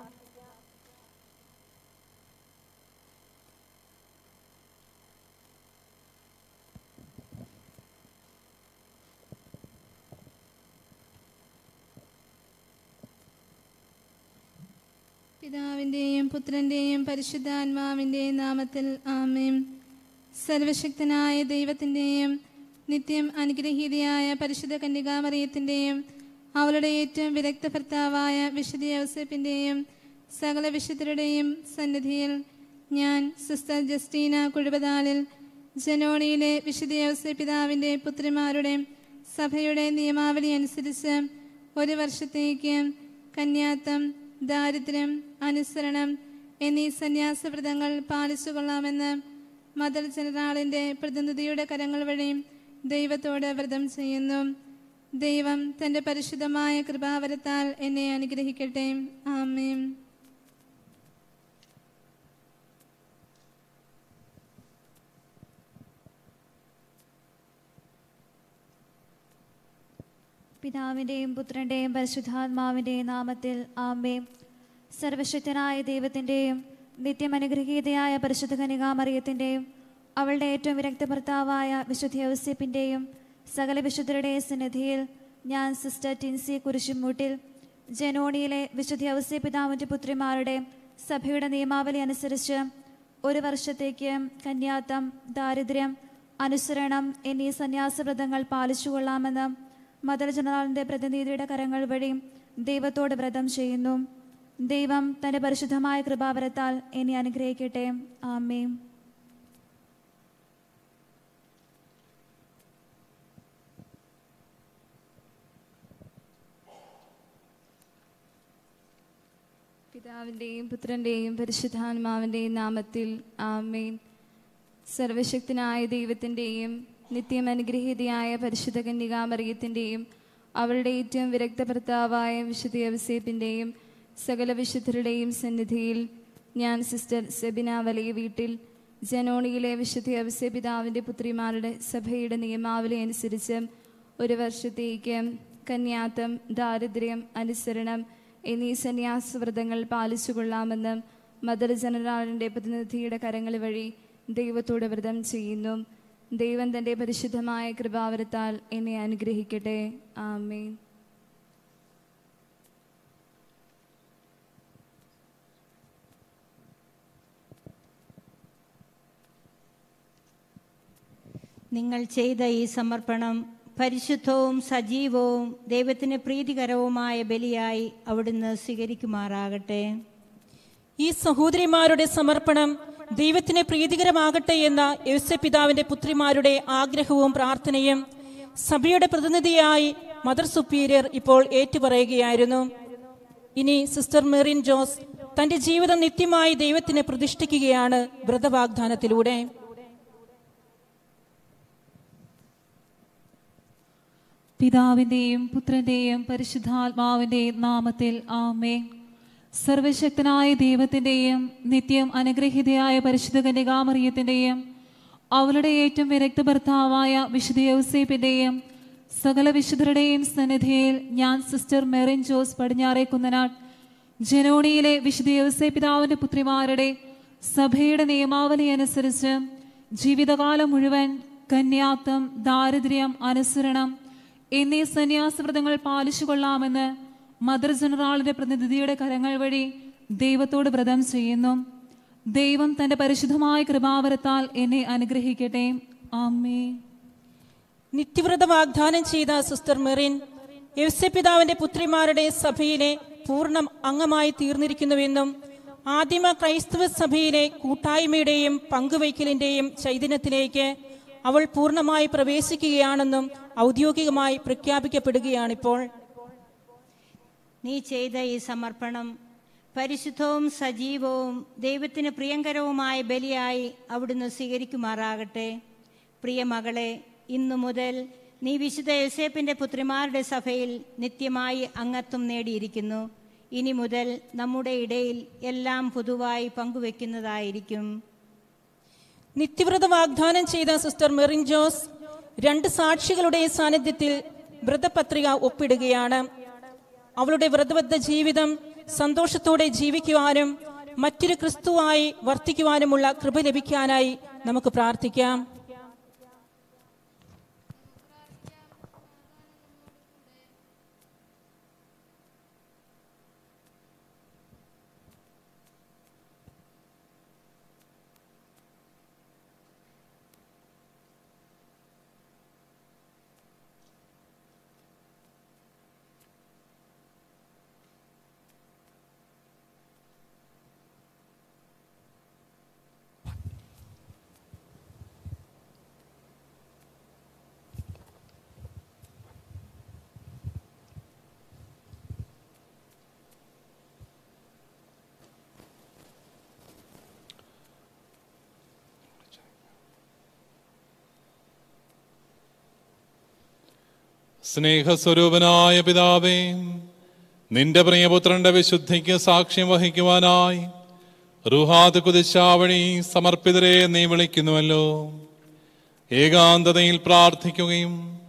പിതാവിൻ്റെയും പുത്രൻ്റെയും പരിശുദ്ധാത്മാവിൻ്റെയും നാമത്തിൽ ആമേൻ. സർവശക്തനായ ദൈവത്തിൻ്റെയും നിത്യം അനുഗ്രഹീതയായ പരിശുദ്ധ കന്യകാമറിയത്തിൻ്റെയും അവളുടെ ഏറ്റവും വിരക്ത ഭർത്താവായ വിശുദ്ധ യൗസേപ്പിൻ്റെയും സകല വിശുദ്ധരുടെയും സന്നിധിയിൽ ഞാൻ സിസ്റ്റർ ജസ്റ്റീന കുഴുവതാലിൽ ജനോണിയിലെ വിശുദ്ധ യൗസേപ്പ് പിതാവിൻ്റെ പുത്രിമാരുടെ സഭയുടെ നിയമാവലി അനുസരിച്ച് 1 വർഷത്തേക്ക് കന്യാത്വം, ദാരിദ്ര്യം, അനുസരണം എന്നീ സന്യാസവ്രതങ്ങൾ പാലിച്ചു കൊള്ളാമെന്ന് മദർ ജനറാളിൻ്റെ പ്രതിനിധിയുടെ കരങ്ങൾ വഴി ദൈവത്തോട് വ്രതം ചെയ്യുന്നു. ദൈവം തൻ്റെ പരിശുദ്ധമായ കൃപാവരത്താൽ എന്നെ അനുഗ്രഹിക്കട്ടെ. ആമേൻ. പിതാവിൻ്റെയും പുത്രൻ്റെയും പരിശുദ്ധാത്മാവിൻ്റെയും നാമത്തിൽ ആമേൻ. സർവശക്തനായ ദൈവത്തിൻ്റെയും നിത്യമനുഗ്രഹീതയായ പരിശുദ്ധ കന്യകാമറിയത്തിൻ്റെയും അവളുടെ ഏറ്റവും വിരക്ത ഭർത്താവായ വിശുദ്ധ യൗസേപ്പിൻ്റെയും സകല വിശുദ്ധരുടെയും സന്നിധിയിൽ ഞാൻ സിസ്റ്റർ ടിൻസി കുരിശുമൂട്ടിൽ ജനോണിയിലെ വിശുദ്ധ യൗസേപ്പ് പിതാവിൻ്റെ പുത്രിമാരുടെ സഭയുടെ നിയമാവലി അനുസരിച്ച് 1 വർഷത്തേക്ക് കന്യാത്തം, ദാരിദ്ര്യം, അനുസരണം എന്നീ സന്യാസവ്രതങ്ങൾ പാലിച്ചുകൊള്ളാമെന്ന് മദർ ജനറലിൻ്റെ പ്രതിനിധിയുടെ കരങ്ങൾ വഴി ദൈവത്തോട് വ്രതം ചെയ്യുന്നു. ദൈവം തൻ്റെ പരിശുദ്ധമായ കൃപാവരത്താൽ എന്നെ അനുഗ്രഹിക്കട്ടെ. ആമേൻ. പിതാവിൻ്റെയും പുത്രൻ്റെയും പരിശുദ്ധാത്മാവിൻ്റെയും നാമത്തിൽ ആമേൻ. സർവശക്തനായ ദൈവത്തിൻ്റെയും നിത്യം അനുഗ്രഹീതയായ പരിശുദ്ധ കന്യകാമറിയത്തിൻ്റെയും അവളുടെ ഏറ്റവും വിരക്ത ഭർത്താവായ വിശുദ്ധ യൗസേപ്പിൻ്റെയും സകല വിശുദ്ധരുടെയും സന്നിധിയിൽ ഞാൻ സിസ്റ്റർ സെബിന വലിയ വീട്ടിൽ ജനോണിയിലെ വിശുദ്ധ യൗസേപ്പ് പിതാവിൻ്റെ പുത്രിമാരുടെ സഭയുടെ നിയമാവലി അനുസരിച്ച് 1 വർഷത്തേക്ക് കന്യാത്തം, ദാരിദ്ര്യം, അനുസരണം എന്നീ സന്യാസവ്രതങ്ങൾ പാലിച്ചുകൊള്ളാമെന്ന് മദർ ജനറലിൻ്റെ പ്രതിനിധിയുടെ കരങ്ങൾ വഴി ദൈവത്തോട് വ്രതം ചെയ്യുന്നു. ദൈവം തൻ്റെ പരിശുദ്ധമായ കൃപാവരത്താൽ എന്നെ അനുഗ്രഹിക്കട്ടെ. ആമേൻ. നിങ്ങൾ ചെയ്ത ഈ സമർപ്പണം പരിശുദ്ധവും സജീവവും ദൈവത്തിന് പ്രീതികരവുമായ ബലിയായി അവിടുന്ന് സ്വീകരിക്കുമാറാകട്ടെ. ഈ സഹോദരിമാരുടെ സമർപ്പണം ദൈവത്തിന് പ്രീതികരമാകട്ടെ എന്ന യൗസേപ്പ് പിതാവിൻ്റെ പുത്രിമാരുടെ ആഗ്രഹവും പ്രാർത്ഥനയും സഭയുടെ പ്രതിനിധിയായി മദർ സുപ്പീരിയർ ഇപ്പോൾ ഏറ്റുപറയുകയായിരുന്നു. ഇനി സിസ്റ്റർ മെറിൻ ജോസ് തൻ്റെ ജീവിതം നിത്യമായി ദൈവത്തിന് പ്രതിഷ്ഠിക്കുകയാണ് വ്രതവാഗ്ദാനത്തിലൂടെ. പിതാവിൻ്റെയും പുത്രൻ്റെയും പരിശുദ്ധാത്മാവിൻ്റെയും നാമത്തിൽ ആമേൻ. സർവശക്തനായ ദൈവത്തിൻ്റെയും നിത്യം അനുഗ്രഹീതയായ പരിശുദ്ധ കന്യകാമറിയത്തിൻ്റെയും അവളുടെ ഏറ്റവും വിരക്ത ഭർത്താവായ വിശുദ്ധ യൗസേപ്പിൻ്റെയും സകല വിശുദ്ധരുടെയും സന്നിധിയിൽ ഞാൻ സിസ്റ്റർ മെറിൻ ജോസ് പടിഞ്ഞാറേ കുന്നനാട് ജനോണിയിലെ വിശുദ്ധ യൗസേപ്പ് പിതാവിൻ്റെ പുത്രിമാരുടെ സഭയുടെ നിയമാവലി അനുസരിച്ച് ജീവിതകാലം മുഴുവൻ കന്യാത്തം, ദാരിദ്ര്യം, അനുസരണം എന്നീ സന്യാസവ്രതങ്ങൾ പാലിച്ചുകൊള്ളാമെന്ന് മദർ ജനറാളിന്റെ പ്രതിനിധിയുടെ കരങ്ങൾ വഴി ദൈവത്തോട് വ്രതം ചെയ്യുന്നു. ദൈവം തൻ്റെ പരിശുദ്ധമായ കൃപാവരത്താൽ എന്നെ അനുഗ്രഹിക്കട്ടെ. ആമേൻ. നിത്യവ്രത വാഗ്ദാനം ചെയ്ത സിസ്റ്റർ മെറിൻ യൗസേപ്പ് പിതാവിൻ്റെ പുത്രിമാരുടെ സഭയിലെ പൂർണ്ണ അംഗമായി തീർന്നിരിക്കുന്നുവെന്നും ആദിമ ക്രൈസ്തവ സഭയിലെ കൂട്ടായ്മയുടെയും പങ്കുവയ്ക്കലിൻ്റെയും ചൈതന്യത്തിലേക്ക് അവൾ പൂർണ്ണമായി പ്രവേശിക്കുകയാണെന്നും ഔദ്യോഗികമായി പ്രഖ്യാപിക്കപ്പെടുകയാണിപ്പോൾ. നീ ചെയ്ത ഈ സമർപ്പണം പരിശുദ്ധവും സജീവവും ദൈവത്തിന് പ്രിയങ്കരവുമായ ബലിയായി അവിടുന്ന് സ്വീകരിക്കുമാറാകട്ടെ. പ്രിയ മകളെ, ഇന്നു മുതൽ നീ വിശുദ്ധ യൗസേപ്പിൻ്റെ പുത്രിമാരുടെ സഭയിൽ നിത്യമായി അംഗത്വം നേടിയിരിക്കുന്നു. ഇനി മുതൽ നമ്മുടെ ഇടയിൽ എല്ലാം പൊതുവായി പങ്കുവെക്കുന്നതായിരിക്കും. നിത്യവ്രത വാഗ്ദാനം ചെയ്ത സിസ്റ്റർ മെറിൻ ജോസ് 2 സാക്ഷികളുടെ സാന്നിധ്യത്തിൽ വ്രതപത്രിക ഒപ്പിടുകയാണ്. അവളുടെ വ്രതബദ്ധ ജീവിതം സന്തോഷത്തോടെ ജീവിക്കുവാനും മറ്റൊരു ക്രിസ്തുവായി വർത്തിക്കുവാനുമുള്ള കൃപ ലഭിക്കാനായി നമുക്ക് പ്രാർത്ഥിക്കാം. സ്നേഹസ്വരൂപനായ പിതാവേ, നിന്റെ പ്രിയപുത്രന്റെ വിശുദ്ധിക്ക് സാക്ഷ്യം വഹിക്കുവാനായി റുഹാദ് കുദിശാ വഴി സമർപ്പിതരെ നീ വിളിക്കുന്നുവല്ലോ. ഏകാന്തതയിൽ പ്രാർത്ഥിക്കുകയും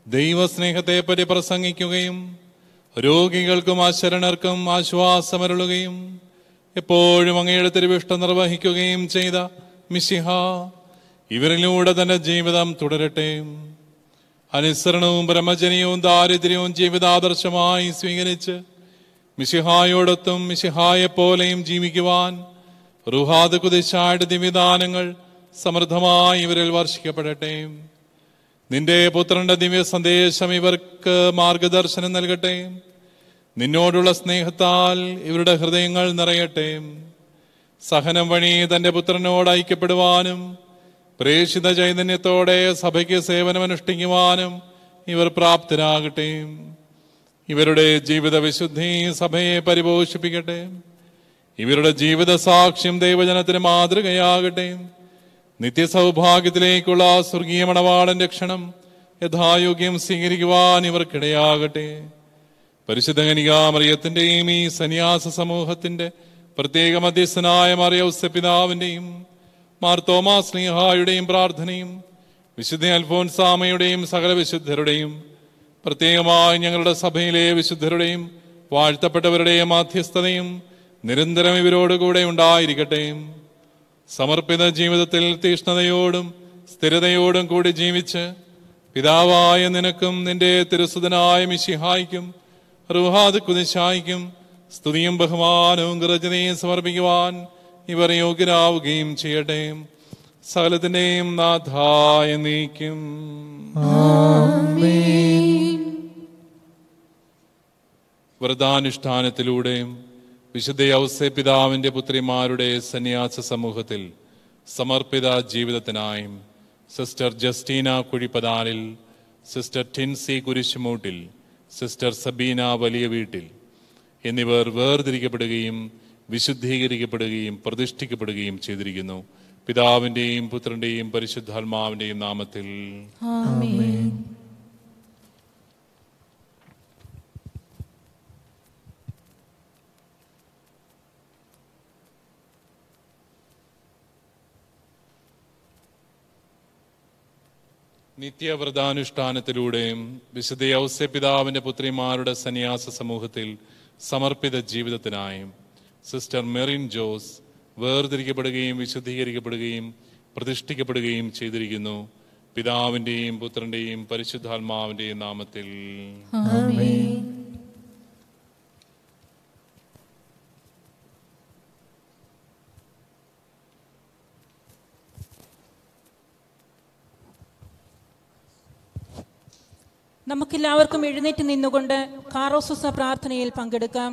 ദൈവസ്നേഹത്തെപ്പറ്റി പ്രസംഗിക്കുകയും രോഗികൾക്കും അശരണർക്കും ആശ്വാസമരുളുകയും എപ്പോഴും അങ്ങയുടെ തിരുവിഷ്ടം നിർവഹിക്കുകയും ചെയ്ത മിശിഹ ഇവരിലൂടെ തന്റെ ജീവിതം തുടരട്ടെ. അനുസരണവും ബ്രഹ്മചര്യവും ദാരിദ്ര്യവും ജീവിതാദർശമായി സ്വീകരിച്ച് മിശിഹായോടൊത്തും മിശിഹായെപ്പോലെയും ജീവിക്കുവാൻ റുഹാദ് കുദിശായുടെ ദിവ്യദാനങ്ങൾ സമൃദ്ധമായി ഇവരിൽ വർഷിക്കപ്പെടട്ടെ. നിന്റെ പുത്രന്റെ ദിവ്യ സന്ദേശം ഇവർക്ക് മാർഗദർശനം നൽകട്ടെ. നിന്നോടുള്ള സ്നേഹത്താൽ ഇവരുടെ ഹൃദയങ്ങൾ നിറയട്ടെ. സഹനം വഴി തന്റെ പുത്രനോട് ഐക്യപ്പെടുവാനും പ്രേഷിത ചൈതന്യത്തോടെ സഭയ്ക്ക് സേവനമനുഷ്ഠിക്കുവാനും ഇവർ പ്രാപ്തരാകട്ടെ. ഇവരുടെ ജീവിത വിശുദ്ധി സഭയെ പരിപോഷിപ്പിക്കട്ടെ. ഇവരുടെ ജീവിത സാക്ഷ്യം ദൈവജനത്തിന് മാതൃകയാകട്ടെ. നിത്യസൗഭാഗ്യത്തിലേക്കുള്ള സ്വർഗീയ മണവാളന്റെ ക്ഷണം യഥായോഗ്യം സ്വീകരിക്കുവാൻ ഇവർക്കിടയാകട്ടെ. പരിശുദ്ധ കന്യകാമറിയത്തിന്റെയും ഈ സന്യാസ സമൂഹത്തിന്റെ പ്രത്യേക മധ്യസ്ഥനായ മറിയൗസേപ്പ് പിതാവിന്റെയും മാർ തോമാസ് ശ്ലീഹായുടെയും പ്രാർത്ഥനയും വിശുദ്ധ അൽഫോൻസാമയുടെയും സകല വിശുദ്ധരുടെയും പ്രത്യേകമായി ഞങ്ങളുടെ സഭയിലെ വിശുദ്ധരുടെയും വാഴ്ത്തപ്പെട്ടവരുടെയും മധ്യസ്ഥതയും നിരന്തരം ഇവരോടുകൂടെ ഉണ്ടായിരിക്കട്ടെ. സമർപ്പിത ജീവിതത്തിൽ തീഷ്ണതയോടും സ്ഥിരതയോടും കൂടി ജീവിച്ച് പിതാവായ നിനക്കും നിന്റെ തിരുസുതനായ മിശിഹായ്ക്കും റുഹാദ് കുദിശായ്ക്കും സ്തുതിയും ബഹുമാനവും കൃതജ്ഞതയും സമർപ്പിക്കുവാൻ ഇവർ യോഗ്യരാവുകയും ചെയ്യട്ടെ. സകലത്തിന്റെയും നാഥായ നീക്കും. വ്രതാനുഷ്ഠാനത്തിലൂടെയും വിശുദ്ധ ഔസേപ്പ് പിതാവിന്റെ പുത്രിമാരുടെ സന്യാസ സമൂഹത്തിൽ സമർപ്പിത ജീവിതത്തിനായും sister Justina Kuzhippathalil, sister Tinsy Kurisumoottil, sister Sabina Valiya Veettil എന്നിവർ വേർതിരിക്കപ്പെടുകയും വിശുദ്ധീകരിക്കപ്പെടുകയും പ്രതിഷ്ഠിക്കപ്പെടുകയും ചെയ്തിരിക്കുന്നു. പിതാവിന്റെയും പുത്രന്റെയും പരിശുദ്ധാത്മാവിന്റെയും നാമത്തിൽ ആമേൻ. നിത്യവ്രതാനുഷ്ഠാനത്തിലൂടെയും വിശുദ്ധ ഔസേപ്പ് പിതാവിന്റെ പുത്രിമാരുടെ സന്യാസ സമൂഹത്തിൽ സമർപ്പിത ജീവിതത്തിനായും സിസ്റ്റർ മെറിൻ ജോസ് വേർതിരിക്കപ്പെടുകയും വിശുദ്ധീകരിക്കപ്പെടുകയും പ്രതിഷ്ഠിക്കപ്പെടുകയും ചെയ്തിരിക്കുന്നു. പിതാവിന്റെയും പുത്രന്റെയും പരിശുദ്ധാത്മാവിന്റെയും നാമത്തിൽ ആമേൻ. നമുക്കെല്ലാവർക്കും എഴുന്നേറ്റ് നിന്നുകൊണ്ട് കാറോസുസ പ്രാർത്ഥനയിൽ പങ്കെടുക്കാം.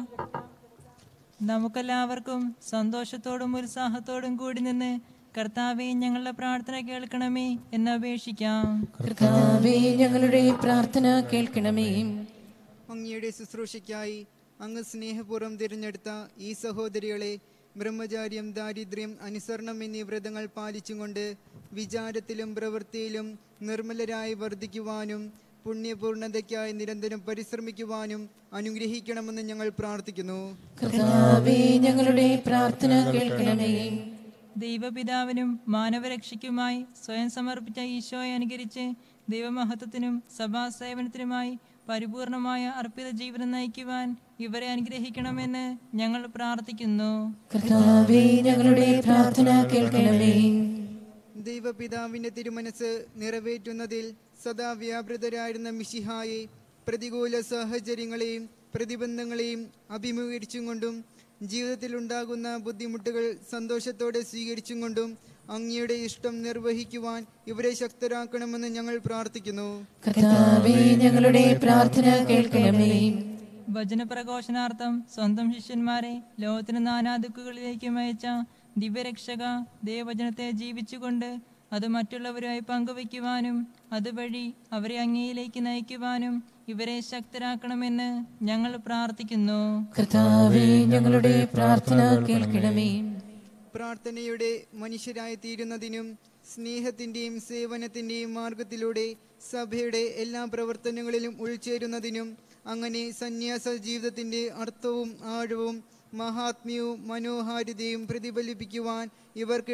നമുക്കെല്ലാവർക്കും സന്തോഷത്തോടും ഉത്സാഹത്തോടും കൂടി നിന്ന് കർത്താവേ ഞങ്ങളുടെ പ്രാർത്ഥന കേൾക്കണമേ എന്ന് അപേക്ഷിക്കാം. കർത്താവേ ഞങ്ങളുടെ പ്രാർത്ഥന കേൾക്കണമേ. അങ്ങയുടെ ശുശ്രൂഷയ്ക്കായി അങ്ങ് സ്നേഹപൂർവ്വം തിരഞ്ഞെടുത്ത ഈ സഹോദരികളെ ബ്രഹ്മചാര്യം, ദാരിദ്ര്യം, അനുസരണം എന്നീ വ്രതങ്ങൾ പാലിച്ചുകൊണ്ട് വിചാരത്തിലും പ്രവൃത്തിയിലും നിർമ്മലരായി വർദ്ധിക്കുവാനും പുണ്യപൂർണതയ്ക്കായി നിരന്തരം പരിശ്രമിക്കുവാനും അനുഗ്രഹിക്കണമെന്ന് ഞങ്ങൾ പ്രാർത്ഥിക്കുന്നു. കർത്താവേ ഞങ്ങളുടെ പ്രാർത്ഥന കേൾക്കണമേ. ദൈവപിതാവിനും മാനവരക്ഷയ്ക്കുമായി സ്വയം സമർപ്പിച്ച ഈശോയെ അനുകരിച്ച് ദൈവമഹത്വത്തിനും സഭാസേവനത്തിനുമായി പരിപൂർണമായ അർപ്പിത ജീവിതം നയിക്കുവാൻ ഇവരെ അനുഗ്രഹിക്കണമെന്ന് ഞങ്ങൾ പ്രാർത്ഥിക്കുന്നു. കർത്താവേ ഞങ്ങളുടെ പ്രാർത്ഥന കേൾക്കണമേ. ദൈവപിതാവിന്റെ തിരുമനസ് നിറവേറ്റുന്നതിൽ സദാ വ്യാപൃതരായിരുന്ന മിശിഹായെ പ്രതികൂല സാഹചര്യങ്ങളെയും പ്രതിബന്ധങ്ങളെയും അഭിമുഖീകരിച്ചും കൊണ്ടും ജീവിതത്തിലുണ്ടാകുന്ന ബുദ്ധിമുട്ടുകൾ സന്തോഷത്തോടെ സ്വീകരിച്ചും കൊണ്ടും അങ്ങയുടെ ഇഷ്ടം നിർവഹിക്കുവാൻ ഇവരെ ശക്തരാക്കണമെന്ന് ഞങ്ങൾ പ്രാർത്ഥിക്കുന്നു. കർത്താവേ ഞങ്ങളുടെ പ്രാർത്ഥന കേൾക്കണമേ. വചനപ്രഘോഷണാർത്ഥം സ്വന്തം ശിഷ്യന്മാരെ ലോകത്തിന് നാനാദിക്കുകളിലേക്ക് അയച്ച ദിവ്യരക്ഷക ദൈവവചനത്തെ ജീവിച്ചുകൊണ്ട് അത് മറ്റുള്ളവരുമായി പങ്കുവയ്ക്കുവാനും അതുവഴി അവരെ അങ്ങയിലേക്ക് നയിക്കുവാനും ഇവരെ ശക്തരാക്കണമെന്ന് ഞങ്ങൾ പ്രാർത്ഥിക്കുന്നു. കർത്താവേ ഞങ്ങളുടെ പ്രാർത്ഥന കേൾക്കണമേ. പ്രാർത്ഥനയുടെ മനുഷ്യരായി തീരുന്നതിനും സ്നേഹത്തിന്റെയും സേവനത്തിന്റെയും മാർഗത്തിലൂടെ സഭയുടെ എല്ലാ പ്രവർത്തനങ്ങളിലും ഉൾച്ചേരുന്നതിനും അങ്ങനെ സന്യാസ ജീവിതത്തിന്റെ അർത്ഥവും ആഴവും മഹാത്മ്യവും മനോഹാരിതയും പ്രതിഫലിപ്പിക്കുവാൻ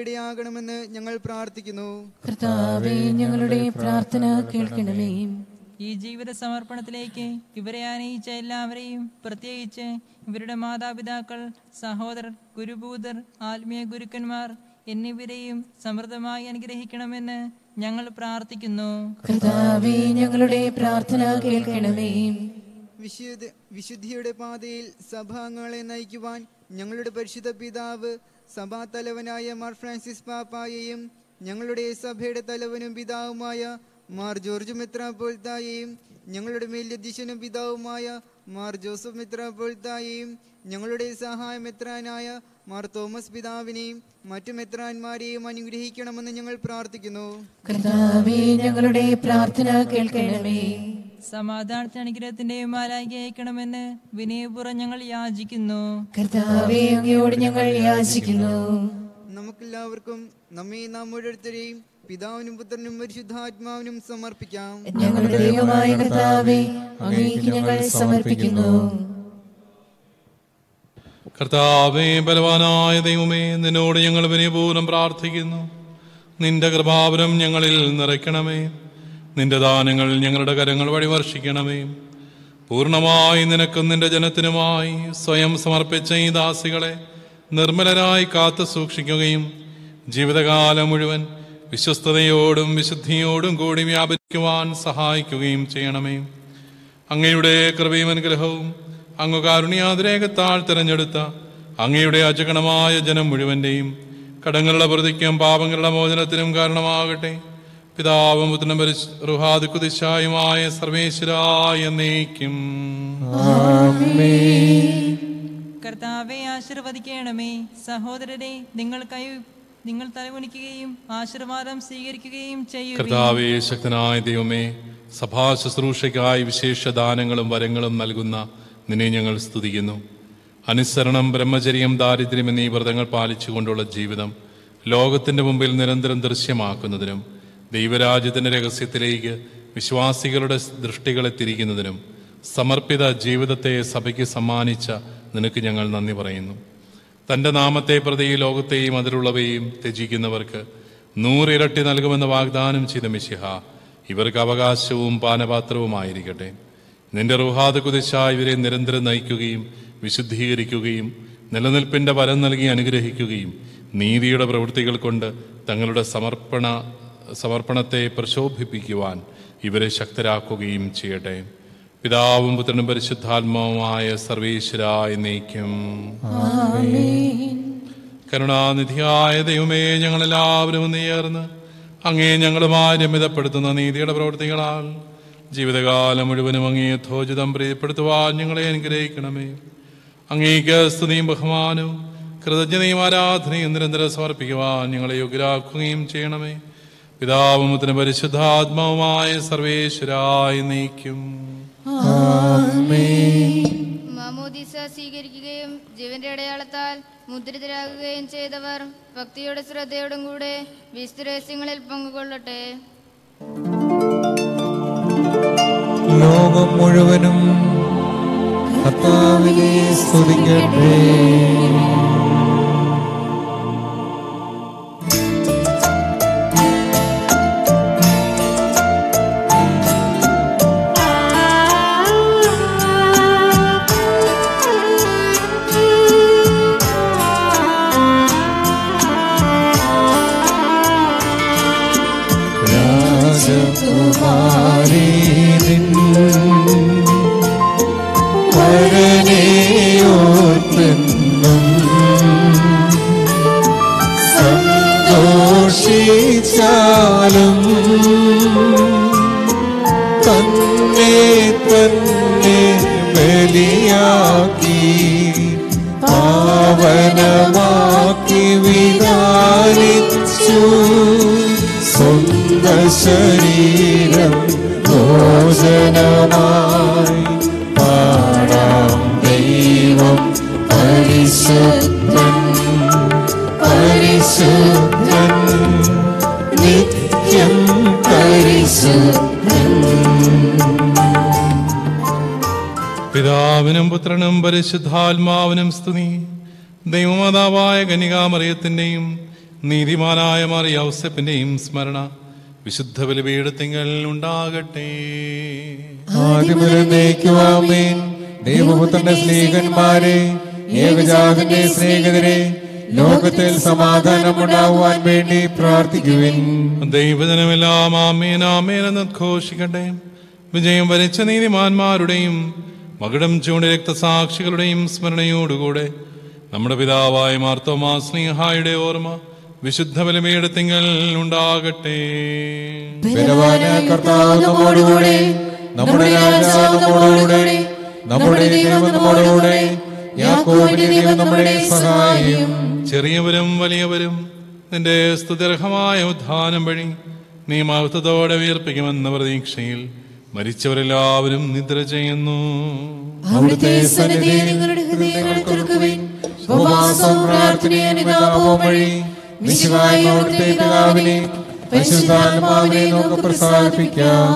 ഇവർക്കിടയാകണമെന്ന് ഞങ്ങൾ പ്രാർത്ഥിക്കുന്നു. കർത്താവേ ഞങ്ങളുടെ പ്രാർത്ഥന കേൾക്കണമേ. ഈ ജീവിത സമർപ്പണത്തിലേക്ക് ഇവരെ അനയിച്ച എല്ലാവരെയും, പ്രത്യേകിച്ച് ഇവരുടെ മാതാപിതാക്കൾ, സഹോദരർ, ഗുരുഭൂതർ, ആത്മീയ ഗുരുക്കന്മാർ എന്നിവരെയും സമൃദ്ധമായി അനുഗ്രഹിക്കണമെന്ന് ഞങ്ങൾ പ്രാർത്ഥിക്കുന്നു. കർത്താവേ, ഞങ്ങളുടെ പ്രാർത്ഥന കേൾക്കണമേ. വിശുദ്ധിയുടെ പാതയിൽ സഭാംഗങ്ങളെ നയിക്കുവാൻ ഞങ്ങളുടെ പരിശുദ്ധ പിതാവ് സഭാ തലവനായ മാർ ഫ്രാൻസിസ് പാപ്പായെയും ഞങ്ങളുടെ സഭയുടെ തലവനും പിതാവുമായ മാർ ജോർജ് മെത്രാപ്പോലിത്തായെയും ഞങ്ങളുടെ മേലധ്യക്ഷനും പിതാവുമായ മാർ ജോസഫ് മെത്രാപ്പോലിത്തായെയും ഞങ്ങളുടെ സഹായ മെത്രാനായ മാർ തോമസ് പിതാവിനെയും മറ്റു മെത്രാന്മാരെയും അനുഗ്രഹിക്കണമെന്ന് ഞങ്ങൾ പ്രാർത്ഥിക്കുന്നു. കർത്താവേ, ഞങ്ങളുടെ പ്രാർത്ഥന കേൾക്കണമേ. സമാധാനത്തിന് അനുഗ്രഹത്തിന്റെയും മാലാഖ അയക്കണമെന്ന് വിനയപൂർവ്വം ഞങ്ങൾ യാചിക്കുന്നു. കർത്താവേ, അങ്ങയോട് ഞങ്ങൾ യാചിക്കുന്നു. നമുക്കെല്ലാവർക്കും നമ്മെ നാം ഓരോരുത്തരെയും പിതാവിനും പുത്രനും പരിശുദ്ധാത്മാവിനും സമർപ്പിക്കാം. ഞങ്ങളുടെ ദൈവമായ കർത്താവേ, അങ്ങേക്ക് ഞങ്ങൾ സമർപ്പിക്കുന്നു. കർത്താവേ, ബലവാനായ ദൈവമേ, നിന്നോട് ഞങ്ങൾ വിനയപൂർവ്വം പ്രാർത്ഥിക്കുന്നു. നിന്റെ കൃപാവരം ഞങ്ങളിൽ നിറയ്ക്കണമേ. നിന്റെ ദാനങ്ങൾ ഞങ്ങളുടെ കരങ്ങൾ വഴി വർഷിക്കണമേ. പൂർണ്ണമായി നിനക്കും നിന്റെ ജനത്തിനുമായി സ്വയം സമർപ്പിച്ച ഈ ദാസികളെ നിർമ്മലരായി കാത്തു സൂക്ഷിക്കുകയും ജീവിതകാലം മുഴുവൻ വിശ്വസ്തയോടും വിശുദ്ധിയോടും കൂടി വ്യാപരിക്കുവാൻ സഹായിക്കുകയും ചെയ്യണമേ. അങ്ങയുടെ കൃപയും അനുഗ്രഹവും അങ്ങ് കാരുണ്യാതിരേകത്താൽ തിരഞ്ഞെടുത്ത അങ്ങയുടെ അജഗണമായ ജനം മുഴുവന്റെയും കടങ്ങളുടെ പ്രതിക്കും പാപങ്ങളുടെ മോചനത്തിനും കാരണമാകട്ടെ. പിതാവും പുത്രനും റുഹാദിക്കുദിശായുമായ സർവേശ്വരായ എന്നേക്കും. കർത്താവെ, ആശീർവദിക്കണമേ. സഹോദരരെ, നിങ്ങൾ തലകുനിക്കുകയും ആശീർവാദം സ്വീകരിക്കുകയും ചെയ്യും. കർത്താവേ, ശക്തനായ ദൈവമേ, സഭാ ശുശ്രൂഷയ്ക്കായി വിശേഷ ദാനങ്ങളും വരങ്ങളും നൽകുന്ന നിന്നെ ഞങ്ങൾ സ്തുതിക്കുന്നു. അനുസരണം, ബ്രഹ്മചര്യം, ദാരിദ്ര്യം എന്നീ വ്രതങ്ങൾ പാലിച്ചുകൊണ്ടുള്ള ജീവിതം ലോകത്തിന്റെ മുമ്പിൽ നിരന്തരം ദൃശ്യമാക്കുന്നതിനും ദൈവരാജ്യത്തിന്റെ രഹസ്യത്തിലേക്ക് വിശ്വാസികളുടെ ദൃഷ്ടികളെ തിരിക്കുന്നതിനും സമർപ്പിത ജീവിതത്തെ സഭയ്ക്ക് സമ്മാനിച്ച നിനക്ക് ഞങ്ങൾ നന്ദി പറയുന്നു. തന്റെ നാമത്തെ പ്രതി ലോകത്തെയും അതിലുള്ളവയും ത്യജിക്കുന്നവർക്ക് 100 ഇരട്ടി നൽകുമെന്ന് വാഗ്ദാനം ചെയ്ത മിശിഹ ഇവർക്ക് അവകാശവും പാനപാത്രവുമായിരിക്കട്ടെ. നിന്റെ റുഹാദ് കുദിശ ഇവരെ നിരന്തരം നയിക്കുകയും വിശുദ്ധീകരിക്കുകയും നിലനിൽപ്പിന്റെ വരം നൽകി അനുഗ്രഹിക്കുകയും നീതിയുടെ പ്രവൃത്തികൾ കൊണ്ട് തങ്ങളുടെ സമർപ്പണത്തെ പ്രശോഭിപ്പിക്കുവാൻ ഇവരെ ശക്തരാക്കുകയും ചെയ്യട്ടെ. പിതാവും പുത്രനും പരിശുദ്ധാത്മാവുമായ സർവേശ്വരായ എന്നേക്കും. കരുണാനിധിയായ ദൈവമേ, ഞങ്ങളെല്ലാവരും ഒന്ന് ചേർന്ന് അങ്ങേ ഞങ്ങളുമായി രമ്യതപ്പെടുത്തുന്ന നീതിയുടെ പ്രവൃത്തികളാൽ ജീവിതകാലം മുഴുവനും അങ്ങേ യഥോചിതം പ്രീതിപ്പെടുത്തുവാൻ ഞങ്ങളെ അനുഗ്രഹിക്കണമേ. അങ്ങേക്ക് സ്തുതിയും ബഹുമാനവും കൃതജ്ഞതയും ആരാധനയും നിരന്തരം സമർപ്പിക്കുവാൻ ഞങ്ങളെ യോഗ്യരാക്കുകയും ചെയ്യണമേ. പിതാവും പുത്രനും പരിശുദ്ധാത്മാവുമായ സർവേശ്വരായ എന്നേക്കും. മാമോദീസ സ്വീകരിക്കുകയും ജീവന്റെ അടയാളത്താൽ മുദ്രിതരാകുകയും ചെയ്തവർ ഭക്തിയോടെ ശ്രദ്ധയോടും കൂടെ വിശുദ്ധരഹസ്യങ്ങളിൽ പങ്കുകൊള്ളട്ടെ. ലോകം മുഴുവനും കർത്താവിനെ സ്തുതിക്കട്ടെ. സന്തോഷിച്ചാലും തന്നെ തന്നെ ബലിയാക്കി പാവനമാക്കി വിധാനിച്ചു സ്വന്ത ശരീരം ഭോജനമായി പാടാം ദൈവം പരിശുദ്ധൻ പരിശുദ്ധൻ നിത്യം പരിശുദ്ധൻ. പിതാവിനും പുത്രനും പരിശുദ്ധാത്മാവിനും സ്തുതി. ദൈവമാതാവായ കന്യകാമറിയത്തിന്റെയും നീതിമാനായ മറിയ ഔസേപ്പിന്റെയും സ്മരണ വിശുദ്ധ ബലിപീഠത്തിങ്കൽ ഉണ്ടാകട്ടെ. ആദിമുതലേക്കുവാമേൻ. ദൈവപുത്രന്റെ സ്നേഹന്മാരെ, ഏകജാതന്റെ സ്നേഹിതരെ, ലോകത്തിൽ സമാധാനം ഉണ്ടാവുവാൻ വേണ്ടി പ്രാർത്ഥിക്കുവിൻ. ദൈവജനമെല്ലാം ആമേൻ ആമേൻ എന്ന് ഉദ്ഘോഷിക്കട്ടെ. വിജയം വരിച്ച നീതിമാന്മാരുടെയും മകുടം ചൂണ്ടി രക്തസാക്ഷികളുടെയും സ്മരണയോടുകൂടെ നമ്മുടെ പിതാവായ മാർത്തോമാ സ്നേഹായുടെ ഓർമ്മ വിശുദ്ധ ബലിപീഠത്തിങ്കൽ ഉണ്ടാകട്ടെ. ബലവാനായ കർത്താവ് നമ്മോടുകൂടെ, നമ്മുടെ രാജാവ് നമ്മോടുകൂടെ, നമ്മുടെ ദൈവം നമ്മോടുകൂടെ, യാക്കോബിന്റെ ദൈവം നമ്മുടെ സഹായം. ചെറിയവരും വലിയവരും നിന്റെ സ്തുത്യർഹമായ ഉദ്ധാനം വഴി നീ മഹത്വത്തോടെ ഉയർപ്പിക്കുമെന്ന പ്രതീക്ഷയിൽ മരിച്ചവരെല്ലാവരും നിദ്ര ചെയ്യുന്നു. അവിടുത്തെ സന്നിധിയിൽ നിങ്ങളുടെ ഹൃദയങ്ങൾ തുറക്കുവിൻ. ഉപവാസവും പ്രാർത്ഥനയും അനുതാപവും വഴി മിശിഹായ അവിടുത്തെ പിതാവിനെ പരിശുദ്ധാത്മാവിനെ നമുക്ക് പ്രസാദിപ്പിക്കാം.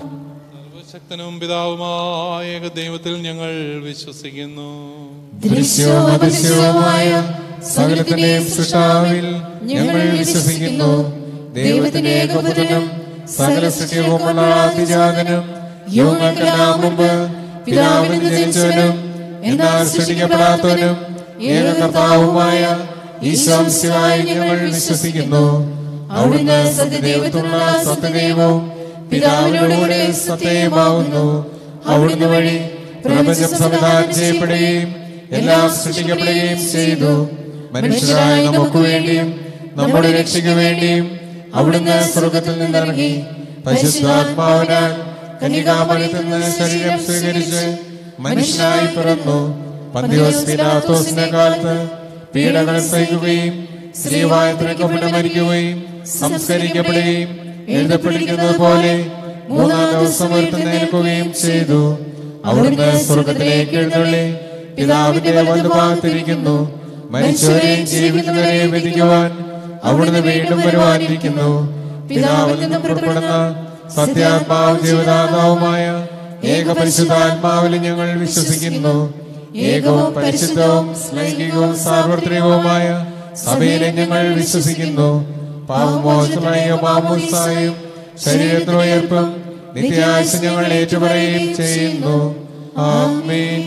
സർവശക്തനും പിതാവുമായ ഏകദൈവത്തിൽ ഞങ്ങൾ വിശ്വസിക്കുന്നു. ദൃശ്യവും അദൃശ്യവുമായ സകലത്തിന്റെയും സൃഷ്ടാവിൽ ഞങ്ങൾ വിശ്വസിക്കുന്നു. ദൈവത്തിന്റെ ഏകപുത്രനും സകല സൃഷ്ടികൾക്കുമുള്ള ആദിജാതനും യുഗങ്ങൾക്കെല്ലാം മുമ്പ് പിതാവിൽ നിന്ന് ജനിച്ചവനും എന്നാൽ സൃഷ്ടിക്കപ്പെടാത്തവനും ഏകകർത്താവുമായ ഈശോമിശിഹായിൽ ഞങ്ങൾ വിശ്വസിക്കുന്നു. അവിടുന്ന് സത്യദൈവത്തിലുള്ള സത്യദൈവവും പിതാവിനോടുകൂടെ സത്യമാവുന്നു. അവിടുന്ന് വഴി പ്രപഞ്ചം സംവിധാനം ചെയ്യപ്പെടുകയും എല്ലാം സൃഷ്ടിക്കപ്പെടുകയും ചെയ്തു. മനുഷ്യരായ നമുക്ക് വേണ്ടിയും നമ്മുടെ രക്ഷയ്ക്ക് വേണ്ടിയും അവിടുന്ന് സ്വർഗത്തിൽ നിന്നിറങ്ങി പരിശുദ്ധാത്മാവിനാൽ കന്യകാമറിയത്തിൽ നിന്ന് ശരീരം സ്വീകരിച്ച് മനുഷ്യനായി പിറന്നു. പന്തിയോസ് പീലാത്തോസിന്റെ കാലത്ത് പീഡകൾ സഹിക്കുകയും സ്ത്രീവായത്തിനൊക്കെ മരിക്കുകയും സംസ്കരിക്കപ്പെടുകയും എഴുതപ്പെട്ടിരിക്കുന്നത് പോലെ മൂന്നാം ദിവസം ഉയർത്തെഴുന്നേൽക്കുകയും ചെയ്തു. അവിടുന്ന് സ്വർഗത്തിലേക്ക് എഴുന്നള്ളി പിതാവിന്റെ വലതുഭാഗത്തിരിക്കുന്നു. മരിച്ചവരെയും ജീവിക്കുന്നവരെയും വിധിക്കുവാൻ അവിടുന്ന് വീണ്ടും വരുവാനിരിക്കുന്നു. പിതാവിൽ നിന്നും പുറപ്പെടുന്ന സത്യാത്മാവ് ജീവദാതാവുമായ ഏകപരിശുദ്ധാത്മാവിൽ ഞങ്ങൾ വിശ്വസിക്കുന്നു. ഏകവും പരിശുദ്ധവും ലൈംഗികവും സാർവത്രികവുമായ സഭയിലെ ഞങ്ങൾ വിശ്വസിക്കുന്നു. പാപമോചനമായ മാമോദിസായും ശരീരത്തിന് ഉയർപ്പും നിത്യായുസ്സ് ഞങ്ങൾ ഏറ്റുപറയുകയും ചെയ്യുന്നു. ആമേൻ.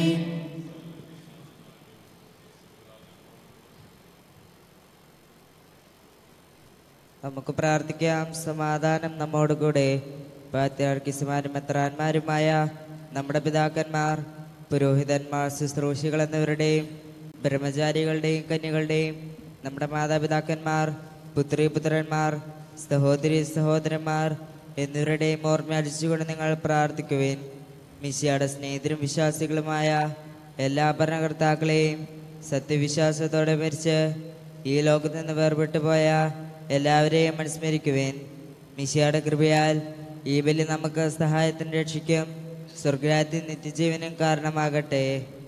നമുക്ക് പ്രാർത്ഥിക്കാം. സമാധാനം നമ്മോടുകൂടെ. പാത്രിയാർക്കീസുമാരും മെത്രാന്മാരുമായ നമ്മുടെ പിതാക്കന്മാർ, പുരോഹിതന്മാർ, ശുശ്രൂഷികൾ എന്നിവരുടെയും ബ്രഹ്മചാരികളുടെയും കന്യകളുടെയും നമ്മുടെ മാതാപിതാക്കന്മാർ, പുത്രിപുത്രന്മാർ, സഹോദരി സഹോദരന്മാർ എന്നിവരുടെയും ഓർമ്മയടിച്ചുകൊണ്ട് നിങ്ങൾ പ്രാർത്ഥിക്കുവിൻ. മിശിഹായുടെ സ്നേഹിതരും വിശ്വാസികളുമായ എല്ലാ ഭരണകർത്താക്കളെയും സത്യവിശ്വാസത്തോടെ മരിച്ച് ഈ ലോകത്ത് നിന്ന് വേർപെട്ടു പോയ എല്ലാവരെയും അനുസ്മരിക്കുവിൻ. മിശിഹായുടെ കൃപയാൽ ഈ ബലി നമുക്ക് സഹായത്തിന് രക്ഷിക്കും സ്വർഗ്ഗരാജ്യത്തിൽ നിത്യജീവനും കാരണമാകട്ടെ.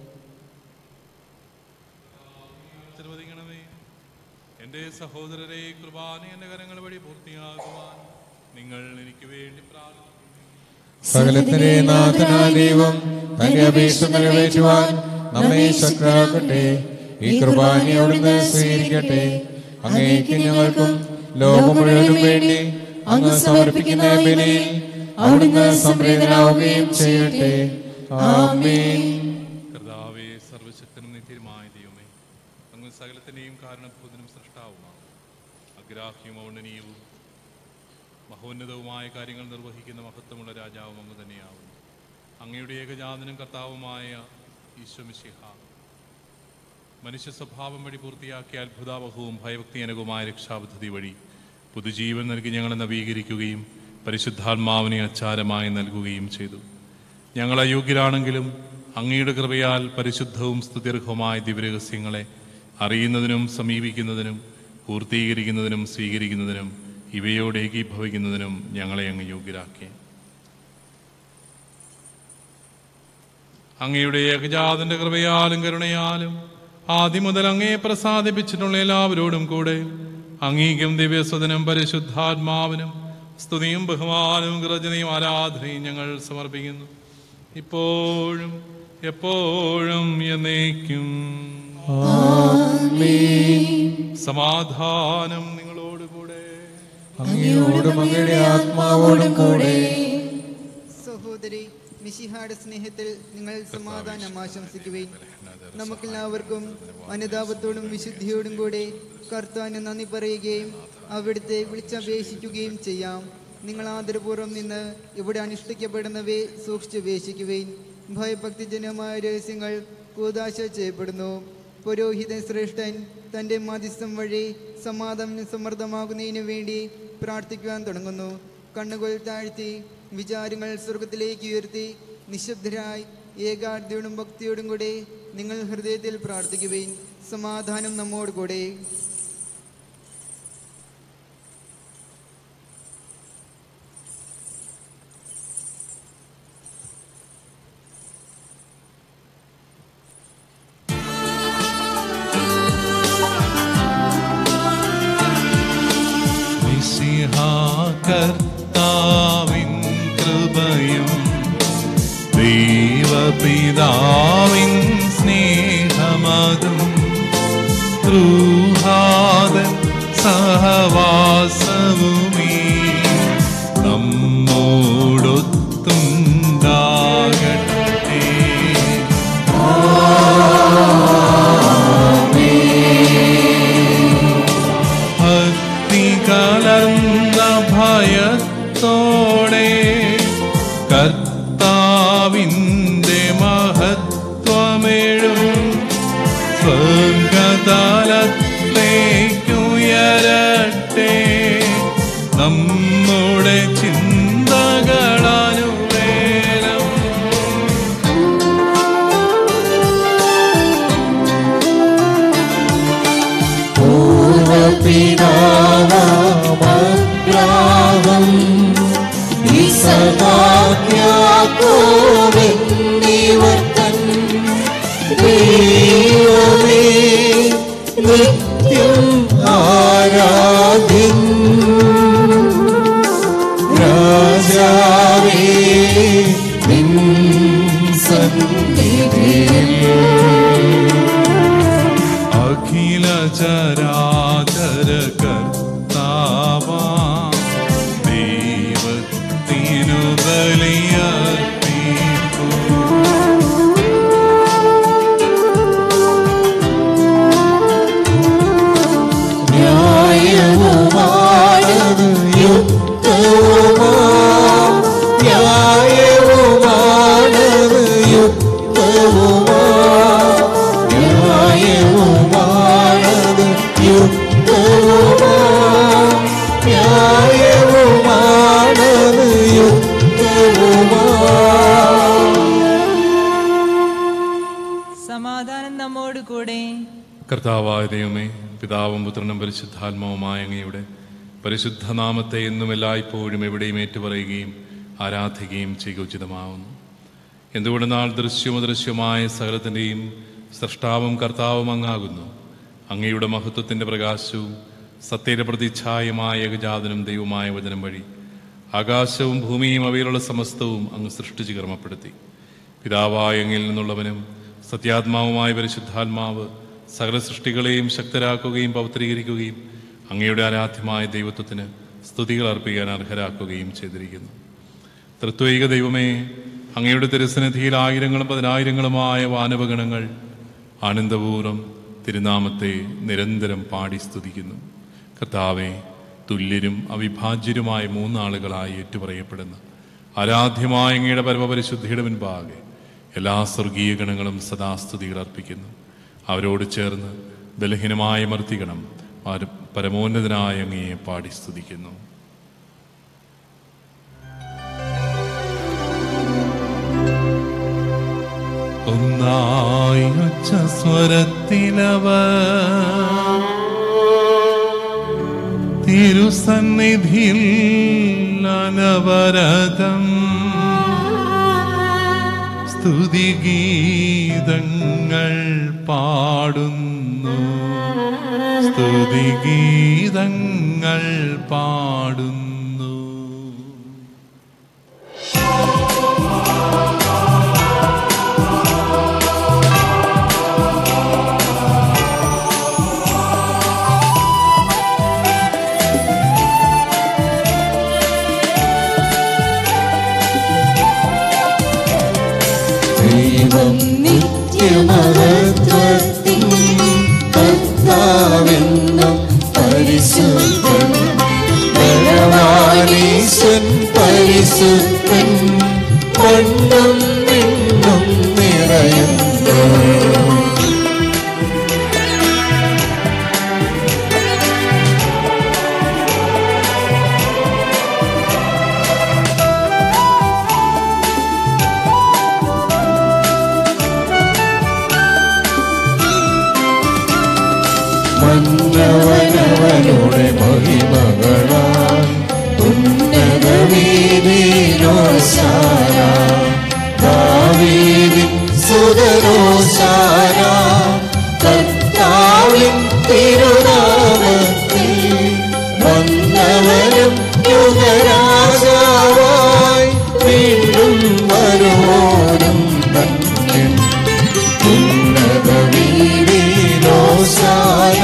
എന്റെ സഹോദരരെ, കുർബാന എന്റെ കരങ്ങൾ വഴി പൂർത്തിയാകുവാൻ നിങ്ങൾ എനിക്ക് വേണ്ടി സകലത്തിലെ നാഥനായ ദൈവം തന്റെ അപേക്ഷ നിറവേറ്റുവാൻ നമ്മെ ശക്തരാക്കട്ടെ. ഈ കുർബാന അവിടുന്ന് സ്വീകരിക്കട്ടെ. അങ്ങേക്ക് ഞങ്ങൾക്കും ലോകം മുഴുവനും വേണ്ടി അങ്ങ് സമർപ്പിക്കുന്ന ബലിയിൽ അവിടുന്ന് സംപ്രീതനാവുകയും ചെയ്യട്ടെ. ആമേൻ. കർത്താവേ, സർവശക്തനും നിത്യമായ ദൈവമേ, അങ്ങ് സകലത്തിന്റെയും കാരണഭൂതനും സൃഷ്ടാവുമാണ്. അഗ്രാഹ്യവും ഔന്നനീയവും മഹോന്നതവുമായ കാര്യങ്ങൾ നിർവഹിക്കുന്ന മഹത്വമുള്ള രാജാവും അങ്ങ് തന്നെയാവുന്നു. അങ്ങയുടെ ഏകജാതനും കർത്താവുമായ ഈശോമിശിഹ മനുഷ്യ സ്വഭാവം വഴി പൂർത്തിയാക്കിയ അത്ഭുതാവഹവും ഭയഭക്തിജനകവുമായ രക്ഷാപദ്ധതി വഴി പുതുജീവൻ നൽകി ഞങ്ങളെ നവീകരിക്കുകയും പരിശുദ്ധാത്മാവിനെ അച്ചാരമായി നൽകുകയും ചെയ്തു. ഞങ്ങൾ അയോഗ്യരാണെങ്കിലും അങ്ങയുടെ കൃപയാൽ പരിശുദ്ധവും സ്തുത്യർഹവുമായ ദിവ്യരഹസ്യങ്ങളെ അറിയുന്നതിനും സമീപിക്കുന്നതിനും പൂർത്തീകരിക്കുന്നതിനും സ്വീകരിക്കുന്നതിനും ഇവയോട് ഏകീഭവിക്കുന്നതിനും ഞങ്ങളെ അങ്ങ് യോഗ്യരാക്കി. അങ്ങയുടെ ഏകജാതന്റെ കൃപയാലും കരുണയാലും ആദ്യം മുതൽ അങ്ങയെ പ്രസാദിപ്പിച്ചിട്ടുള്ള എല്ലാവരോടും കൂടെ അങ്ങേക്കും ദിവ്യസ്വതനും പരിശുദ്ധാത്മാവിനും സ്തുതിയും ബഹുമാനവും കൃതജ്ഞതയും ആരാധനയും ഞങ്ങൾ സമർപ്പിക്കുന്നു, ഇപ്പോഴും എപ്പോഴും എന്നേക്കും. സമാധാനം നിങ്ങളോടുകൂടെ. അങ്ങയോടും അങ്ങയുടെ ആത്മാവോടും കൂടെ. സഹോദരി, മിശിഹായുടെ സ്നേഹത്തിൽ നിങ്ങൾ സമാധാനം ആശംസിക്കുവേൻ. നമുക്കെല്ലാവർക്കും അനുതാപത്തോടും വിശുദ്ധിയോടും കൂടെ കർത്താവിന് നന്ദി പറയുകയും അവിടുത്തെ വിളിച്ചപേക്ഷിക്കുകയും ചെയ്യാം. നിങ്ങൾ ആദരപൂർവ്വം നിന്ന് ഇവിടെ അനുഷ്ഠിക്കപ്പെടുന്നവയെ സൂക്ഷിച്ചപേക്ഷിക്കുവേൻ. ഭയഭക്തിജനമായ രഹസ്യങ്ങൾ കൂദാശ ചെയ്യപ്പെടുന്നു. പുരോഹിതൻ ശ്രേഷ്ഠൻ തൻ്റെ മധ്യസ്ഥം വഴി സമാധാനം സമൃദ്ധമാകുന്നതിനു വേണ്ടി പ്രാർത്ഥിക്കുവാൻ തുടങ്ങുന്നു. കണ്ണുകൾ താഴ്ത്തി വിചാരങ്ങൾ സ്വർഗത്തിലേക്ക് ഉയർത്തി നിശബ്ദരായി ഏകാഗ്രതയോടും ഭക്തിയോടും കൂടെ നിങ്ങൾ ഹൃദയത്തിൽ പ്രാർത്ഥിക്കുവേൻ. സമാധാനം നമ്മോട് കൂടെ. കർത്താവിൻ കൃപയും ദൈവപിതാവിൻ സ്നേഹമതും ൃഹാദൻ സഹവാസവുമീ നമ്മോടൊത്തുണ്ടാകട്ടെ. ഭക്തി കലർന്ന ഭയത്തോടെ കർത്താവിൻ്റെ മഹത്വമേഴും സ്വർഗതലത്തിലേക്കുയരട്ടെ. നമ്മുടെ ചിന്തകളാനുവേലം പൂർവപിതാവാം യാക്കോബെന്നിവർ തൻ ദൈവമേ നിത്യം ആരാധ്യൻ. രാജാവേ നിൻ സന്നിധിയിൽ അഖില ചരാചര കർത്താവാ ദൈവത്തിനു ബലിയർപ്പിക്കൂ. ന്യായവുമാണത് യുക്തവുമാ, ന്യായവുമാണത് യുക്തവുമാ, ന്യായവുമാണത് യുക്തവുമാ, ന്യായവുമാണത് യുക്തവുമാ. സമാധാനം നമ്മോട് കൂടെ. കർത്താവായ ദൈവമേ, പിതാവും പുത്രനും പരിശുദ്ധാത്മാവുമായ അങ്ങയുടെ പരിശുദ്ധ നാമത്തെ എന്നും എല്ലായ്പ്പോഴും എവിടെയും ഏറ്റുപറയുകയും ആരാധിക്കുകയും ചെയ്യുക ഉചിതമാവുന്നു. എന്തുകൊണ്ടെന്നാൽ ദൃശ്യവും അദൃശ്യമായ സകലത്തിൻ്റെയും സ്രഷ്ടാവും കർത്താവും അങ്ങാകുന്നു. അങ്ങയുടെ മഹത്വത്തിൻ്റെ പ്രകാശവും സത്യയുടെ പ്രതിച്ഛായമായ ഏകജാതനും ദൈവമായ വചനം വഴി ആകാശവും ഭൂമിയും അവയിലുള്ള സമസ്തവും അങ്ങ് സൃഷ്ടിച്ച് കർമ്മപ്പെടുത്തി. പിതാവായ അങ്ങിൽ നിന്നുള്ളവനും സത്യാത്മാവുമായ പരിശുദ്ധാത്മാവ് സകല സൃഷ്ടികളെയും ശക്തരാക്കുകയും പവിത്രീകരിക്കുകയും അങ്ങയുടെ ആരാധ്യമായ ദൈവത്വത്തിന് സ്തുതികൾ അർപ്പിക്കാൻ അർഹരാക്കുകയും ചെയ്തിരിക്കുന്നു. തൃത്വൈക ദൈവമേ, അങ്ങയുടെ തിരുസന്നിധിയിൽ ആയിരങ്ങളും പതിനായിരങ്ങളുമായ വാനവഗണങ്ങൾ ആനന്ദപൂർവ്വം തിരുനാമത്തെ നിരന്തരം പാടി സ്തുതിക്കുന്നു. കർത്താവേ, തുല്യരും അവിഭാജ്യരുമായ മൂന്നാളുകളായി ഏറ്റുപറയപ്പെടുന്ന ആരാധ്യമായ അങ്ങയുടെ പരമപരിശുദ്ധിയുടെ മുൻപാകെ എല്ലാ സ്വർഗീയ ഗണങ്ങളും സദാസ്തുതികൾ അർപ്പിക്കുന്നു. അവരോട് ചേർന്ന് ബലഹീനമായ മർത്തിഗണം പരമോന്നതനായ അങ്ങയെ പാടി സ്തുതിക്കുന്നു. ഒന്നായി ഉച്ച സ്വരത്തിലവർ തിരുസന്നിധിയിൽ അനവരതം സ്തുതിഗീതങ്ങൾ പാടുന്നു, സ്തുതിഗീതങ്ങൾ പാടുന്നു. മന്നവനവനുടെ മഹിമകളാൽ ഉന്നത വീതിയിലോശാന ദാവീദിൻ സുതനോശാന കർത്താവിൻ തിരുനാമത്തിൽ വന്നവനും യുഗരാജാവായി വീണ്ടും വരുവോനും ധന്യൻ ഉന്നത വീതിയിലോശാന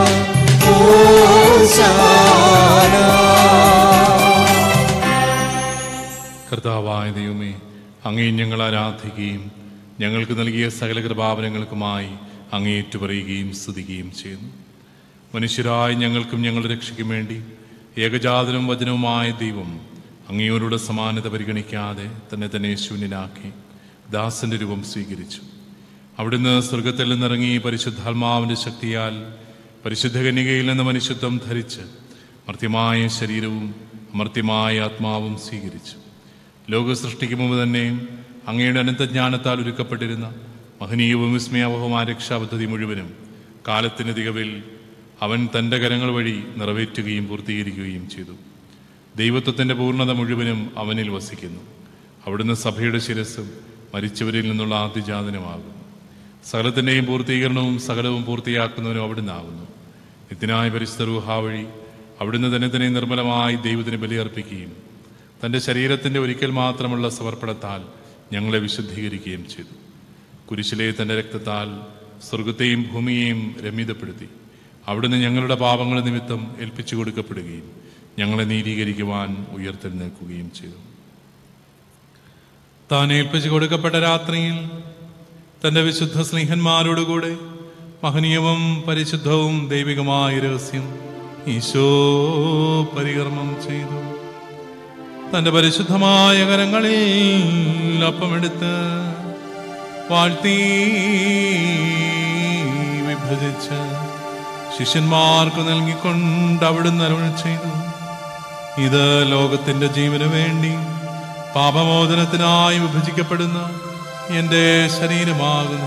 കർത്താവായ ദൈവമേ, അങ്ങേ ഞങ്ങൾ ആരാധിക്കുകയും ഞങ്ങൾക്ക് നൽകിയ സകല കൃപാവനങ്ങൾക്കുമായി അങ്ങേ ഏറ്റുപറയുകയും സ്തുതിക്കുകയും ചെയ്യുന്നു. മനുഷ്യരായ ഞങ്ങൾക്കും ഞങ്ങളുടെ രക്ഷയ്ക്കും വേണ്ടി ഏകജാതനും വചനവുമായ ദൈവം അങ്ങയോടുള്ള സമാനത പരിഗണിക്കാതെ തന്നെ ശൂന്യനാക്കി ദാസന്റെ രൂപം സ്വീകരിച്ചു. അവിടുന്ന് സ്വർഗത്തിൽ നിന്നിറങ്ങി പരിശുദ്ധാത്മാവിന്റെ ശക്തിയാൽ പരിശുദ്ധ കന്യകയിൽ നിന്ന് മനുഷ്യത്വം ധരിച്ച് മർത്യമായ ശരീരവും അമർത്യമായ ആത്മാവും സ്വീകരിച്ചു. ലോക സൃഷ്ടിക്ക് മുമ്പ് തന്നെ അങ്ങയുടെ അനന്തജ്ഞാനത്താൽ ഒരുക്കപ്പെട്ടിരുന്ന മഹനീയവും വിസ്മയാവഹമായ രക്ഷാപദ്ധതി മുഴുവനും കാലത്തിന് തികവിൽ അവൻ തൻ്റെ കരങ്ങൾ വഴി നിറവേറ്റുകയും പൂർത്തീകരിക്കുകയും ചെയ്തു. ദൈവത്വത്തിൻ്റെ പൂർണ്ണത മുഴുവനും അവനിൽ വസിക്കുന്നു. അവിടുന്ന് സഭയുടെ ശിരസ്സും മരിച്ചവരിൽ നിന്നുള്ള ആദ്യജാതനുമാകുന്നു. സകലത്തിൻ്റെയും പൂർത്തീകരണവും സകലവും പൂർത്തിയാക്കുന്നവനും അവിടുന്ന് ആകുന്നു. നിത്യനായ പരിശുദ്ധ റൂഹാ വഴി അവിടുന്ന് തന്നെ നിർമ്മലമായി ദൈവത്തിന് ബലിയർപ്പിക്കുകയും തൻ്റെ ശരീരത്തിൻ്റെ ഒരിക്കൽ മാത്രമുള്ള സമർപ്പണത്താൽ ഞങ്ങളെ വിശുദ്ധീകരിക്കുകയും ചെയ്തു. കുരിശിലെ തൻ്റെ രക്തത്താൽ സ്വർഗത്തെയും ഭൂമിയെയും രമ്യതപ്പെടുത്തി അവിടുന്ന് ഞങ്ങളുടെ പാപങ്ങൾ നിമിത്തം ഏൽപ്പിച്ചു കൊടുക്കപ്പെടുകയും ഞങ്ങളെ നീതീകരിക്കുവാൻ ഉയർത്തെഴുന്നേൽക്കുകയും ചെയ്തു. താൻ ഏൽപ്പിച്ചു കൊടുക്കപ്പെട്ട രാത്രിയിൽ തൻ്റെ വിശുദ്ധ സ്നേഹന്മാരോടുകൂടെ മഹനീയവും പരിശുദ്ധവും ദൈവികമായ രഹസ്യം ഈശോ പരികർമ്മം ചെയ്തു. തൻ്റെ പരിശുദ്ധമായ കരങ്ങളിൽ അപ്പമെടുത്ത് വാഴ്ത്തി വിഭജിച്ച് ശിഷ്യന്മാർക്ക് നൽകിക്കൊണ്ട് അവിടുന്ന് അരുൾ ചെയ്തു, ഇത് ലോകത്തിൻ്റെ ജീവന് വേണ്ടി പാപമോചനത്തിനായി വിഭജിക്കപ്പെടുന്ന എൻ്റെ ശരീരമാകുന്നു.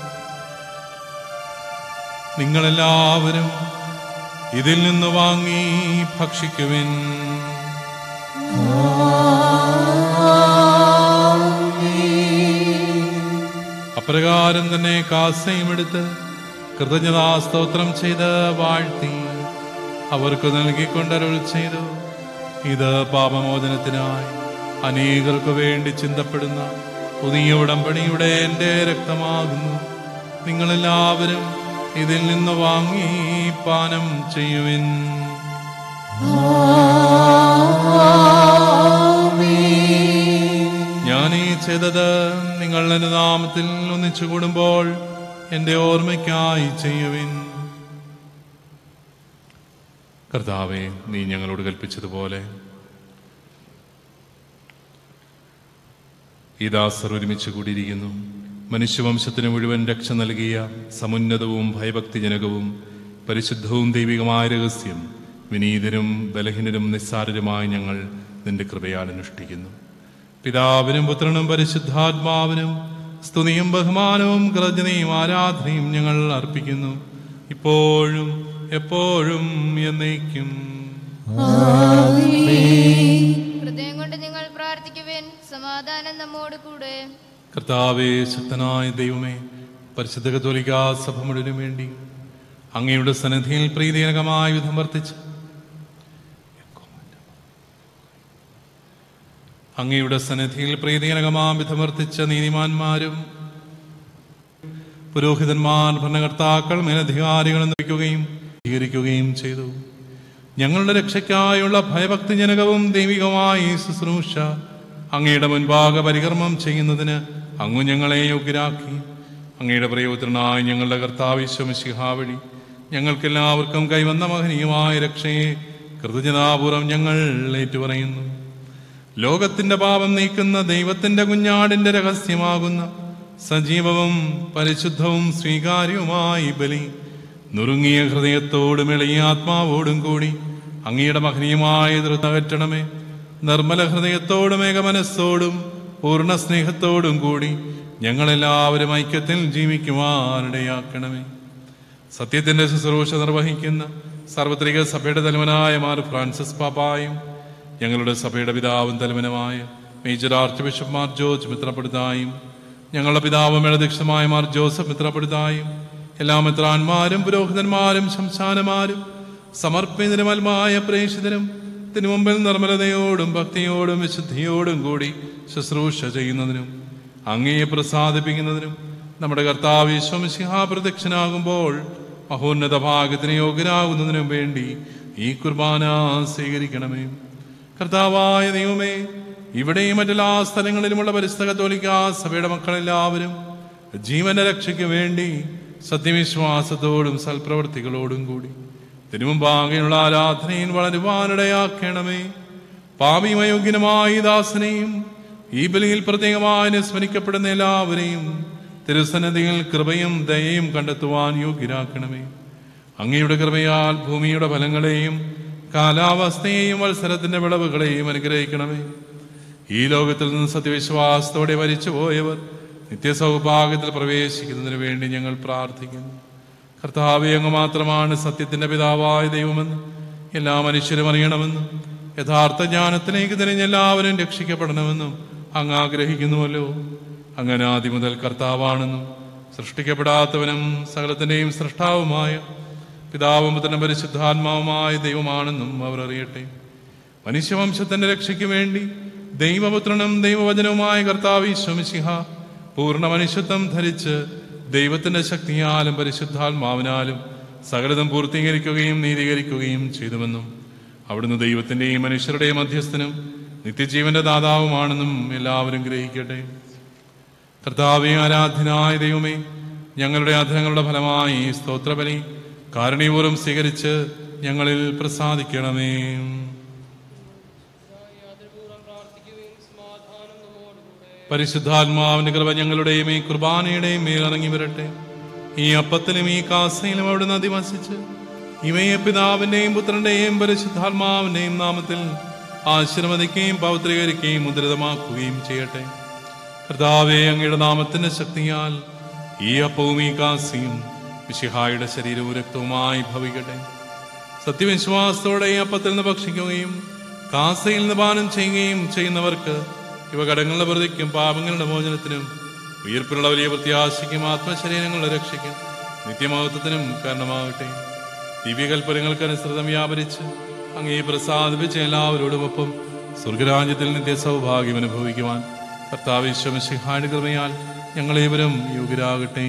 നിങ്ങളെല്ലാവരും ഇതിൽ നിന്ന് വാങ്ങി ഭക്ഷിക്കുവിൻ. അപ്രകാരം തന്നെ കാസയും എടുത്ത് കൃതജ്ഞതാസ്തോത്രം ചെയ്ത് വാഴ്ത്തി അവർക്ക് നൽകിക്കൊണ്ടരുൾ ചെയ്തു, ഇത് പാപമോചനത്തിനായി അനേകർക്ക് വേണ്ടി ചിന്തപ്പെടുന്ന പുതിയ ഉടമ്പടിയുടെ എൻ്റെ രക്തമാകുന്നു. നിങ്ങളെല്ലാവരും ഇതിൽ നിന്ന് വാങ്ങി പാനം ചെയ്യുവിൻ. ഞാനീ ചെയ്തത് നിങ്ങൾ എൻ്റെ നാമത്തിൽ ഒന്നിച്ചു കൂടുമ്പോൾ എൻ്റെ ഓർമ്മയ്ക്കായി ചെയ്യുവിൻ. കർത്താവേ, നീ ഞങ്ങളോട് കൽപ്പിച്ചതുപോലെ ഈ ദാസർ ഒരുമിച്ച് കൂടിയിരിക്കുന്നു. മനുഷ്യവംശത്തിന് മുഴുവൻ രക്ഷ നൽകിയ സമുന്നതവും ഭയഭക്തിജനകവും പരിശുദ്ധവും ദൈവികമായ രഹസ്യം വിനീതരും ബലഹീനരും നിസ്സാരരുമായി ഞങ്ങൾ നിന്റെ കൃപയാൽ അനുഷ്ഠിക്കുന്നു. പിതാവിനും പുത്രനും പരിശുദ്ധാത്മാവിനും സ്തുതിയും ബഹുമാനവും കൃതജ്ഞതയും ആരാധനയും ഞങ്ങൾ അർപ്പിക്കുന്നു, ഇപ്പോഴും എപ്പോഴും എന്നേക്കും. ഹൃദയം കൊണ്ട് നിങ്ങൾ പ്രാർത്ഥിക്കുവിൻ. സമാധാനം നമ്മോട് കൂടെ. കർത്താവേ, ശക്തനായ ദൈവമേ, പരിശുദ്ധ കത്തോലിക്കാ സഭ മുഴുവനും വേണ്ടി അങ്ങയുടെ സന്നിധിയിൽ പ്രീതിജനകമായ വിധം വർത്തിച്ച് അങ്ങയുടെ സന്നിധിയിൽ പ്രീതിജനകമായ വിധം വർത്തിച്ച നീതിമാന്മാരും പുരോഹിതന്മാർ, ഭരണകർത്താക്കൾ, മേലധികാരികളും സ്വീകരിക്കുകയും ചെയ്തു. ഞങ്ങളുടെ രക്ഷയ്ക്കായുള്ള ഭയഭക്തിജനകവും ദൈവികമായ ഈ ശുശ്രൂഷ അങ്ങയുടെ മുൻപാകെ പരികർമ്മം ചെയ്യുന്നതിന് അങ്ങ് ഞങ്ങളെ യോഗ്യരാക്കി. അങ്ങയുടെ പ്രിയപുത്രനായ ഞങ്ങളുടെ കർത്താവ് ഈശോ മിശിഹാ വഴി ഞങ്ങൾക്കെല്ലാവർക്കും കൈവന്ന മഹനീയമായ രക്ഷയെ കൃതജ്ഞതാപൂർവം ഞങ്ങൾ ഏറ്റുപറയുന്നു. ലോകത്തിന്റെ പാപം നീക്കുന്ന ദൈവത്തിന്റെ കുഞ്ഞാടിന്റെ രഹസ്യമാകുന്ന സജീവവും പരിശുദ്ധവും സ്വീകാര്യവുമായി ബലി നുറുങ്ങിയ ഹൃദയത്തോടും എളിയ ആത്മാവോടും കൂടി അങ്ങയുടെ മഹനീയമായ ധൃതകറ്റണമേ. നിർമ്മല ഹൃദയത്തോടും ഏകമനസ്സോടും പൂർണ്ണ സ്നേഹത്തോടും കൂടി ഞങ്ങളെല്ലാവരും ഐക്യത്തിൽ ജീവിക്കുവാനിടയാക്കണമേ. സത്യത്തിന്റെ ശുശ്രൂഷ നിർവഹിക്കുന്ന സാർവത്രിക സഭയുടെ തലവനായ മാർ ഫ്രാൻസിസ് പാപ്പായും ഞങ്ങളുടെ സഭയുടെ പിതാവും തലവനുമായ major archbishop Mar George മിത്രപ്പെടുത്തായും ഞങ്ങളുടെ പിതാവും മേളധ്യക്ഷമായ മാർ ജോസഫ് മിത്രപ്പെടുത്തായും എല്ലാ മിത്രാന്മാരും പുരോഹിതന്മാരും ശംശാനമാരും സമർപ്പിതരുമൽമായ പ്രേക്ഷിതരും തിരുമുമ്പിൽ നിർമ്മലതയോടും ഭക്തിയോടും വിശുദ്ധിയോടും കൂടി ശുശ്രൂഷ ചെയ്യുന്നതിനും അങ്ങയെ പ്രസാദിപ്പിക്കുന്നതിനും നമ്മുടെ കർത്താവ് യേശു മിശിഹാ പ്രത്യക്ഷനാകുമ്പോൾ മഹോന്നത ഭാഗ്യത്തിന് യോഗ്യരാകുന്നതിനും വേണ്ടി ഈ കുർബാന സ്വീകരിക്കണമേ. കർത്താവായ ദൈവമേ, ഇവിടെയും മറ്റെല്ലാ സ്ഥലങ്ങളിലുമുള്ള പരിശുദ്ധ കത്തോലിക്ക സഭയുടെ മക്കളെല്ലാവരും ജീവന്റെ രക്ഷയ്ക്ക് വേണ്ടി സത്യവിശ്വാസത്തോടും സൽപ്രവർത്തികളോടും കൂടി തിരുമുമ്പാകെയുള്ള ആരാധനയിൽ വളരുവാനിടയാക്കണമേ. പാപിമയോഗ്യനുമായ ദാസനെയും ഈ ബലിയിൽ പ്രത്യേകമായി സ്മരിക്കപ്പെടുന്ന എല്ലാവരെയും തിരുസന്നിധിയിൽ കൃപയും ദയയും കണ്ടെത്തുവാൻ യോഗ്യരാക്കണമേ. അങ്ങയുടെ കൃപയാൽ ഭൂമിയുടെ ഫലങ്ങളെയും കാലാവസ്ഥയെയും മത്സരത്തിന്റെ വിളവുകളെയും അനുഗ്രഹിക്കണമേ. ഈ ലോകത്തിൽ നിന്ന് സത്യവിശ്വാസത്തോടെ മരിച്ചുപോയവർ നിത്യസൗഭാഗ്യത്തിൽ പ്രവേശിക്കുന്നതിന് വേണ്ടി ഞങ്ങൾ പ്രാർത്ഥിക്കുന്നു. കർത്താവേ, അങ്ങ് മാത്രമാണ് സത്യത്തിന്റെ പിതാവായ ദൈവമെന്ന് എല്ലാ മനുഷ്യരും അറിയണമെന്നും യഥാർത്ഥ ജ്ഞാനത്തിലേക്ക് തിരിഞ്ഞ് എല്ലാവരും രക്ഷിക്കപ്പെടണമെന്നും അങ്ങ് ആഗ്രഹിക്കുന്നുവല്ലോ. അങ്ങനെ ആദ്യം മുതൽ കർത്താവാണെന്നും സൃഷ്ടിക്കപ്പെടാത്തവനും സകലത്തിന്റെയും സൃഷ്ടാവുമായ പിതാവും പുത്രനും പരിശുദ്ധാത്മാവുമായ ദൈവമാണെന്നും അവർ അറിയട്ടെ. മനുഷ്യവംശത്തിന്റെ രക്ഷയ്ക്ക് വേണ്ടി ദൈവപുത്രനും ദൈവവചനവുമായ കർത്താവ് ഈശോ മിശിഹ പൂർണ്ണ മനുഷ്യത്വം ധരിച്ച് ദൈവത്തിന്റെ ശക്തിയാലും പരിശുദ്ധാത്മാവിനാലും സകലതും പൂർത്തീകരിക്കുകയും നീതീകരിക്കുകയും ചെയ്തുവെന്നും അവിടുന്ന് ദൈവത്തിന്റെയും മനുഷ്യരുടെയും മധ്യസ്ഥനും നിത്യജീവന്റെ ദാതാവുമാണെന്നും എല്ലാവരും ഗ്രഹിക്കട്ടെ. കർത്താവേ, ആരാധ്യനായ ദൈവമേ, ഞങ്ങളുടെ അധരങ്ങളുടെ ഫലമായി സ്തോത്രബലി കാരുണ്യപൂർവ്വം സ്വീകരിച്ച് ഞങ്ങളിൽ പ്രസാദിക്കണമേ. പരിശുദ്ധാത്മാവിന്റെ കൃപ ഞങ്ങളുടെയും ഈ കുർബാനയുടെയും മേലിറങ്ങി വരട്ടെ. ഈ അപ്പത്തിലും ഈ കാസയിലും അവിടുന്ന് അധിവസിച്ച് ഇവയെ പിതാവിന്റെയും പുത്രന്റെയും പരിശുദ്ധാത്മാവിന്റെയും നാമത്തിൽ ആശീർവദിക്കുകയും പൗത്രീകരിക്കുകയും മുദ്രിതമാക്കുകയും ചെയ്യട്ടെ. കർത്താവേ, അങ്ങയുടെ നാമത്തിന്റെ ശക്തിയാൽ ഈ അപ്പവും ഈ കാസിയും മിശിഹായുടെ ശരീരവും രക്തവുമായി ഭവിക്കട്ടെ. സത്യവിശ്വാസത്തോടെ ഈ അപ്പത്തിൽ നിന്ന് ഭക്ഷിക്കുകയും കാസയിൽ നിന്ന് പാനം ചെയ്യുകയും ചെയ്യുന്നവർക്ക് ഇവ കടങ്ങളുടെ പ്രതിക്കും പാപങ്ങളുടെ മോചനത്തിനും ഉയർപ്പിലുള്ള വലിയ പ്രത്യാശയ്ക്കും ആത്മശരീരങ്ങളുടെ രക്ഷയ്ക്കും നിത്യമഹത്വത്തിനും കാരണമാകട്ടെ. ദിവ്യകൽപ്പനകൾക്കനുസൃതം വ്യാപരിച്ച് അങ്ങേ പ്രസാദിപ്പിച്ച എല്ലാവരോടുമൊപ്പം സ്വർഗരാജ്യത്തിൽ നിത്യ സൗഭാഗ്യം അനുഭവിക്കുവാൻ കർത്താവ് ഈശോ മിശിഹായുടെ കൃപയാൽ ഞങ്ങളേവരും യോഗ്യരാകട്ടെ.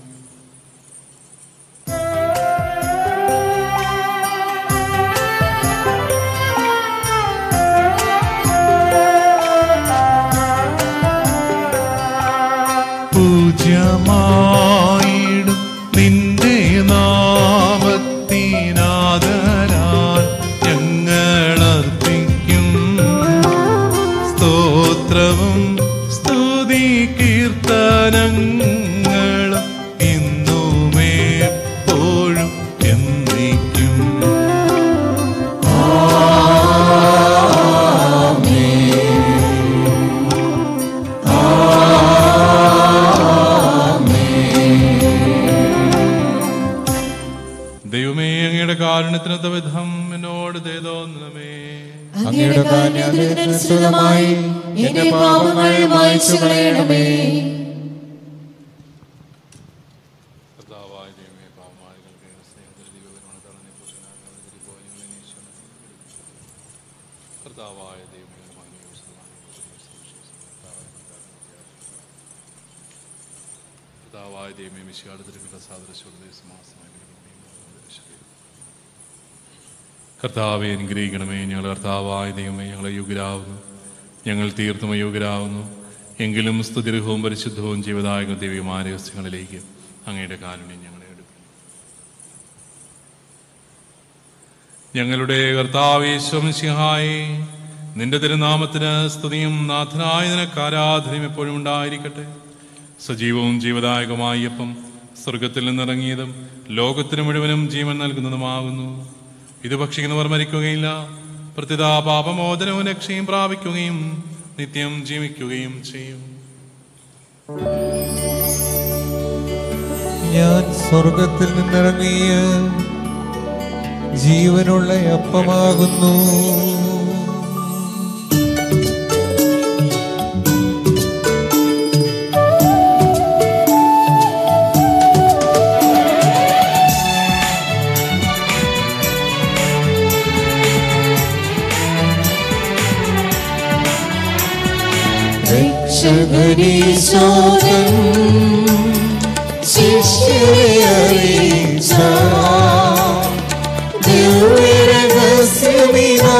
പൂജ്യമായിടും നിന്റെ നാമത്തിനാദരാൽ ഞങ്ങളർപ്പിക്കും സ്തോത്രവും സ്തുതി കീർത്തനങ്ങളും ഇന്നുമേ എപ്പോഴും എന്നേക്കും. ദൈവമേ, അങ്ങയുടെ കാരുണ്യത്തിനൊത്ത വിധം എന്നോട് ദയതോന്നണമേ. അങ്ങയുടെ കാരുണ്യത്തിനനുസൃതമായി എന്റെ പാപങ്ങൾ മായ്ച്ചു കളയണമേ. കർത്താവെ, അനുഗ്രഹിക്കണമേ. ഞങ്ങൾ കർത്താവായ ദൈവമേ, ഞങ്ങളെ യോഗ്യരാകുന്നു, ഞങ്ങൾ തീർത്തും അയോഗ്യരാകുന്നു. എങ്കിലും സ്തുതിർഹവും പരിശുദ്ധവും ജീവദായക ദിവ്യമായ രഹസ്യങ്ങളിലേക്ക് അങ്ങയുടെ കാരുണ്യം ഞങ്ങളെ എടുക്കും. ഞങ്ങളുടെ കർത്താവേ യേശു മിശിഹായേ, നിന്റെ തിരുനാമത്തിന് സ്തുതിയും നാഥനായ നിനക്ക് ആരാധനയും എപ്പോഴും ഉണ്ടായിരിക്കട്ടെ. സജീവവും ജീവദായകമായ അപ്പം സ്വർഗത്തിൽ നിന്നിറങ്ങിയതും ലോകത്തിന് മുഴുവനും ജീവൻ നൽകുന്നതുമാകുന്നു. ഇത് ഭക്ഷിക്കുന്നവർ മരിക്കുകയില്ല, പ്രത്യുത പാപമോചനവും രക്ഷയും പ്രാപിക്കുകയും നിത്യം ജീവിക്കുകയും ചെയ്യും. ഞാൻ സ്വർഗത്തിൽ നിന്നിറങ്ങിയ ജീവനുള്ള അപ്പമാകുന്നു. രക്ഷകനീശോദൻ ശിഷ്യരെ അറിയിച്ച ദിവ്യരഹസ്യമിതാ,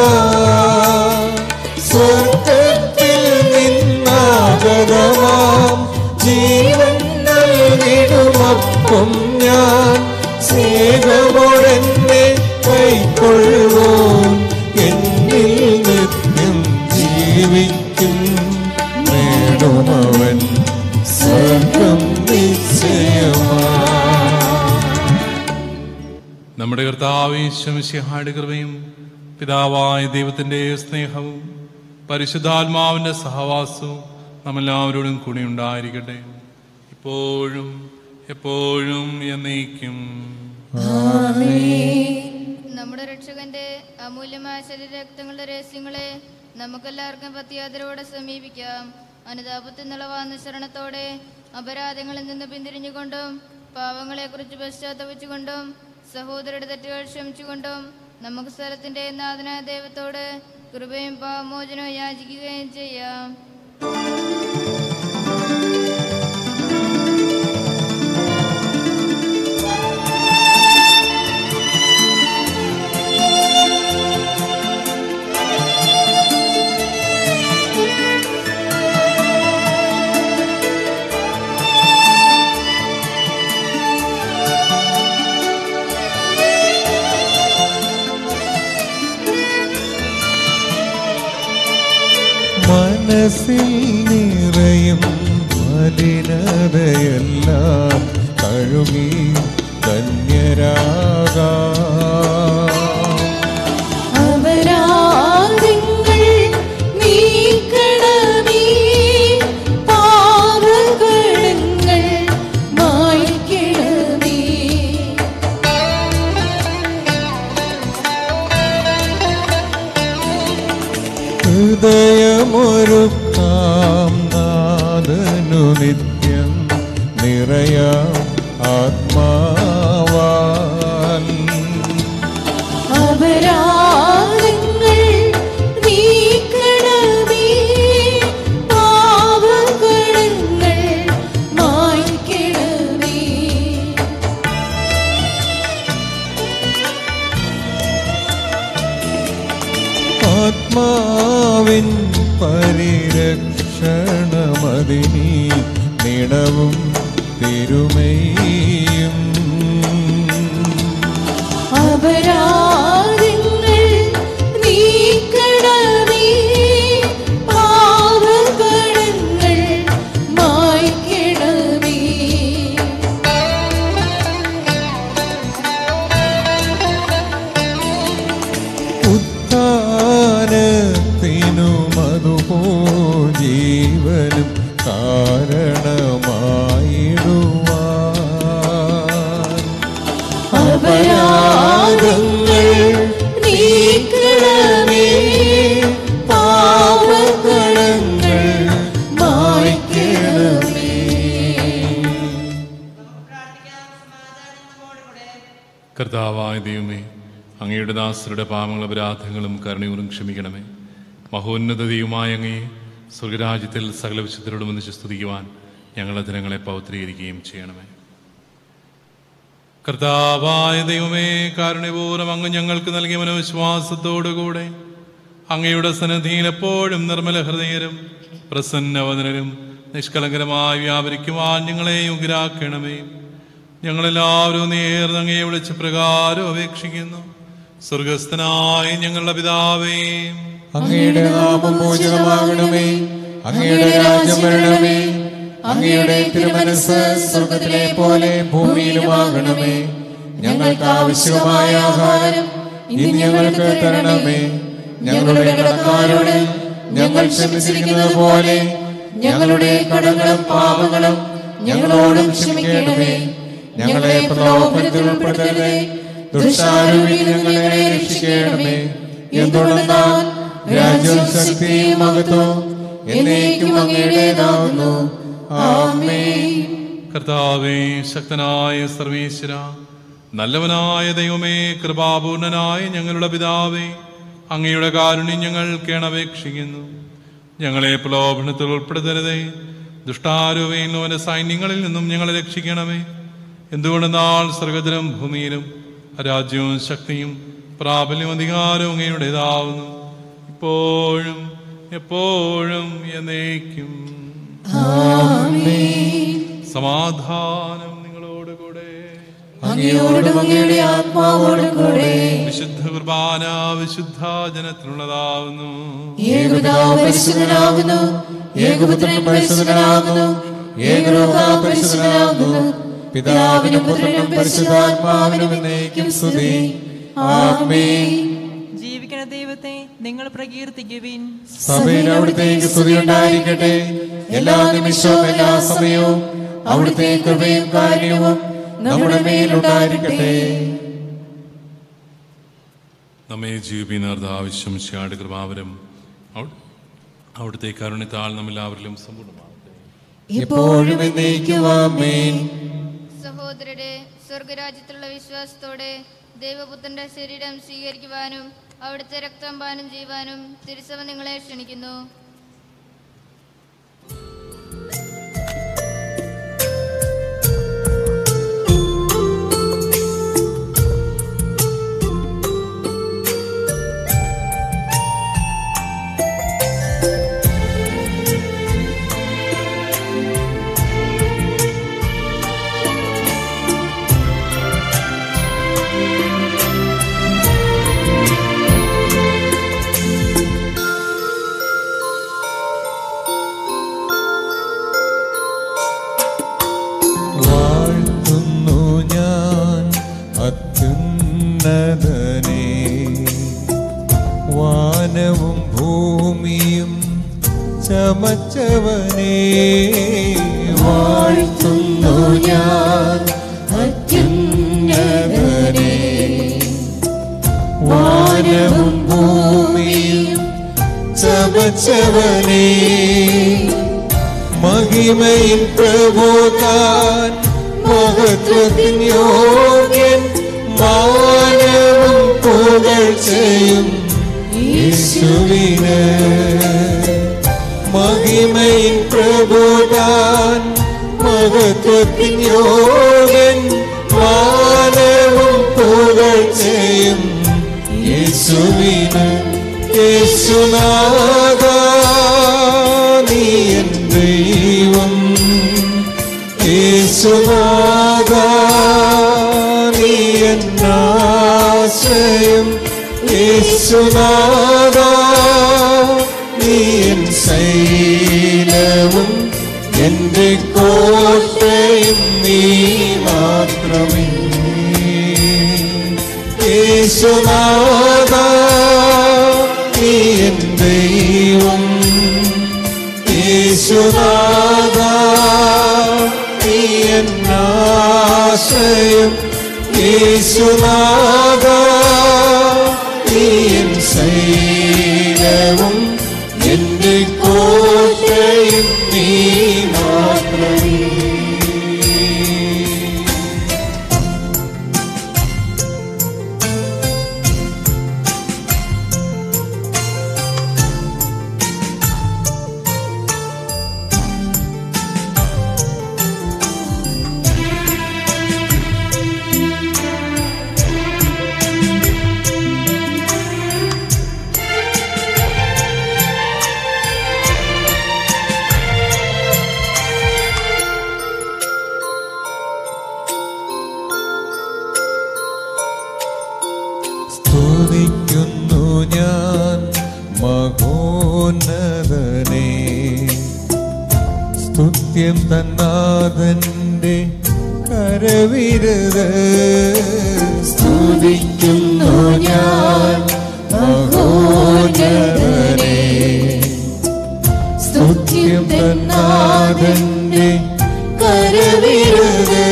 സ്വർഗ്ഗത്തിൽ നിന്നാഗതമാം ജീവൻ നൽകിടുമപ്പം ഞാൻ സ്നേഹമോടെന്നെ കൈക്കൊള്ളുവോൻ എന്നിൽ നിത്യം ജീവിക്കും. നേടുമവൻ സ്വർഗ്ഗം നിശ്ചയമാ. നമ്മുടെ കർത്താവ് യേശു മിശിഹായുടെ കൃപയും പിതാവായ ദൈവത്തിന്റെ സ്നേഹവും പരിശുദ്ധാത്മാവിന്റെ സഹവാസവും നമ്മെല്ലാവരോടും കൂടി ഉണ്ടായിരിക്കട്ടെ, ഇപ്പോഴും എപ്പോഴും എന്നേക്കും. നമ്മുടെ രക്ഷകന്റെ അമൂല്യമായ ശരീരരക്തങ്ങളുടെ രഹസ്യങ്ങളെ നമുക്കെല്ലാവർക്കും പത്യാദരോടെ സമീപിക്കാം. അനുതാപത്തിൽ നിളവാർന്ന ശരണത്തോടെ അപരാധങ്ങളിൽ നിന്ന് പിന്തിരിഞ്ഞുകൊണ്ടും പാവങ്ങളെക്കുറിച്ച് പശ്ചാത്തപിച്ചുകൊണ്ടും സഹോദരരുടെ തെറ്റുകൾ ക്ഷമിച്ചുകൊണ്ടും നമുക്ക് സ്ഥലത്തിന്റെ നാഥനായ ദൈവത്തോട് കൃപയും പാവമോചനവും യാചിക്കുകയും ചെയ്യാം. മനസ്സിൽ നിറയും മലിനതയെല്ലാം കഴുകി ധന്യരാകാം. അപരാധങ്ങൾ നീക്കണമേ, പാപകടങ്ങൾ മായ്ക്കണമേ. ഹൃദയമൊരുക്കാം നാഥനു നിത്യം നിറയാം ആത്മാവാൻ. അപരാധങ്ങൾ നീക്കണമേ, പാപകടങ്ങൾ മായ്ക്കണമേ. ആത്മാവിൻ പരിരക്ഷണമതിനീ നിണവും തിരുമയും. അപരാധങ്ങൾ നീക്കണമേ, പാപകടങ്ങൾ മായ്ക്കണമേ. ഉത്ഥാനത്തിനും അതുപോ ജീവനും കാരണമായിടുവാൻ. അപരാധങ്ങൾ നീക്കണമേ, പാപകടങ്ങൾ മായ്ക്കണമേ. കർത്താവായ ദൈവമേ, അങ്ങയുടെ ദാസരുടെ പാപങ്ങളും അപരാധങ്ങളും കരുണയോടും ക്ഷമിക്കണമേ. മഹോന്നത ദൈവമായ അങ്ങയെ സ്വർഗരാജ്യത്തിൽ സകല വിശുദ്ധരോടും ഒന്നിച്ച് സ്തുതിക്കുവാൻ ഞങ്ങളുടെ ദിനങ്ങളെ പൗത്രീകരിക്കുകയും ചെയ്യണമേ. കർത്താവായ ദൈവമേ, കാരുണ്യപൂർവ്വം അങ്ങ് ഞങ്ങൾക്ക് നൽകിയ മനോവിശ്വാസത്തോടുകൂടെ അങ്ങയുടെ സന്നിധിയിൽ എപ്പോഴും നിർമ്മല ഹൃദയരും പ്രസന്നവദനരും നിഷ്കളങ്കരമായി വ്യാപരിക്കുവാൻ ഞങ്ങളെ യോഗ്യരാക്കണമേ. ഞങ്ങളെല്ലാവരും നേർന്ന് അങ്ങയെ വിളിച്ച പ്രകാരം അപേക്ഷിക്കുന്നു. സ്വർഗസ്ഥനായ ഞങ്ങളുടെ പിതാവേ, അങ്ങയുടെ നാമം പൂജിതമാകണമേ, അങ്ങയുടെ രാജ്യം വരണമേ, അങ്ങയുടെ തിരുമനസ് സ്വർഗത്തിലെ പോലെ ഭൂമിയിലുമാകണമേ. ഞങ്ങൾക്ക് ആവശ്യമായ ആഹാരം ഇന്ന് ഞങ്ങൾക്ക് തരണമേ. ഞങ്ങളുടെ കടക്കാരോട് ഞങ്ങൾ ക്ഷമിച്ചിരിക്കുന്നത് പോലെ ഞങ്ങളുടെ കടങ്ങളും പാപങ്ങളും ഞങ്ങളോടും ക്ഷമിക്കണമേ. ഞങ്ങളെ പ്രലോഭനത്തിൽ ഉൾപ്പെടുത്തരുതേ, ദുഷ്ടാരൂപിയിൽ ഞങ്ങളെ രക്ഷിക്കണമേ. എന്തുകൊണ്ടെന്നാൽ രാജ്യവും ശക്തിയും മഹത്വവും എന്നേക്കും അങ്ങയുടേതാകുന്നു. ആമേൻ. കർത്താവേ, ശക്തനായ സർവീശ്വര, നല്ലവനായ ദൈവമേ, കൃപാപൂർണനായ ഞങ്ങളുടെ പിതാവേ, അങ്ങയുടെ കാരുണ്യം ഞങ്ങൾ കേണപേക്ഷിക്കുന്നു. ഞങ്ങളെ പ്രലോഭനത്തിൽ ഉൾപ്പെടുത്തരുതേ, ദുഷ്ടാരൂപയിൽ അവന്റെ സൈന്യങ്ങളിൽ നിന്നും ഞങ്ങളെ രക്ഷിക്കണമേ. എന്തുകൊണ്ടെന്നാൽ സ്വർഗത്തിലും ഭൂമിയിലും രാജ്യവും ശക്തിയും പ്രാബല്യവും അധികാരവും അങ്ങയുടേതാവുന്നു, ഇപ്പോഴും എപ്പോഴും എന്നേക്കും. സമാധാനം നിങ്ങളോടുകൂടെ, അങ്ങയോടും അങ്ങയുടെ ആത്മാവോടും കൂടെ. വിശുദ്ധ കുർബാന വിശുദ്ധ ജനത്തിനുള്ളതാവുന്നു. ഏകപിതാവ് പരിശുദ്ധനാകുന്നു, ഏകപുത്രൻ പരിശുദ്ധനാകുന്നു, ഏകരൂഹാ പരിശുദ്ധനാകുന്നു. പിതാവിനും പുത്രനും പരിശുദ്ധാത്മാവിനും എന്നേക്കും സ്തുതി. ആമേൻ. ജീവിക്കുന്ന ദൈവത്തെ നിങ്ങൾ പ്രകീർത്തിക്കുവിൻ. സഭയിൽ അവിടുത്തേക്ക് സ്തുതി ഉണ്ടായിരിക്കട്ടെ. എല്ലാ നിമിഷവും എല്ലാ സമയവും അവിടുത്തെ കൃപയും കാരുണ്യവും നമ്മുടെ മേലുണ്ടായിരിക്കട്ടെ. നമ്മെ ജീവിപ്പിക്കുന്ന ആവശ്യം കൃപാവരം അവിടുത്തെ കരുണ്യത്താൽ നമ്മെല്ലാവരിലും സമ്പൂർണ്ണമാകട്ടെ. എപ്പോഴും എന്നേക്കും ആമേൻ. സഹോദരരെ, സ്വർഗരാജ്യത്തിലുള്ള വിശ്വാസത്തോടെ ദൈവപുത്രന്റെ ശരീരം സ്വീകരിക്കുവാനും അവിടുത്തെ രക്തം പാനം ചെയ്യുവാനും തിരുസഭ നിങ്ങളെ ക്ഷണിക്കുന്നു. വാനവും ഭൂമിയും ചമച്ചവനേ, വാഴ്ത്തുന്നു ഞാൻ അത്യുന്നതനേ. വാനവും ഭൂമിയും ചമച്ചവനേ, മഹിമയിൽ പ്രഭോതാൻ മഹത്വത്തിൻ യോഗ്യൻ, മാനവും പുകഴ്ചയും യേശുവിന്. മഹിമയിൽ പ്രഭോതാൻ മഹത്വത്തിൻ യോഗ്യൻ, മാനവും പുകഴ്ചയും യേശുവിന്. യേശുനാഥാ നീ എൻ ദൈവം, യേശുനാഥാ നീ എൻ ആശ്രയം, യേശുനാഥാ നീ എൻ ശൈലവും എന്റെ കോട്ടയും നീ മാത്രമേ. യേശുനാഥാ നീ എൻ ദൈവം, യേശുനാഥാ നീ എൻ ആശ്രയം, യേശുനാഥാ നീ എൻ ശൈലവും എന്റെ കോട്ടയും നീ മാത്രമേ. തന്നാഥന്റെ കരവിരുത് സ്തുതിക്കുന്നു ഞാൻ മഹോന്നതനെ. സ്തുത്യം തന്നാഥന്റെ കരവിരുത്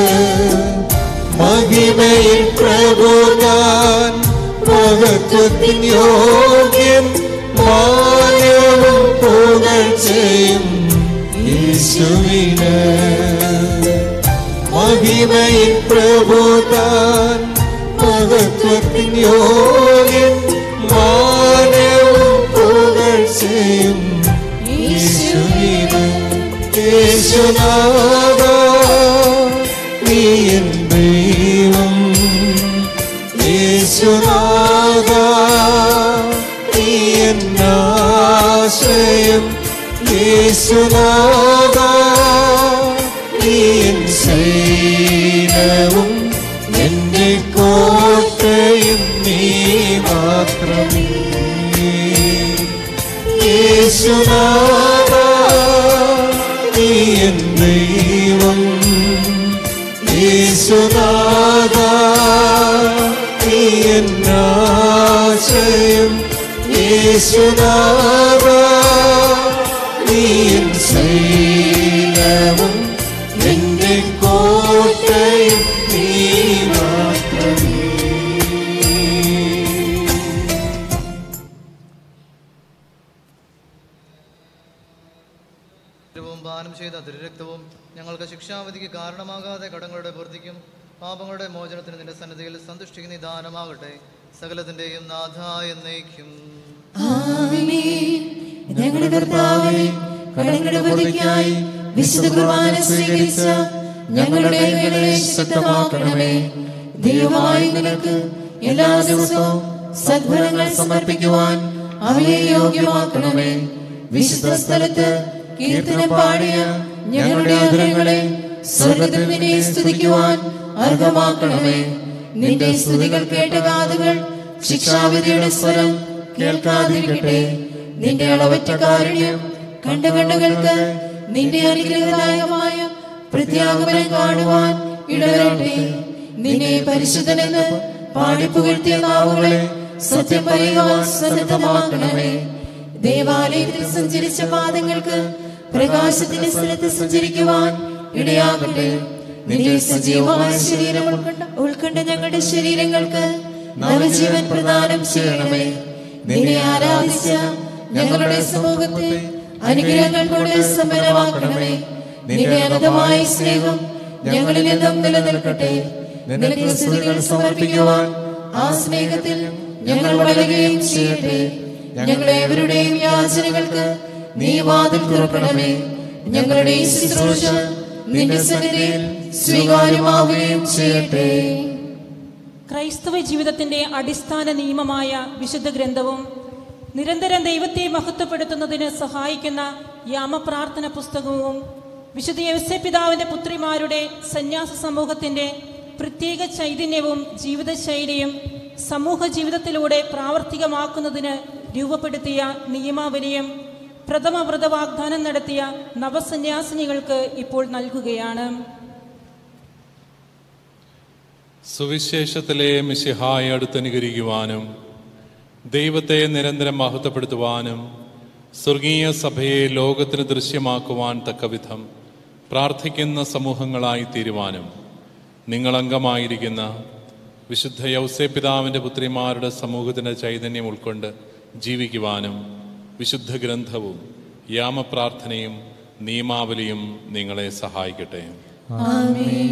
മഹിമയിൽ പ്രഭു ഞാൻ മഹത്വത്തിൻ യോഗ്യൻ മാനവും പുകഴ്ചയും യേശുവിന്. മഹിമയിൽ പ്രഭു താൻ മഹത്വത്തിൻ യോഗ്യൻ മാനവും പുകഴ്ചയും യേശുവിന്. യേശുനാഥ നീ എൻ ദൈവം, യേശുനാഥ നീ എൻ ആശ്രയം, യേശുനാഥ നീ എൻ ശൈലവും എന്റെ കോട്ടയും നീ മാത്രമേ. യേശുനാഥ നീ എൻ ദൈവം, യേശുനാഥ നീ എൻ ആശ്രയം, യേശുനാഥ നീ എൻ ശൈലവും എന്റെ കോട്ടയും നീ മാത്രമേ. പാനം ചെയ്ത തിരുരക്തവും ഞങ്ങൾക്ക് ശിക്ഷാവിധിക്ക് കാരണമാകാതെ കടങ്ങളുടെ പൂർത്തിക്കും പാപങ്ങളുടെ മോചനത്തിന് നിന്റെ സന്നിധിയിൽ സന്തുഷ്ടിക്കുന്ന ഈ ദാനമാകട്ടെ. സകലത്തിന്റെയും നാഥ എന്നേക്കും. ഞങ്ങളുടെ കർത്താവേ, കടങ്ങളുടെ പൂർത്തിക്കായി വിശുദ്ധ കുർബാന സ്വീകരിച്ച ഞങ്ങളുടെ കൈകളെ ശക്തമാക്കണമേ. ദൈവമായ നിനക്ക് എല്ലാ ദിവസവും സദ്ഫലങ്ങൾ സമർപ്പിക്കുവാൻ അവയെ യോഗ്യമാക്കണമേ. വിശുദ്ധ സ്ഥലത്ത് കീർത്തനം പാടിയ ഞങ്ങളുടെ അധരങ്ങളെ സ്വർഗ്ഗത്തിൽ നിന്നെ സ്തുതിക്കുവാൻ അർഹമാക്കണമേ. നിന്റെ സ്തുതികൾ കേട്ട കാതുകൾ ശിക്ഷാവിധിയുടെ സ്വരം കേൾക്കാതിരിക്കട്ടെ. നിന്റെ അളവറ്റ കാരുണ്യം കണ്ട കണ്ണുകൾക്ക് നിന്റെ അനുഗ്രഹദായകമായ പ്രത്യാഗമനം കാണുവാൻ ഇടവരട്ടെ. നിന്നെ പരിശുദ്ധനെന്ന് പാടിപ്പുകഴ്ത്തിയ നാവുകളെ സത്യം പറയുവാൻ സന്നദ്ധമാക്കണമേ. ദേവാലയത്തിൽ സഞ്ചരിച്ച പാദങ്ങൾക്ക് പ്രകാശത്തിന്റെ സ്ഥലത്ത് സഞ്ചരിക്കുവാൻ ഇടയാകട്ടെ. നിന്റെ സജീവമായ ശരീരം ഉൾക്കൊണ്ട ഞങ്ങളുടെ ശരീരങ്ങൾക്ക് നവജീവൻ പ്രദാനം ചെയ്യണമേ. നിന്നെ ആരാധിച്ച ഞങ്ങളുടെ സമൂഹത്തെ അനുഗ്രഹങ്ങൾ കൊണ്ട് സമ്പന്നമാക്കണമേ. നിന്റെ അനന്തമായ സ്നേഹം ഞങ്ങളിൽ നിന്നും നിലനിൽക്കട്ടെ. നിനക്ക് സ്തുതികൾ സമർപ്പിക്കുവാൻ ആ സ്നേഹത്തിൽ ഞങ്ങൾ വളരുകയും ചെയ്യട്ടെ. ഞങ്ങളേവരുടെയും യാചനകൾക്ക് നീ വാതിൽ തുറക്കണമേ. ഞങ്ങളുടെ ഈ ശുശ്രൂഷ നിന്റെ സന്നിധിയിൽ സ്വീകാര്യമാവുകയും ചെയ്യട്ടെ. ക്രൈസ്തവ ജീവിതത്തിന്റെ അടിസ്ഥാന നിയമമായ വിശുദ്ധ ഗ്രന്ഥവും നിരന്തരം ദൈവത്തെ മഹത്വപ്പെടുത്തുന്നതിന് സഹായിക്കുന്ന യാമപ്രാർത്ഥന പുസ്തകവും വിശുദ്ധ യൗസേപ്പിതാവിന്റെ പുത്രിമാരുടെ സന്യാസ സമൂഹത്തിന്റെ പ്രത്യേക ചൈതന്യവും ജീവിതശൈലിയും സമൂഹ ജീവിതത്തിലൂടെ പ്രാവർത്തികമാക്കുന്നതിന് രൂപപ്പെടുത്തിയ നിയമാവലിയും പ്രഥമ വ്രത വാഗ്ദാനം നടത്തിയ നവസന്യാസിനികൾക്ക് ഇപ്പോൾ നൽകുകയാണ്. സുവിശേഷത്തിലെ മിശിഹായെ അടുത്തനുകരിക്കുവാനും ദൈവത്തെ നിരന്തരം മഹത്വപ്പെടുത്തുവാനും സ്വർഗീയ സഭയെ ലോകത്തിന് ദൃശ്യമാക്കുവാൻ തക്കവിധം പ്രാർത്ഥിക്കുന്ന സമൂഹങ്ങളായി തീരുവാനും നിങ്ങളംഗമായിരിക്കുന്ന വിശുദ്ധ യൗസേപ്പിതാവിൻ്റെ പുത്രിമാരുടെ സമൂഹത്തിൻ്റെ ചൈതന്യം ഉൾക്കൊണ്ട് ജീവിക്കുവാനും വിശുദ്ധ ഗ്രന്ഥവും യാമപ്രാർത്ഥനയും നിയമാവലിയും നിങ്ങളെ സഹായിക്കട്ടെ. ആമേൻ.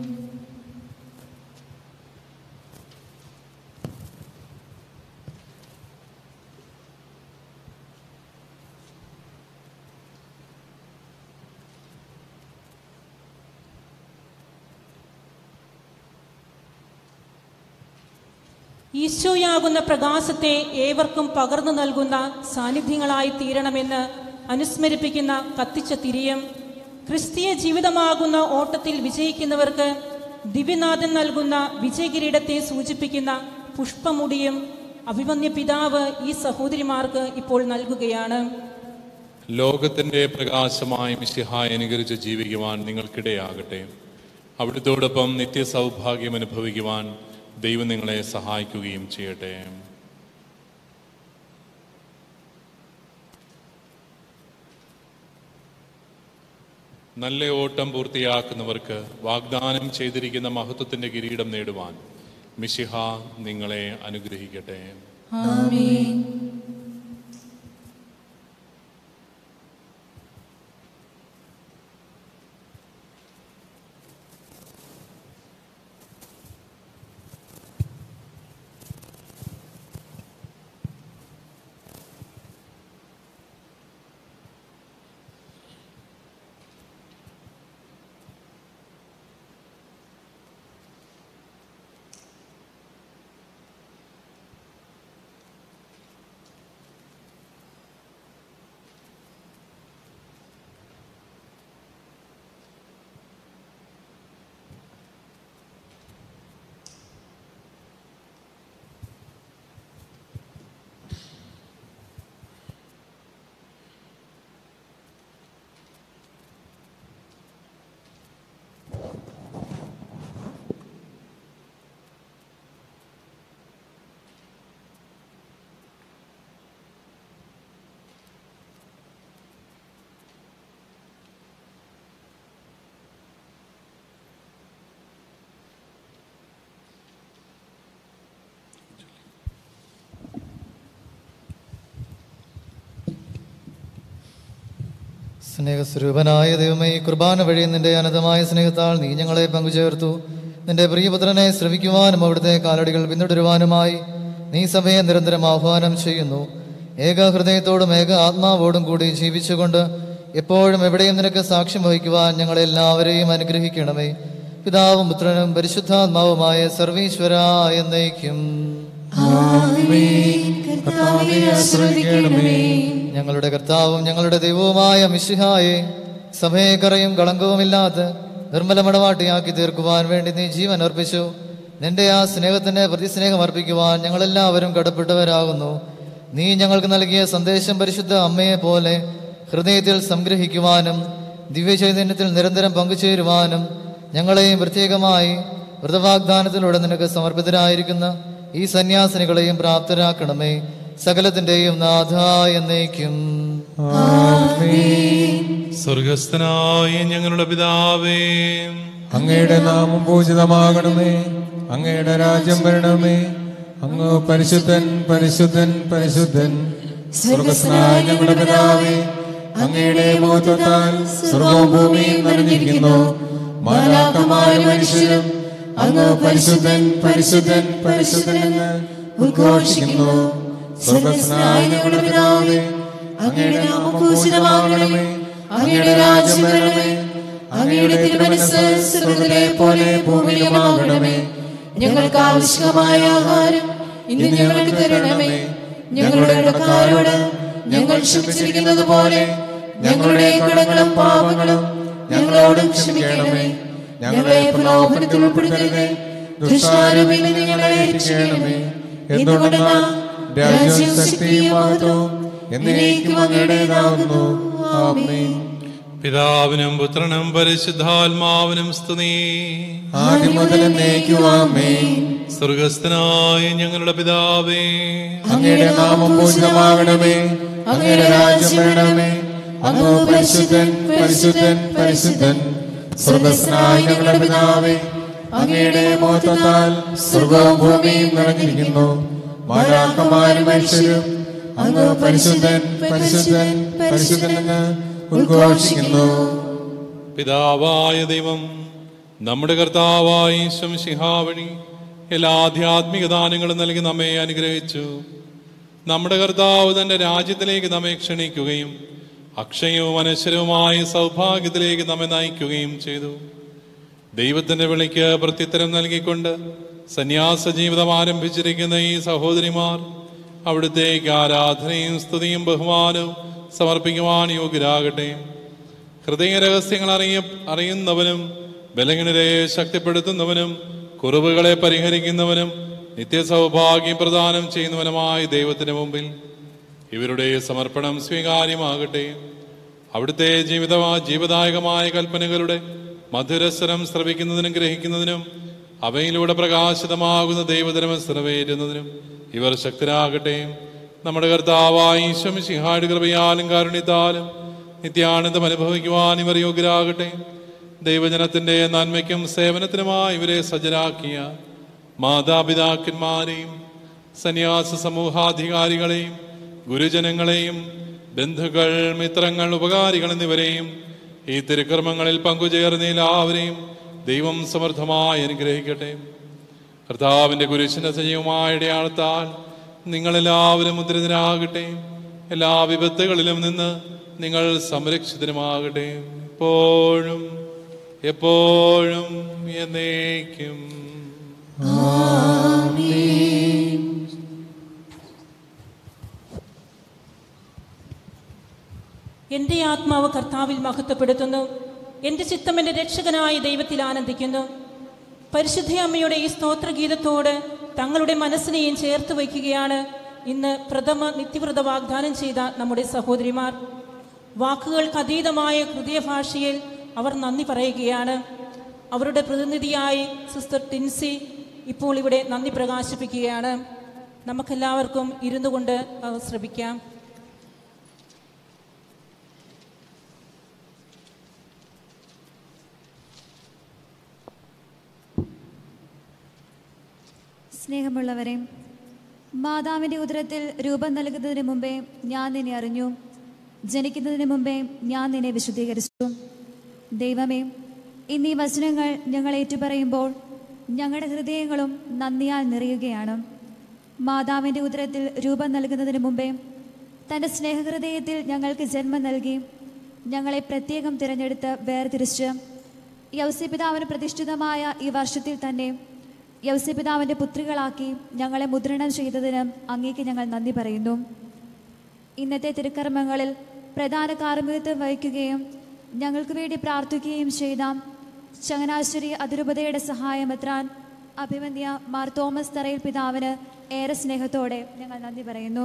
ഈശോയാകുന്ന പ്രകാശത്തെ ഏവർക്കും പകർന്നു നൽകുന്ന സാന്നിധ്യങ്ങളായി തീരണമെന്ന് അനുസ്മരിപ്പിക്കുന്ന കത്തിച്ച തിരിയും ക്രിസ്തീയ ജീവിതമാകുന്ന ഓട്ടത്തിൽ വിജയിക്കുന്നവർക്ക് ദിവ്യനാഥൻ നൽകുന്ന വിജയകിരീടത്തെ സൂചിപ്പിക്കുന്ന പുഷ്പമുടിയും അഭിമന്യ പിതാവ് ഈ സഹോദരിമാർക്ക് ഇപ്പോൾ നൽകുകയാണ്. ലോകത്തിൻ്റെ പ്രകാശമായി മിശിഹായെ അനുകരിച്ച് ജീവിക്കുവാൻ നിങ്ങൾക്കിടയാകട്ടെ. അവിടുത്തോടൊപ്പം നിത്യസൗഭാഗ്യം അനുഭവിക്കുവാൻ ദൈവം നിങ്ങളെ സഹായിക്കുകയും ചെയ്യട്ടെ. നല്ല ഓട്ടം പൂർത്തിയാക്കുന്നവർക്ക് വാഗ്ദാനം ചെയ്തിരിക്കുന്ന മഹത്വത്തിന്റെ കിരീടം നേടുവാൻ മിശിഹ നിങ്ങളെ അനുഗ്രഹിക്കട്ടെ. ആമേൻ. സ്നേഹസ്വരൂപനായ ദൈവമേ, ഈ കുർബാന വഴി നിന്റെ അനന്തമായ സ്നേഹത്താൽ നീ ഞങ്ങളെ പങ്കുചേർത്തു. നിന്റെ പ്രിയപുത്രനെ ശ്രവിക്കുവാനും അവിടുത്തെ കാലടികൾ പിന്തുടരുവാനുമായി നീ സഭയെ നിരന്തരം ആഹ്വാനം ചെയ്യുന്നു. ഏക ഹൃദയത്തോടും ഏക ആത്മാവോടും കൂടി ജീവിച്ചുകൊണ്ട് എപ്പോഴും എവിടെയും നിനക്ക് സാക്ഷ്യം വഹിക്കുവാൻ ഞങ്ങളെല്ലാവരെയും അനുഗ്രഹിക്കണമേ. പിതാവും പുത്രനും പരിശുദ്ധാത്മാവുമായ സർവീശ്വര എന്നേക്കും. ഞങ്ങളുടെ കർത്താവും ഞങ്ങളുടെ ദൈവവുമായ മിശിഹായെ, സഭയെ കറയും കളങ്കവുമില്ലാത്ത നിർമ്മല മടവാട്ടിയാക്കി തീർക്കുവാൻ വേണ്ടി നീ ജീവൻ അർപ്പിച്ചു. നിന്റെ ആ സ്നേഹത്തിന് പ്രതിസ്നേഹം അർപ്പിക്കുവാൻ ഞങ്ങളെല്ലാവരും കടപ്പെട്ടവരാകുന്നു. നീ ഞങ്ങൾക്ക് നൽകിയ സന്ദേശം പരിശുദ്ധ അമ്മയെ പോലെ ഹൃദയത്തിൽ സംഗ്രഹിക്കുവാനും ദിവ്യചൈതന്യത്തിൽ നിരന്തരം പങ്കുചേരുവാനും ഞങ്ങളെയും പ്രത്യേകമായി വ്രതവാഗ്ദാനത്തിലൂടെ നിനക്ക് സമർപ്പിതരായിരിക്കുന്ന ഈ സന്യാസിനികളെയും പ്രാപ്തരാക്കണമേ. സകലത്തിന്റെയും നാഥ എന്നേക്കും. സ്വർഗസ്ഥനായ ഞങ്ങളുടെ പിതാവേ, അങ്ങയുടെ നാമം പൂജിതമാകണമേ. അങ്ങയുടെ രാജ്യം വരണമേ. അങ്ങ് പരിശുദ്ധൻ പരിശുദ്ധൻ പരിശുദ്ധൻ. സ്വർഗസ്ഥനായ ഞങ്ങളുടെ പിതാവേ, അങ്ങയുടെ മഹത്വത്താൽ സ്വർഗവും ഭൂമിയും നിറഞ്ഞിരിക്കുന്നു. മാലാഖമാരും മനുഷ്യരും അങ്ങ് പരിശുദ്ധൻ പരിശുദ്ധൻ പരിശുദ്ധൻ എന്ന് ഉദ്ഘോഷിക്കുന്നു. സ്വർഗസ്ഥനായ ഞങ്ങളുടെ പിതാവേ, അങ്ങയുടെ നാമം പൂജിതമാകണമേ. അങ്ങയുടെ രാജ്യം വരണമേ. അങ്ങയുടെ തിരുമനസ്സ് സ്വർഗ്ഗത്തിലെ പോലെ ഭൂമിയിലുമാകണമേ. ഞങ്ങൾക്ക് ആവശ്യമായ ആഹാരം ഇന്ന് ഞങ്ങൾക്ക് തരണമേ. ഞങ്ങളുടെ കടക്കാരോട് ഞങ്ങൾ ക്ഷമിച്ചിരിക്കുന്നത് പോലെ ഞങ്ങളുടെ കടങ്ങളും പാപങ്ങളും ഞങ്ങളോടും ക്ഷമിക്കണമേ. ഞങ്ങളെ പ്രലോഭനത്തിൽ ഉൾപ്പെടുത്തരുതേ, ദുഷ്ടാരൂപിയിൽ നിന്ന് ഞങ്ങളെ രക്ഷിക്കണമേ. എന്തുകൊണ്ടെന്നാൽ രാജ്യവും ശക്തിയും മഹത്വവും എന്നേക്കും അങ്ങയുടേതാകുന്നു. ആമേൻ. പിതാവിനും പുത്രനും പരിശുദ്ധാത്മാവിനും സ്തുതി. ആദ്യം മുതൽ എന്നേക്കും ആമേൻ. സ്വർഗസ്ഥനായ ഞങ്ങളുടെ പിതാവേ, അങ്ങയുടെ നാമം പൂജിതമാകണമേ. അങ്ങയുടെ രാജ്യം വരണമേ. അങ്ങ് പരിശുദ്ധൻ പരിശുദ്ധൻ പരിശുദ്ധൻ. സ്വർഗസ്ഥനായ ഞങ്ങളുടെ പിതാവേ, അങ്ങയുടെ മഹത്വത്താൽ സ്വർഗവും ഭൂമിയും നിറഞ്ഞിരിക്കുന്നു. മാലാഖമാരും മനുഷ്യരും അങ്ങ് പരിശുദ്ധൻ പരിശുദ്ധൻ പരിശുദ്ധൻ എന്ന് ഉദ്ഘോഷിക്കുന്നു. പിതാവായ ദൈവം നമ്മുടെ കർത്താവായ ഈശോമിശിഹാ വഴി എല്ലാ ആധ്യാത്മിക ദാനങ്ങളും നൽകി നമ്മെ അനുഗ്രഹിച്ചു. നമ്മുടെ കർത്താവ് തന്റെ രാജ്യത്തിലേക്ക് നമ്മെ ക്ഷണിക്കുകയും അക്ഷയവും അനശ്വരവുമായ സൗഭാഗ്യത്തിലേക്ക് നമ്മെ നയിക്കുകയും ചെയ്തു. ദൈവത്തിന്റെ വിളിക്ക് പ്രത്യുത്തരം നൽകിക്കൊണ്ട് സന്യാസ ജീവിതം ആരംഭിച്ചിരിക്കുന്ന ഈ സഹോദരിമാർ അവിടുത്തേക്ക് ആരാധനയും സ്തുതിയും ബഹുമാനവും സമർപ്പിക്കുവാൻ യോഗ്യരാകട്ടെ. ഹൃദയ രഹസ്യങ്ങൾ അറിയുന്നവനും ബലഹീനരെ ശക്തിപ്പെടുത്തുന്നവനും കുറവുകളെ പരിഹരിക്കുന്നവനും നിത്യസൗഭാഗ്യം പ്രദാനം ചെയ്യുന്നവനുമായ ദൈവത്തിന് മുമ്പിൽ ഇവരുടെ സമർപ്പണം സ്വീകാര്യമാകട്ടെ. അവിടുത്തെ ജീവദായകമായ കൽപ്പനകളുടെ മധുരസ്വരം ശ്രവിക്കുന്നതിനും ഗ്രഹിക്കുന്നതിനും അവയിലൂടെ പ്രകാശിതമാകുന്ന ദൈവധർമ്മം നിറവേറ്റുന്നതിനും ഇവർ ശക്തരാകട്ടെ. നമ്മുടെ കർത്താവായ ഈശോ മിശിഹായുടെ കൃപയാലും കാരുണ്യത്താലും നിത്യാനന്ദം അനുഭവിക്കുവാൻ ഇവർ യോഗ്യരാകട്ടെ. ദൈവജനത്തിന്റെ നന്മയ്ക്കും സേവനത്തിനുമായി ഇവരെ സജ്ജരാക്കിയ മാതാപിതാക്കന്മാരെയും സന്യാസ സമൂഹാധികാരികളെയും ഗുരുജനങ്ങളെയും ബന്ധുക്കൾ, മിത്രങ്ങൾ, ഉപകാരികൾ എന്നിവരെയും ഈ തിരുക്കർമ്മങ്ങളിൽ പങ്കുചേർന്ന എല്ലാവരെയും ദൈവം സമൃദ്ധമായി അനുഗ്രഹിക്കട്ടെ. കർത്താവിന്റെ കുരിശിന്റെ സജീവമായ അടയാളത്താൽ നിങ്ങളെല്ലാവരും മുദ്രിതരാകട്ടെ. എല്ലാ വിപത്തുകളിലും നിന്ന് നിങ്ങൾ സംരക്ഷിതരുമാകട്ടെ. എപ്പോഴും എപ്പോഴും എന്നേക്കും. എൻ്റെ ആത്മാവ് കർത്താവിൽ മഹത്വപ്പെടുത്തുന്നു. എൻ്റെ ചിത്തം എൻ്റെ രക്ഷകനായ ദൈവത്തിൽ ആനന്ദിക്കുന്നു. പരിശുദ്ധ അമ്മയുടെ ഈ സ്തോത്രഗീതത്തോട് തങ്ങളുടെ മനസ്സിനെയും ചേർത്ത് വയ്ക്കുകയാണ് ഇന്ന് പ്രഥമ നിത്യവ്രത വാഗ്ദാനം ചെയ്ത നമ്മുടെ സഹോദരിമാർ. വാക്കുകൾക്ക് അതീതമായ ഹൃദയഭാഷയിൽ അവർ നന്ദി പറയുകയാണ്. അവരുടെ പ്രതിനിധിയായി സിസ്റ്റർ ടിൻസി ഇപ്പോൾ ഇവിടെ നന്ദി പ്രകാശിപ്പിക്കുകയാണ്. നമുക്കെല്ലാവർക്കും ഇരുന്നു കൊണ്ട് ശ്രമിക്കാം. സ്നേഹമുള്ളവരെ, മാതാവിൻ്റെ ഉദരത്തിൽ രൂപം നൽകുന്നതിന് മുമ്പേ ഞാൻ നിന്നെ അറിഞ്ഞു, ജനിക്കുന്നതിന് മുമ്പേ ഞാൻ നിന്നെ വിശുദ്ധീകരിച്ചു. ദൈവമേ, ഇന്നീ വചനങ്ങൾ ഞങ്ങൾ ഏറ്റുപറയുമ്പോൾ ഞങ്ങളുടെ ഹൃദയങ്ങളും നന്ദിയാൽ നിറയുകയാണ്. മാതാവിൻ്റെ ഉദരത്തിൽ രൂപം നൽകുന്നതിന് മുമ്പേ തൻ്റെ സ്നേഹഹൃദയത്തിൽ ഞങ്ങൾക്ക് ജന്മം നൽകി ഞങ്ങളെ പ്രത്യേകം തിരഞ്ഞെടുത്ത് വേർതിരിച്ച് യൗസേപിതാവിന് പ്രതിഷ്ഠിതമായ ഈ വർഷത്തിൽ തന്നെ യൗസേപിതാവിൻ്റെ പുത്രികളാക്കി ഞങ്ങളെ മുദ്രണം ചെയ്തതിന് അങ്ങേക്ക് ഞങ്ങൾ നന്ദി പറയുന്നു. ഇന്നത്തെ തിരുക്കർമ്മങ്ങളിൽ പ്രധാന കാർമ്മികത്വം വഹിക്കുകയും ഞങ്ങൾക്ക് വേണ്ടി പ്രാർത്ഥിക്കുകയും ചെയ്ത ചങ്ങനാശ്ശേരി അതിരൂപതയുടെ സഹായമെത്രാൻ അഭിമന്യ മാർ തോമസ് തറയിൽ പിതാവിന് ഏറെ സ്നേഹത്തോടെ ഞങ്ങൾ നന്ദി പറയുന്നു.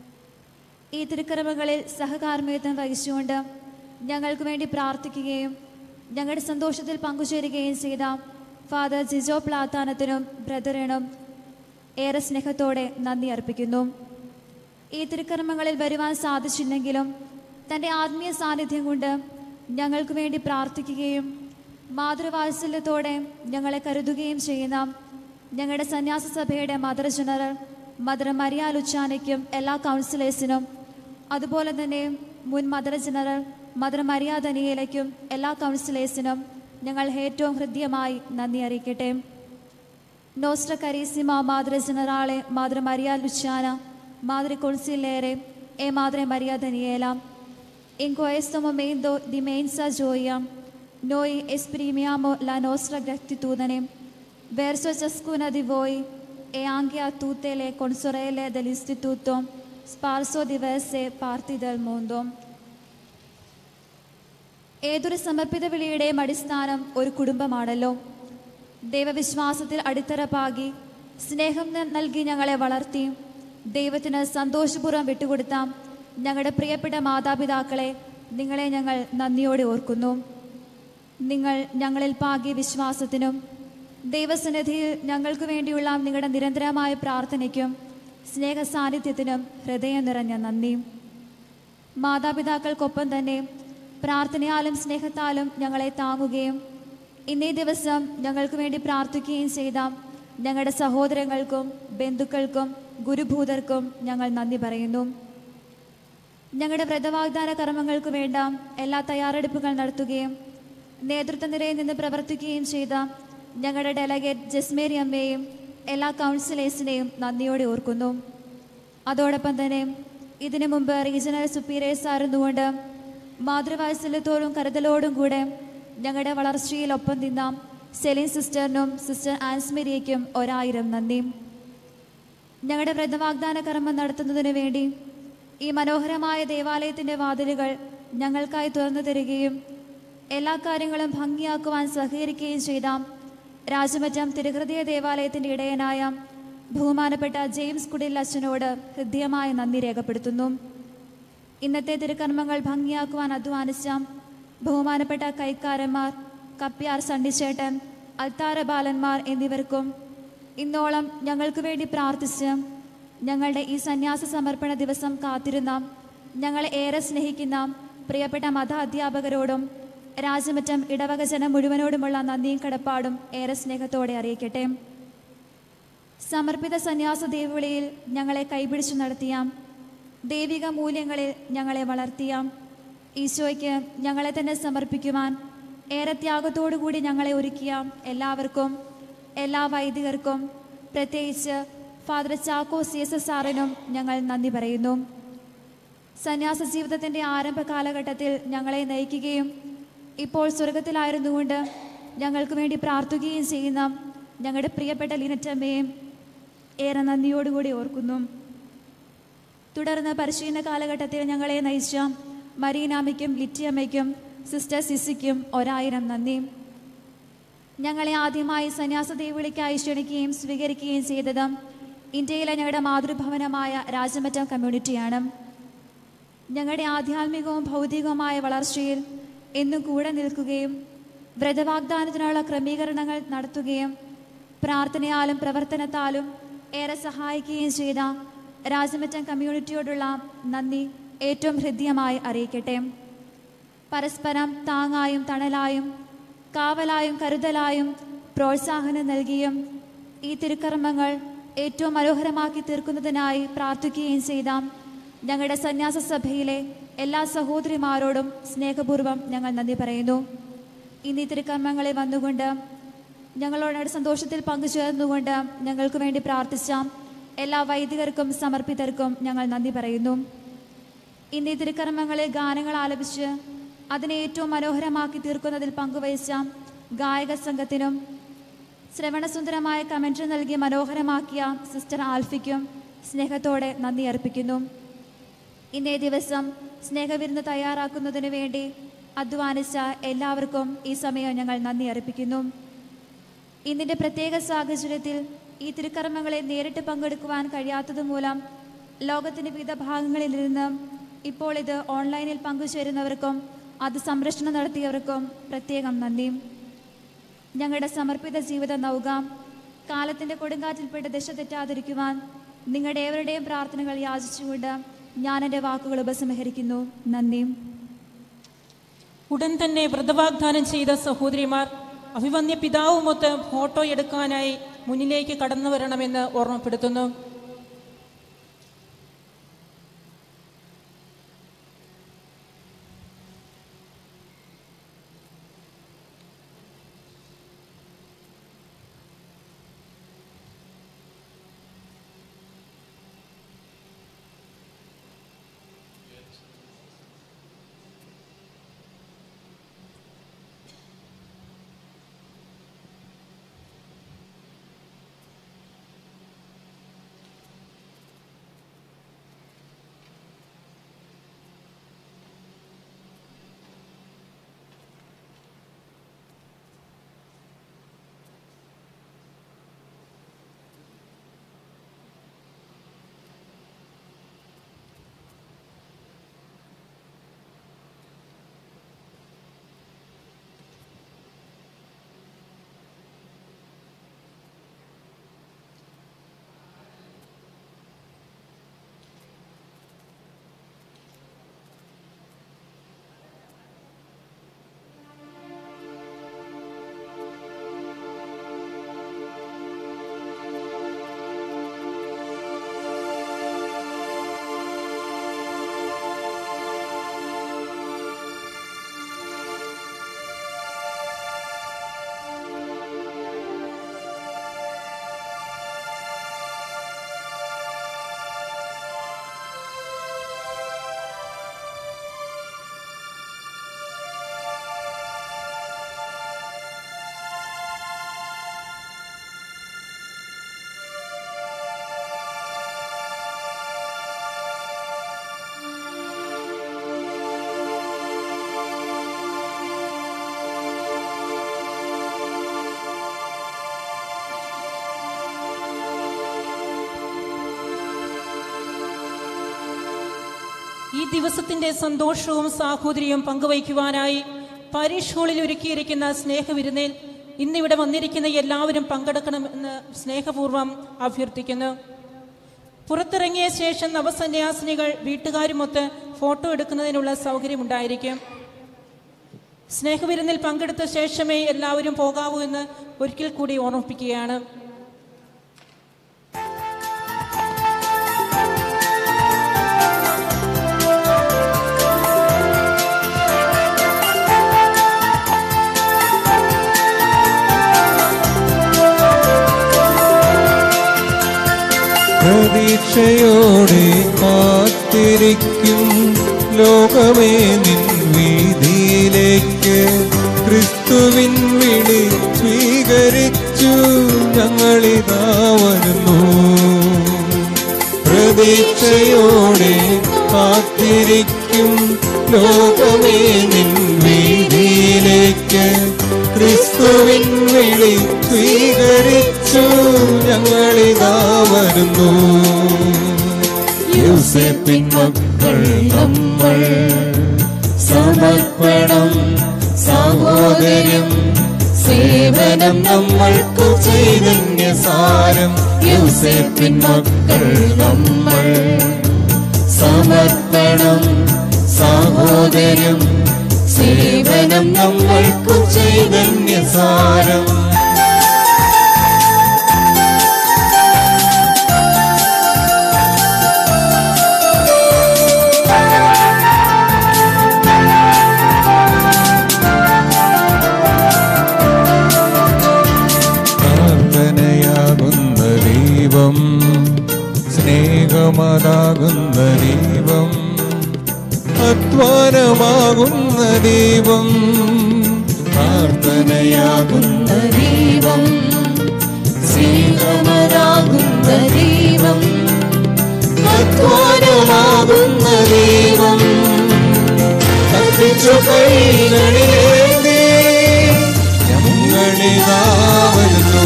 ഈ തിരുക്കർമ്മങ്ങളിൽ സഹകാർമ്മികത്വം വഹിച്ചുകൊണ്ട് ഞങ്ങൾക്ക് വേണ്ടി പ്രാർത്ഥിക്കുകയും ഞങ്ങളുടെ സന്തോഷത്തിൽ പങ്കുചേരുകയും ചെയ്ത ഫാദർ ജിജോ പ്ലാത്താനത്തിനും ബ്രദറിനും ഏറെ സ്നേഹത്തോടെ നന്ദി അർപ്പിക്കുന്നു. ഈ തിരുക്കർമ്മങ്ങളിൽ വരുവാൻ സാധിച്ചില്ലെങ്കിലും തൻ്റെ ആത്മീയ സാന്നിധ്യം കൊണ്ട് ഞങ്ങൾക്ക് വേണ്ടി പ്രാർത്ഥിക്കുകയും മാതൃവാത്സല്യത്തോടെ ഞങ്ങളെ കരുതുകയും ചെയ്യുന്ന ഞങ്ങളുടെ സന്യാസ സഭയുടെ മദർ ജനറൽ മദർ മരിയ ലുച്ചാനയ്ക്കും എല്ലാ കൗൺസിലേഴ്സിനും, അതുപോലെ തന്നെ മുൻ മദർ ജനറൽ മദർ മരിയ ദനിയേലയ്ക്കും എല്ലാ കൗൺസിലേഴ്സിനും ഞങ്ങൾ ഏറ്റവും ഹൃദ്യമായി നന്ദി അറിയിക്കട്ടെ. നോസ്ട്ര കരീസിമ മാതൃ ജനറാളെ മാതൃ മരിയ ലുച്ചാന, മാതൃ കൊൺസിലേറെ e Madre Maria Daniela, in questo momento di immensa gioia noi esprimiamo la nostra gratitudine verso ciascuna di voi e anche a tutte le consorelle dell'istituto sparso diverse parti del mondo. ഏതൊരു സമർപ്പിത വിളിയുടെയും അടിസ്ഥാനം ഒരു കുടുംബമാണല്ലോ. ദൈവവിശ്വാസത്തിൽ അടിത്തറ പാകി സ്നേഹം നൽകി ഞങ്ങളെ വളർത്തി ദൈവത്തിന് സന്തോഷപൂർവ്വം വിട്ടുകൊടുത്ത ഞങ്ങളുടെ പ്രിയപ്പെട്ട മാതാപിതാക്കളെ നിങ്ങളെ ഞങ്ങൾ നന്ദിയോടെ ഓർക്കുന്നു. നിങ്ങൾ ഞങ്ങളിൽ പാകിയ വിശ്വാസത്തിനും ദൈവസന്നിധിയിൽ ഞങ്ങൾക്ക് വേണ്ടിയുള്ള നിങ്ങളുടെ നിരന്തരമായ പ്രാർത്ഥനയ്ക്കും സ്നേഹ സാന്നിധ്യത്തിനും ഹൃദയം നിറഞ്ഞ നന്ദി. മാതാപിതാക്കൾക്കൊപ്പം തന്നെ പ്രാർത്ഥനയാലും സ്നേഹത്താലും ഞങ്ങളെ താങ്ങുകയും ഇന്നേ ദിവസം ഞങ്ങൾക്ക് വേണ്ടി പ്രാർത്ഥിക്കുകയും ചെയ്ത ഞങ്ങളുടെ സഹോദരങ്ങൾക്കും ബന്ധുക്കൾക്കും ഗുരുഭൂതർക്കും ഞങ്ങൾ നന്ദി പറയുന്നു. ഞങ്ങളുടെ വ്രതവാഗ്ദാന കർമ്മങ്ങൾക്ക് വേണ്ട എല്ലാ തയ്യാറെടുപ്പുകൾ നടത്തുകയും നേതൃത്വ നിരയിൽ നിന്ന് പ്രവർത്തിക്കുകയും ചെയ്ത ഞങ്ങളുടെ ഡെലഗേറ്റ് ജസ്മേരി അമ്മയെയും എല്ലാ കൗൺസിലേഴ്സിനെയും നന്ദിയോടെ ഓർക്കുന്നു. അതോടൊപ്പം തന്നെ ഇതിനു മുമ്പ് റീജിയണൽ സുപ്പീരിയേഴ്സ് ആയിരുന്നുകൊണ്ട് മാതൃവാത്സല്യത്തോടും കരുതലോടും കൂടെ ഞങ്ങളുടെ വളർച്ചയിലൊപ്പം നിന്ന സെലിൻ സിസ്റ്ററിനും സിസ്റ്റർ ആൻസ്മേരിയയ്ക്കും 1000 നന്ദി. ഞങ്ങളുടെ വ്രതവാഗ്ദാന കർമ്മം നടത്തുന്നതിന് വേണ്ടി ഈ മനോഹരമായ ദേവാലയത്തിൻ്റെ വാതിലുകൾ ഞങ്ങൾക്കായി തുറന്നു തരികയും എല്ലാ കാര്യങ്ങളും ഭംഗിയാക്കുവാൻ സഹകരിക്കുകയും ചെയ്ത രാജമറ്റം തിരുഹൃദയ ദേവാലയത്തിൻ്റെ ഇടയനായ ബഹുമാനപ്പെട്ട ജെയിംസ് കുടിൽ അച്ഛനോട് ഹൃദ്യമായ നന്ദി രേഖപ്പെടുത്തുന്നു. ഇന്നത്തെ തിരുക്കർമ്മങ്ങൾ ഭംഗിയാക്കുവാൻ അധ്വാനിച്ച ബഹുമാനപ്പെട്ട കൈക്കാരന്മാർ, കപ്പ്യാർ സണ്ണിച്ചേട്ടൻ, അൽത്താര ബാലന്മാർ എന്നിവർക്കും ഇന്നോളം ഞങ്ങൾക്ക് വേണ്ടി പ്രാർത്ഥിച്ച് ഞങ്ങളുടെ ഈ സന്യാസ സമർപ്പണ ദിവസം കാത്തിരുന്ന ഞങ്ങളെ ഏറെ സ്നേഹിക്കുന്ന പ്രിയപ്പെട്ട മത അധ്യാപകരോടും രാജമറ്റം ഇടവക ജനം മുഴുവനോടുമുള്ള നന്ദിയും കടപ്പാടും ഏറെ സ്നേഹത്തോടെ അറിയിക്കട്ടെ. സമർപ്പിത സന്യാസ ദേവിളിയിൽ ഞങ്ങളെ കൈപിടിച്ചു നടത്തിയ, ദൈവിക മൂല്യങ്ങളിൽ ഞങ്ങളെ വളർത്തിയ, ഈശോയ്ക്ക് ഞങ്ങളെ തന്നെ സമർപ്പിക്കുവാൻ ഏറെ ത്യാഗത്തോടുകൂടി ഞങ്ങളെ ഒരുക്കിയ എല്ലാവർക്കും, എല്ലാ വൈദികർക്കും, പ്രത്യേകിച്ച് ഫാദർ ചാക്കോ CSS ഞങ്ങൾ നന്ദി പറയുന്നു. സന്യാസ ജീവിതത്തിൻ്റെ ആരംഭ കാലഘട്ടത്തിൽ ഞങ്ങളെ നയിക്കുകയും ഇപ്പോൾ സ്വർഗത്തിലായിരുന്നുകൊണ്ട് ഞങ്ങൾക്ക് വേണ്ടി പ്രാർത്ഥിക്കുകയും ചെയ്യുന്ന ഞങ്ങളുടെ പ്രിയപ്പെട്ട ലിനറ്റമ്മയും ഏറെ നന്ദിയോടുകൂടി ഓർക്കുന്നു. തുടർന്ന് പരിശീലന കാലഘട്ടത്തിൽ ഞങ്ങളെ നയിച്ച മരീനാമ്മയ്ക്കും ലിറ്റിയമ്മയ്ക്കും സിസ്റ്റർ സിസിക്കും 1000 നന്ദി. ഞങ്ങളെ ആദ്യമായി സന്യാസ ദേവിളിക്കായി ക്ഷണിക്കുകയും സ്വീകരിക്കുകയും ചെയ്തത് ഇന്ത്യയിലെ ഞങ്ങളുടെ മാതൃഭവനമായ രാജമറ്റം കമ്മ്യൂണിറ്റിയാണ്. ഞങ്ങളുടെ ആധ്യാത്മികവും ഭൗതികവുമായ വളർച്ചയിൽ എന്നും കൂടെ നിൽക്കുകയും വ്രതവാഗ്ദാനത്തിനുള്ള ക്രമീകരണങ്ങൾ നടത്തുകയും പ്രാർത്ഥനയാലും പ്രവർത്തനത്താലും ഏറെ സഹായിക്കുകയും ചെയ്ത രാജമറ്റം കമ്മ്യൂണിറ്റിയോടുള്ള നന്ദി ഏറ്റവും ഹൃദ്യമായി അറിയിക്കട്ടെ. പരസ്പരം താങ്ങായും തണലായും കാവലായും കരുതലായും പ്രോത്സാഹനം നൽകിയും ഈ തിരുക്കർമ്മങ്ങൾ ഏറ്റവും മനോഹരമാക്കി തീർക്കുന്നതിനായി പ്രാർത്ഥിക്കുകയും ചെയ്ത ഞങ്ങളുടെ സന്യാസ സഭയിലെ എല്ലാ സഹോദരിമാരോടും സ്നേഹപൂർവ്വം ഞങ്ങൾ നന്ദി പറയുന്നു. ഇന്ന് ഈ തിരുക്കർമ്മങ്ങളിൽ വന്നുകൊണ്ട് ഞങ്ങളോട് സന്തോഷത്തിൽ പങ്കുചേർന്നുകൊണ്ട് ഞങ്ങൾക്ക് വേണ്ടി പ്രാർത്ഥിച്ച എല്ലാ വൈദികർക്കും സമർപ്പിതർക്കും ഞങ്ങൾ നന്ദി പറയുന്നു. ഇന്ന് ഈ തിരുക്കർമ്മങ്ങളിൽ ഗാനങ്ങൾ ആലപിച്ച് അതിനെ ഏറ്റവും മനോഹരമാക്കി തീർക്കുന്നതിൽ പങ്കുവഹിച്ച ഗായക സംഘത്തിനും ശ്രവണസുന്ദരമായ കമൻട്രി നൽകി മനോഹരമാക്കിയ സിസ്റ്റർ ആൽഫിക്കും സ്നേഹത്തോടെ നന്ദി അർപ്പിക്കുന്നു. ഇന്നേ ദിവസം സ്നേഹവിരുന്ന് തയ്യാറാക്കുന്നതിന് വേണ്ടി അധ്വാനിച്ച എല്ലാവർക്കും ഈ സമയം ഞങ്ങൾ നന്ദി അർപ്പിക്കുന്നു. ഇന്നിൻ്റെ പ്രത്യേക സാഹചര്യത്തിൽ ഈ തിരുക്കർമ്മങ്ങളെ നേരിട്ട് പങ്കെടുക്കുവാൻ കഴിയാത്തതുമൂലം ലോകത്തിൻ്റെ വിവിധ ഭാഗങ്ങളിൽ നിന്ന് ഇപ്പോൾ ഇത് ഓൺലൈനിൽ പങ്കുചേരുന്നവർക്കും അത് സംരക്ഷണം നടത്തിയവർക്കും പ്രത്യേകം നന്ദി. ഞങ്ങളുടെ സമർപ്പിത ജീവിത നൗക കാലത്തിൻ്റെ കൊടുങ്കാറ്റിൽപ്പെട്ട് ദിശ തെറ്റാതിരിക്കുവാൻ നിങ്ങളുടെ ഏവരുടെയും പ്രാർത്ഥനകൾ യാചിച്ചുകൊണ്ട് ഞാൻ എൻ്റെ വാക്കുകൾ ഉപസംഹരിക്കുന്നു. നന്ദി. ഉടൻ തന്നെ വ്രതവാഗ്ദാനം ചെയ്ത സഹോദരിമാർ അഭിവന്യ പിതാവുമൊത്ത് ഫോട്ടോ എടുക്കാനായി മുന്നിലേക്ക് കടന്നു വരണമെന്ന് ഓർമ്മപ്പെടുത്തുന്നു. ഈ ദിവസത്തിൻ്റെ സന്തോഷവും സാഹോദര്യവും പങ്കുവയ്ക്കുവാനായി പാരിഷ് ഹാളിൽ ഒരുക്കിയിരിക്കുന്ന സ്നേഹവിരുന്നിൽ ഇന്നിവിടെ വന്നിരിക്കുന്ന എല്ലാവരും പങ്കെടുക്കണമെന്ന് സ്നേഹപൂർവ്വം അഭ്യർത്ഥിക്കുന്നു. പുറത്തിറങ്ങിയ ശേഷം നവസന്യാസിനികൾ വീട്ടുകാരുമൊത്ത് ഫോട്ടോ എടുക്കുന്നതിനുള്ള സൗകര്യമുണ്ടായിരിക്കും. സ്നേഹവിരുന്നിൽ പങ്കെടുത്ത ശേഷമേ എല്ലാവരും പോകാവൂ എന്ന് ഒരിക്കൽ കൂടി ഓർമ്മിപ്പിക്കുകയാണ്. പ്രതീക്ഷയോടെ കാത്തിരിക്കും ലോകമേ നിൻ വീതിയിലേക്ക് ക്രിസ്തുവിൻ വിളി സ്വീകരിച്ചു ഞങ്ങളിതാ വരുന്നു. പ്രതീക്ഷയോടെ കാത്തിരിക്കും ലോകമേ നിൻ വീതിയിലേക്ക് ക്രിസ്തുവിൻ വിളി സ്വീകരിച്ചു ഞങ്ങളിതാ വരുന്നു. യോസേപ്പിൻ മക്കൾ നമ്മൾ സമർപ്പണം സഹോദര്യം സേവനം നമ്മൾക്കു ചൈതന്യസാരം. യോസേപ്പിൻ മക്കൾ നമ്മൾ സമർപ്പണം സഹോദര്യം സേവനം നമ്മൾക്കു ചൈതന്യസാരം. പ്രാർത്ഥനയാകുന്ന ദൈവം സ്നേഹമതാകുന്ന ദൈവം അധ്വാനമാകുന്ന ദൈവം. പ്രാർത്ഥനയാകുന്ന ദൈവം സ്നേഹമതാകുന്ന ദൈവം അധ്വാനമാകുന്ന ദൈവം. കത്തിച്ചു കൈകളിലേന്തി ഞങ്ങളിതാ വരുന്നു.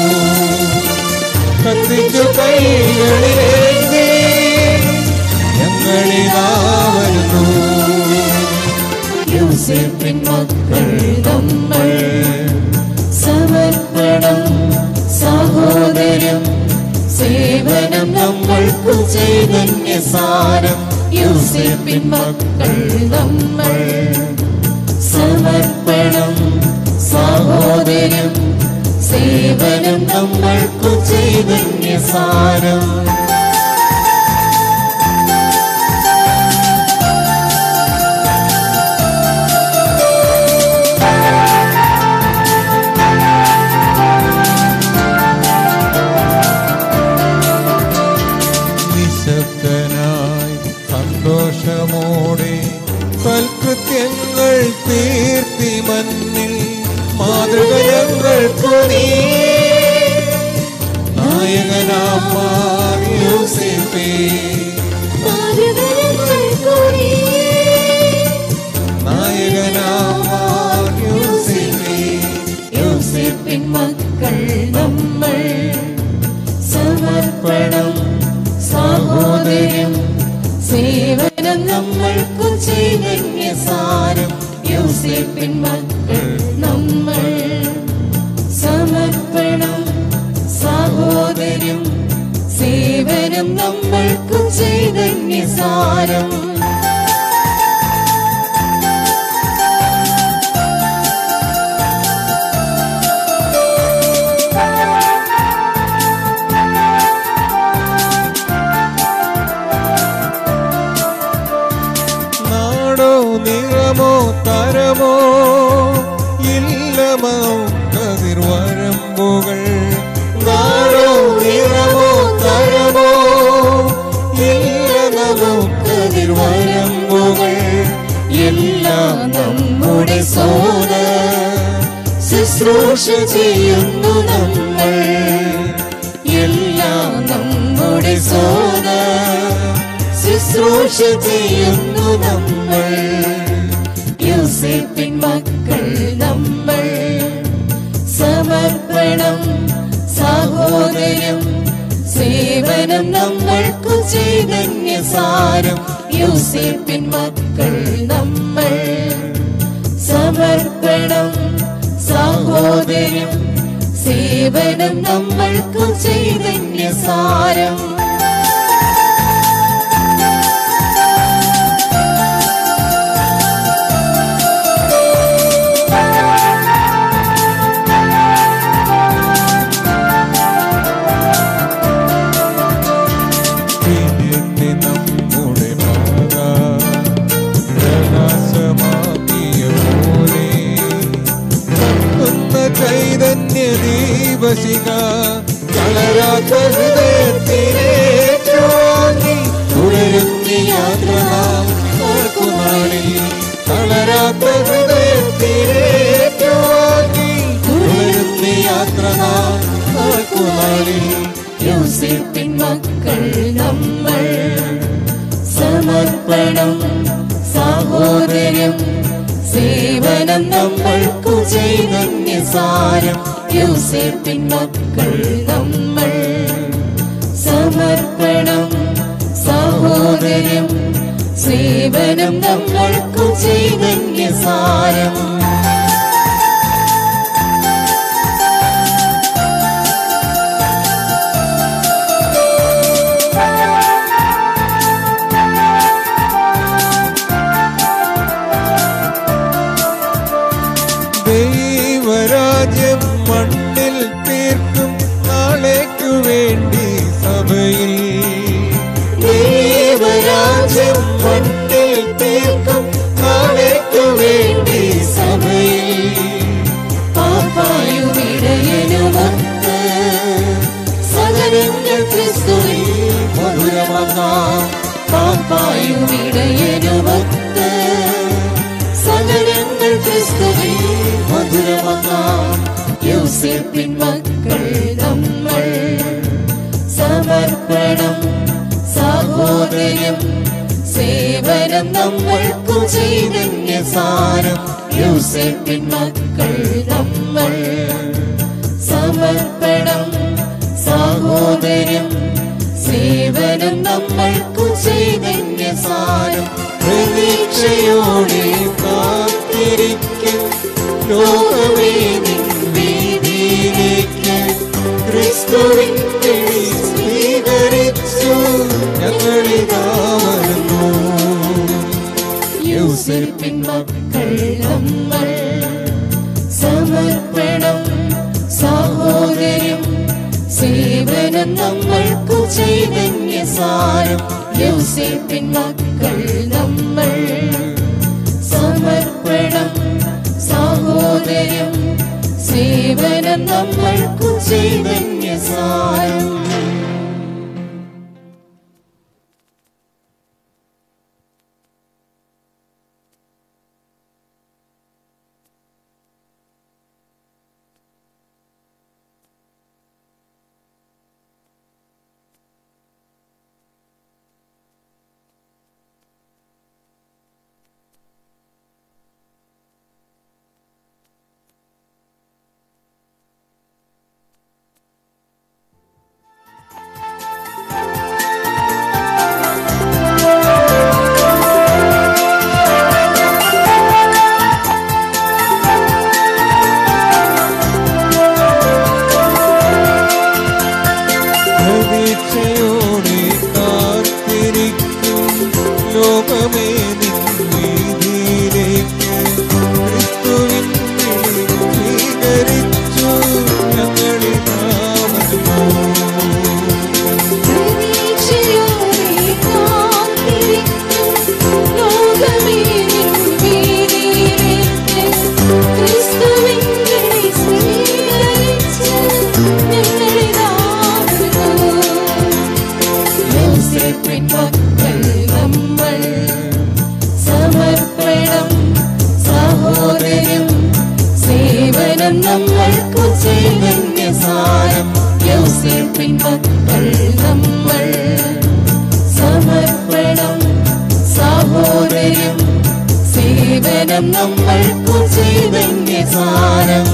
കത്തിച്ചു കൈകളിലേന്തി ഞങ്ങളിതാ വരുന്നു. യോസേപ്പിൻ മക്കൾ നമ്മൾ സമർപ്പണം സഹോദര്യം സേവനം നമ്മൾക്കു ചൈതന്യസാരം. യോസേപ്പിൻ മക്കൾ നമ്മൾ സമർപ്പണം സഹോദര്യം സേവനം നമ്മൾക്കു ചൈതന്യസാരം. നിശബ്ദനായി സന്തോഷമോടെ സൽകൃത്യങ്ങൾ തീർത്തി മന്നിൽ മാതൃക ഞങ്ങൾക്കു നീ. നായകനാം യോസേപ്പേ നായകനാം യോസേപ്പേ. യോസേപ്പിൻ മക്കൾ നമ്മൾ സമർപ്പണം സഹോദര്യം സേവനം നമ്മൾക്കു ചൈതന്യസാരം. യോസേപ്പിൻ മക്കൾ നമ്മൾ സമർപ്പണം സഹോദര്യം സേവനം നമ്മൾക്കു ചൈതന്യസാരം. നിറമോ തരമോ ഇല്ലമോ കതിർവരമ്പുകൾ. നാടോ നിറമോ തരമോ ഇല്ലമോ കതിർവരമ്പുകൾ. എല്ലാം നമ്മുടെ സോദ ശുശ്രൂഷ ചെയ്യുന്നു നമ്മൾ. എല്ലാം നമ്മുടെ സോദ ശുശ്രൂഷ ചെയ്യുന്നു നമ്മൾ. യോസേപ്പിൻ മക്കൾ നമ്മൾ സമർപ്പണം സഹോദര്യം സേവനം നമ്മൾക്കു ചൈതന്യസാരം യോസേപ്പിൻ മക്കൾ നമ്മൾ. സമർപ്പണം സാഹോദര്യം സേവനം നമ്മൾക്കു ചൈതന്യസാരം. ചൈതന്യ ദീപശിഖ തളരാത്ത ഹൃദയത്തിലേറ്റുവാങ്ങി തുടരുന്നി യാത്ര നാൾക്കുനാളിൽ. തളരാത്ത ഹൃദയത്തിലേറ്റുവാങ്ങി തുടരുന്നി യാത്ര നാൾക്കുനാളിൽ. യോസേപ്പിൻ മക്കൾ നമ്മൾ. സമർപ്പണം സാഹോദര്യം സേവനം നമ്മൾക്കു ചൈതന്യസാരം യോസേപ്പിൻ മക്കൾ നമ്മൾ. സമർപ്പണം സാഹോദര്യം സേവനം നമ്മൾക്കു ചൈതന്യസാരം. ദൈവരാജ്യം മണ്ണിൽ തീർക്കും നാളേക്കു വേണ്ടി സഭയിൽ. ദൈവരാജ്യം മണ്ണിൽ തീർക്കും നാളേക്കു വേണ്ടി സഭയിൽ. പാപ്പായുമിടയനുമൊത്ത് സകലങ്ങൾ ക്രിസ്തുവിൽ മധുരമാകാം. പാപ്പായുമിടയനുമൊത്ത് സകലങ്ങൾ ക്രിസ്തുവിൽ മധുരമാകാം. യോസേപ്പിൻ മക്കൾ നമ്മൾ. സമർപ്പണം സാഹോദര്യം സേവനം നമ്മൾക്കു ചൈതന്യസാരം യോസേപ്പിൻ മക്കൾ നമ്മൾ. സമർപ്പണം സാഹോദര്യം സേവനം നമ്മൾക്കു ചൈതന്യസാരം. പ്രതീക്ഷയോടെ കാത്തിരിക്കും ലോകമേ നിൻ വീതിയിലേക്ക്. ക്രിസ്തുവിൻ വിളി സ്വീകരിച്ചു ഞങ്ങളിതാ വരുന്നു. യോസേപ്പിൻ മക്കൾ നമ്മൾ. സമർപ്പണം സാഹോദര്യം സേവനം നമ്മൾക്കു ചൈതന്യസാരം യോസേപ്പിൻ മക്കൾ നമ്മൾ. സമർപ്പണം സാഹോദര്യം സേവനം നമ്മൾക്കു ചൈതന്യസാരം. പ്രതീക്ഷയോടെ കാത്തിരിക്കും ലോകമേ നിൻ വീതിയിലേക്ക്. ക്രിസ്തുവിൻ വിളി സ്വീകരിച്ചു ഞങ്ങളിതാ വരുന്നു. പ്രതീക്ഷയോടെ കാത്തിരിക്കും ലോകമേ നിൻ വീതിയിലേക്ക്. ക്രിസ്തുവിൻ വിളി സ്വീകരിച്ചു ഞങ്ങളിതാ വരുന്നു. യോസേപ്പിൻ മക്കൾ നമ്മൾ. സമർപ്പണം സാഹോദര്യം സേവനം നമ്മൾക്കു ചൈതന്യസാരം യോസേപ്പിൻ മക്കൾ നമ്മൾ. സമർപ്പണം സാഹോദര്യം സേവനം നമ്മൾക്കു ചൈതന്യസാരം.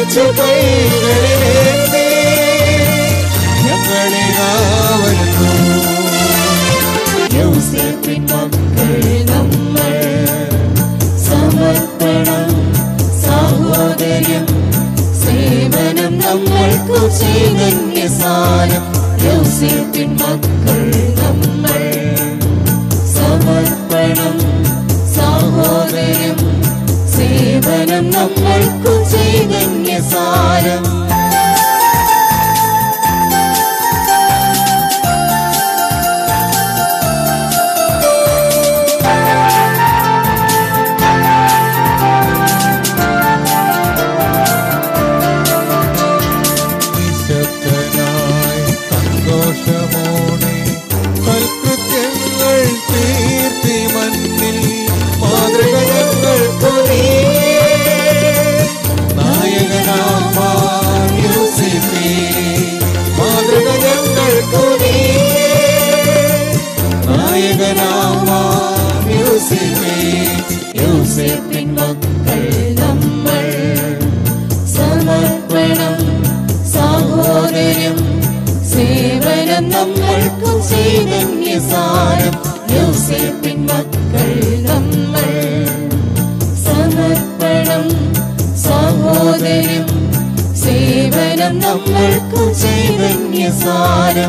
കൊച്ചു കൈകളിലേന്തി ഞങ്ങളിതാ വരുന്നു. യൗസേപ്പിൻ മക്കൾ നമ്മൾ, സമർപ്പണം സാഹോദര്യം സേവനം നമ്മൾക്കു ചൈതന്യസാരം. യൗസേപ്പിൻ മക്കൾ നമ്മൾ, സമർപ്പണം സാഹോദര്യം സേവനം നമ്മൾക്കു ചൈതന്യസാരം. നിശബ്ദനായി സന്തോഷമോടെ സൽകൃത്യങ്ങൾ തീർത്തി മണ്ണിൽ മാതൃകകൾക്കു നായകനാം യൂസേപ്പേ, മാതൃകകൾക്കു നായകനാം യൂസേപ്പേ. യൂസേപ്പിൻ മക്കൾ നമ്മൾ, സമർപ്പണം സാഹോദര്യം സേവനം നമ്മൾക്കു ചൈതന്യസാരം. യൂസേപ്പിൻ മക്കൾ നമ്മൾ, സമർപ്പണം സാഹോദര്യം സേവനം നമ്മൾക്കു ചൈതന്യസാരം.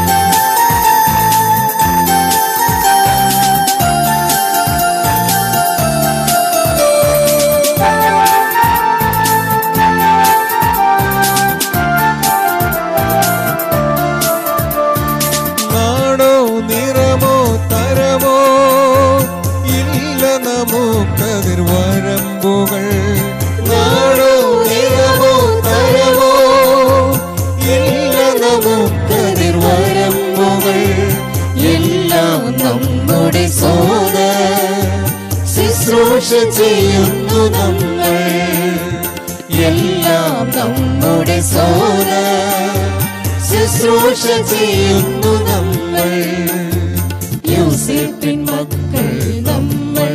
നാടോ നിറമോ തരമോ ഇല്ല നമുക്കതിർവരമ്പുകൾ. നാടോ നിറമോ തരമോ ഇല്ല നമുക്കതിർവരമ്പുകൾ. എല്ലാം നമ്മുടെ ശുശ്രൂഷ ചെയ്യുന്നു നമ്മൾ. എല്ലാം നമ്മുടെ ശുശ്രൂഷ ചെയ്യുന്നു നമ്മൾ. യൂസേപ്പിൻ മക്കൾ നമ്മൾ,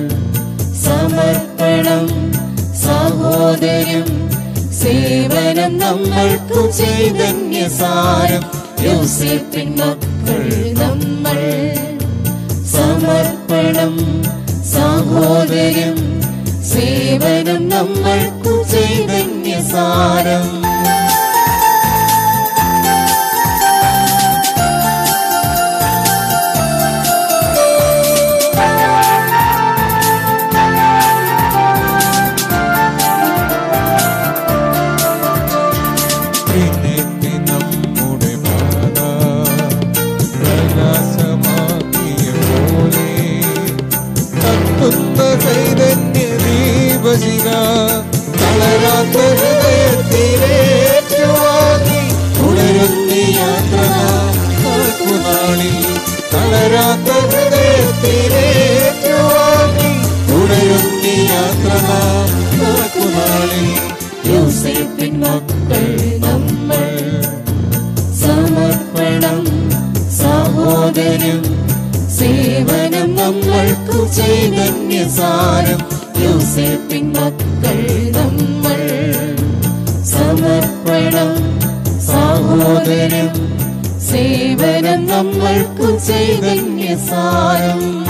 സമർപ്പണം സാഹോദര്യം സേവനം നമ്മൾക്കു ചൈതന്യസാരം. യൂസേപ്പിൻ മക്കൾ നമ്മൾ, സമർപ്പണം സാഹോദര്യം സേവനം നമ്മൾക്കു ചൈതന്യസാരം. നമ്മുടെ പാത പ്രകാശമാക്കിയ പോലെ കത്തുന്ന ചൈതന്യ ദീപശിഖ തളരാത്ത ഹൃദയത്തിലേറ്റുവാങ്ങി ഉണരുന്ന യാത്ര നാളിൽ. തളരാത്ത ഹൃദയത്തിലേറ്റുവാങ്ങി ഉണരുന്ന യാത്ര നാളിൽ. യൂസേപ്പിൻ മക്കൾ നമ്മൾ, സമർപ്പണം സാഹോദര്യം സേവനം നമ്മൾക്കു ചൈതന്യസാരം. യൂസേപ്പിൻ മക്കൾ നമ്മൾ, സമർപ്പണം സാഹോദര്യം സേവനം നമ്മൾക്കു ചൈതന്യസാരം.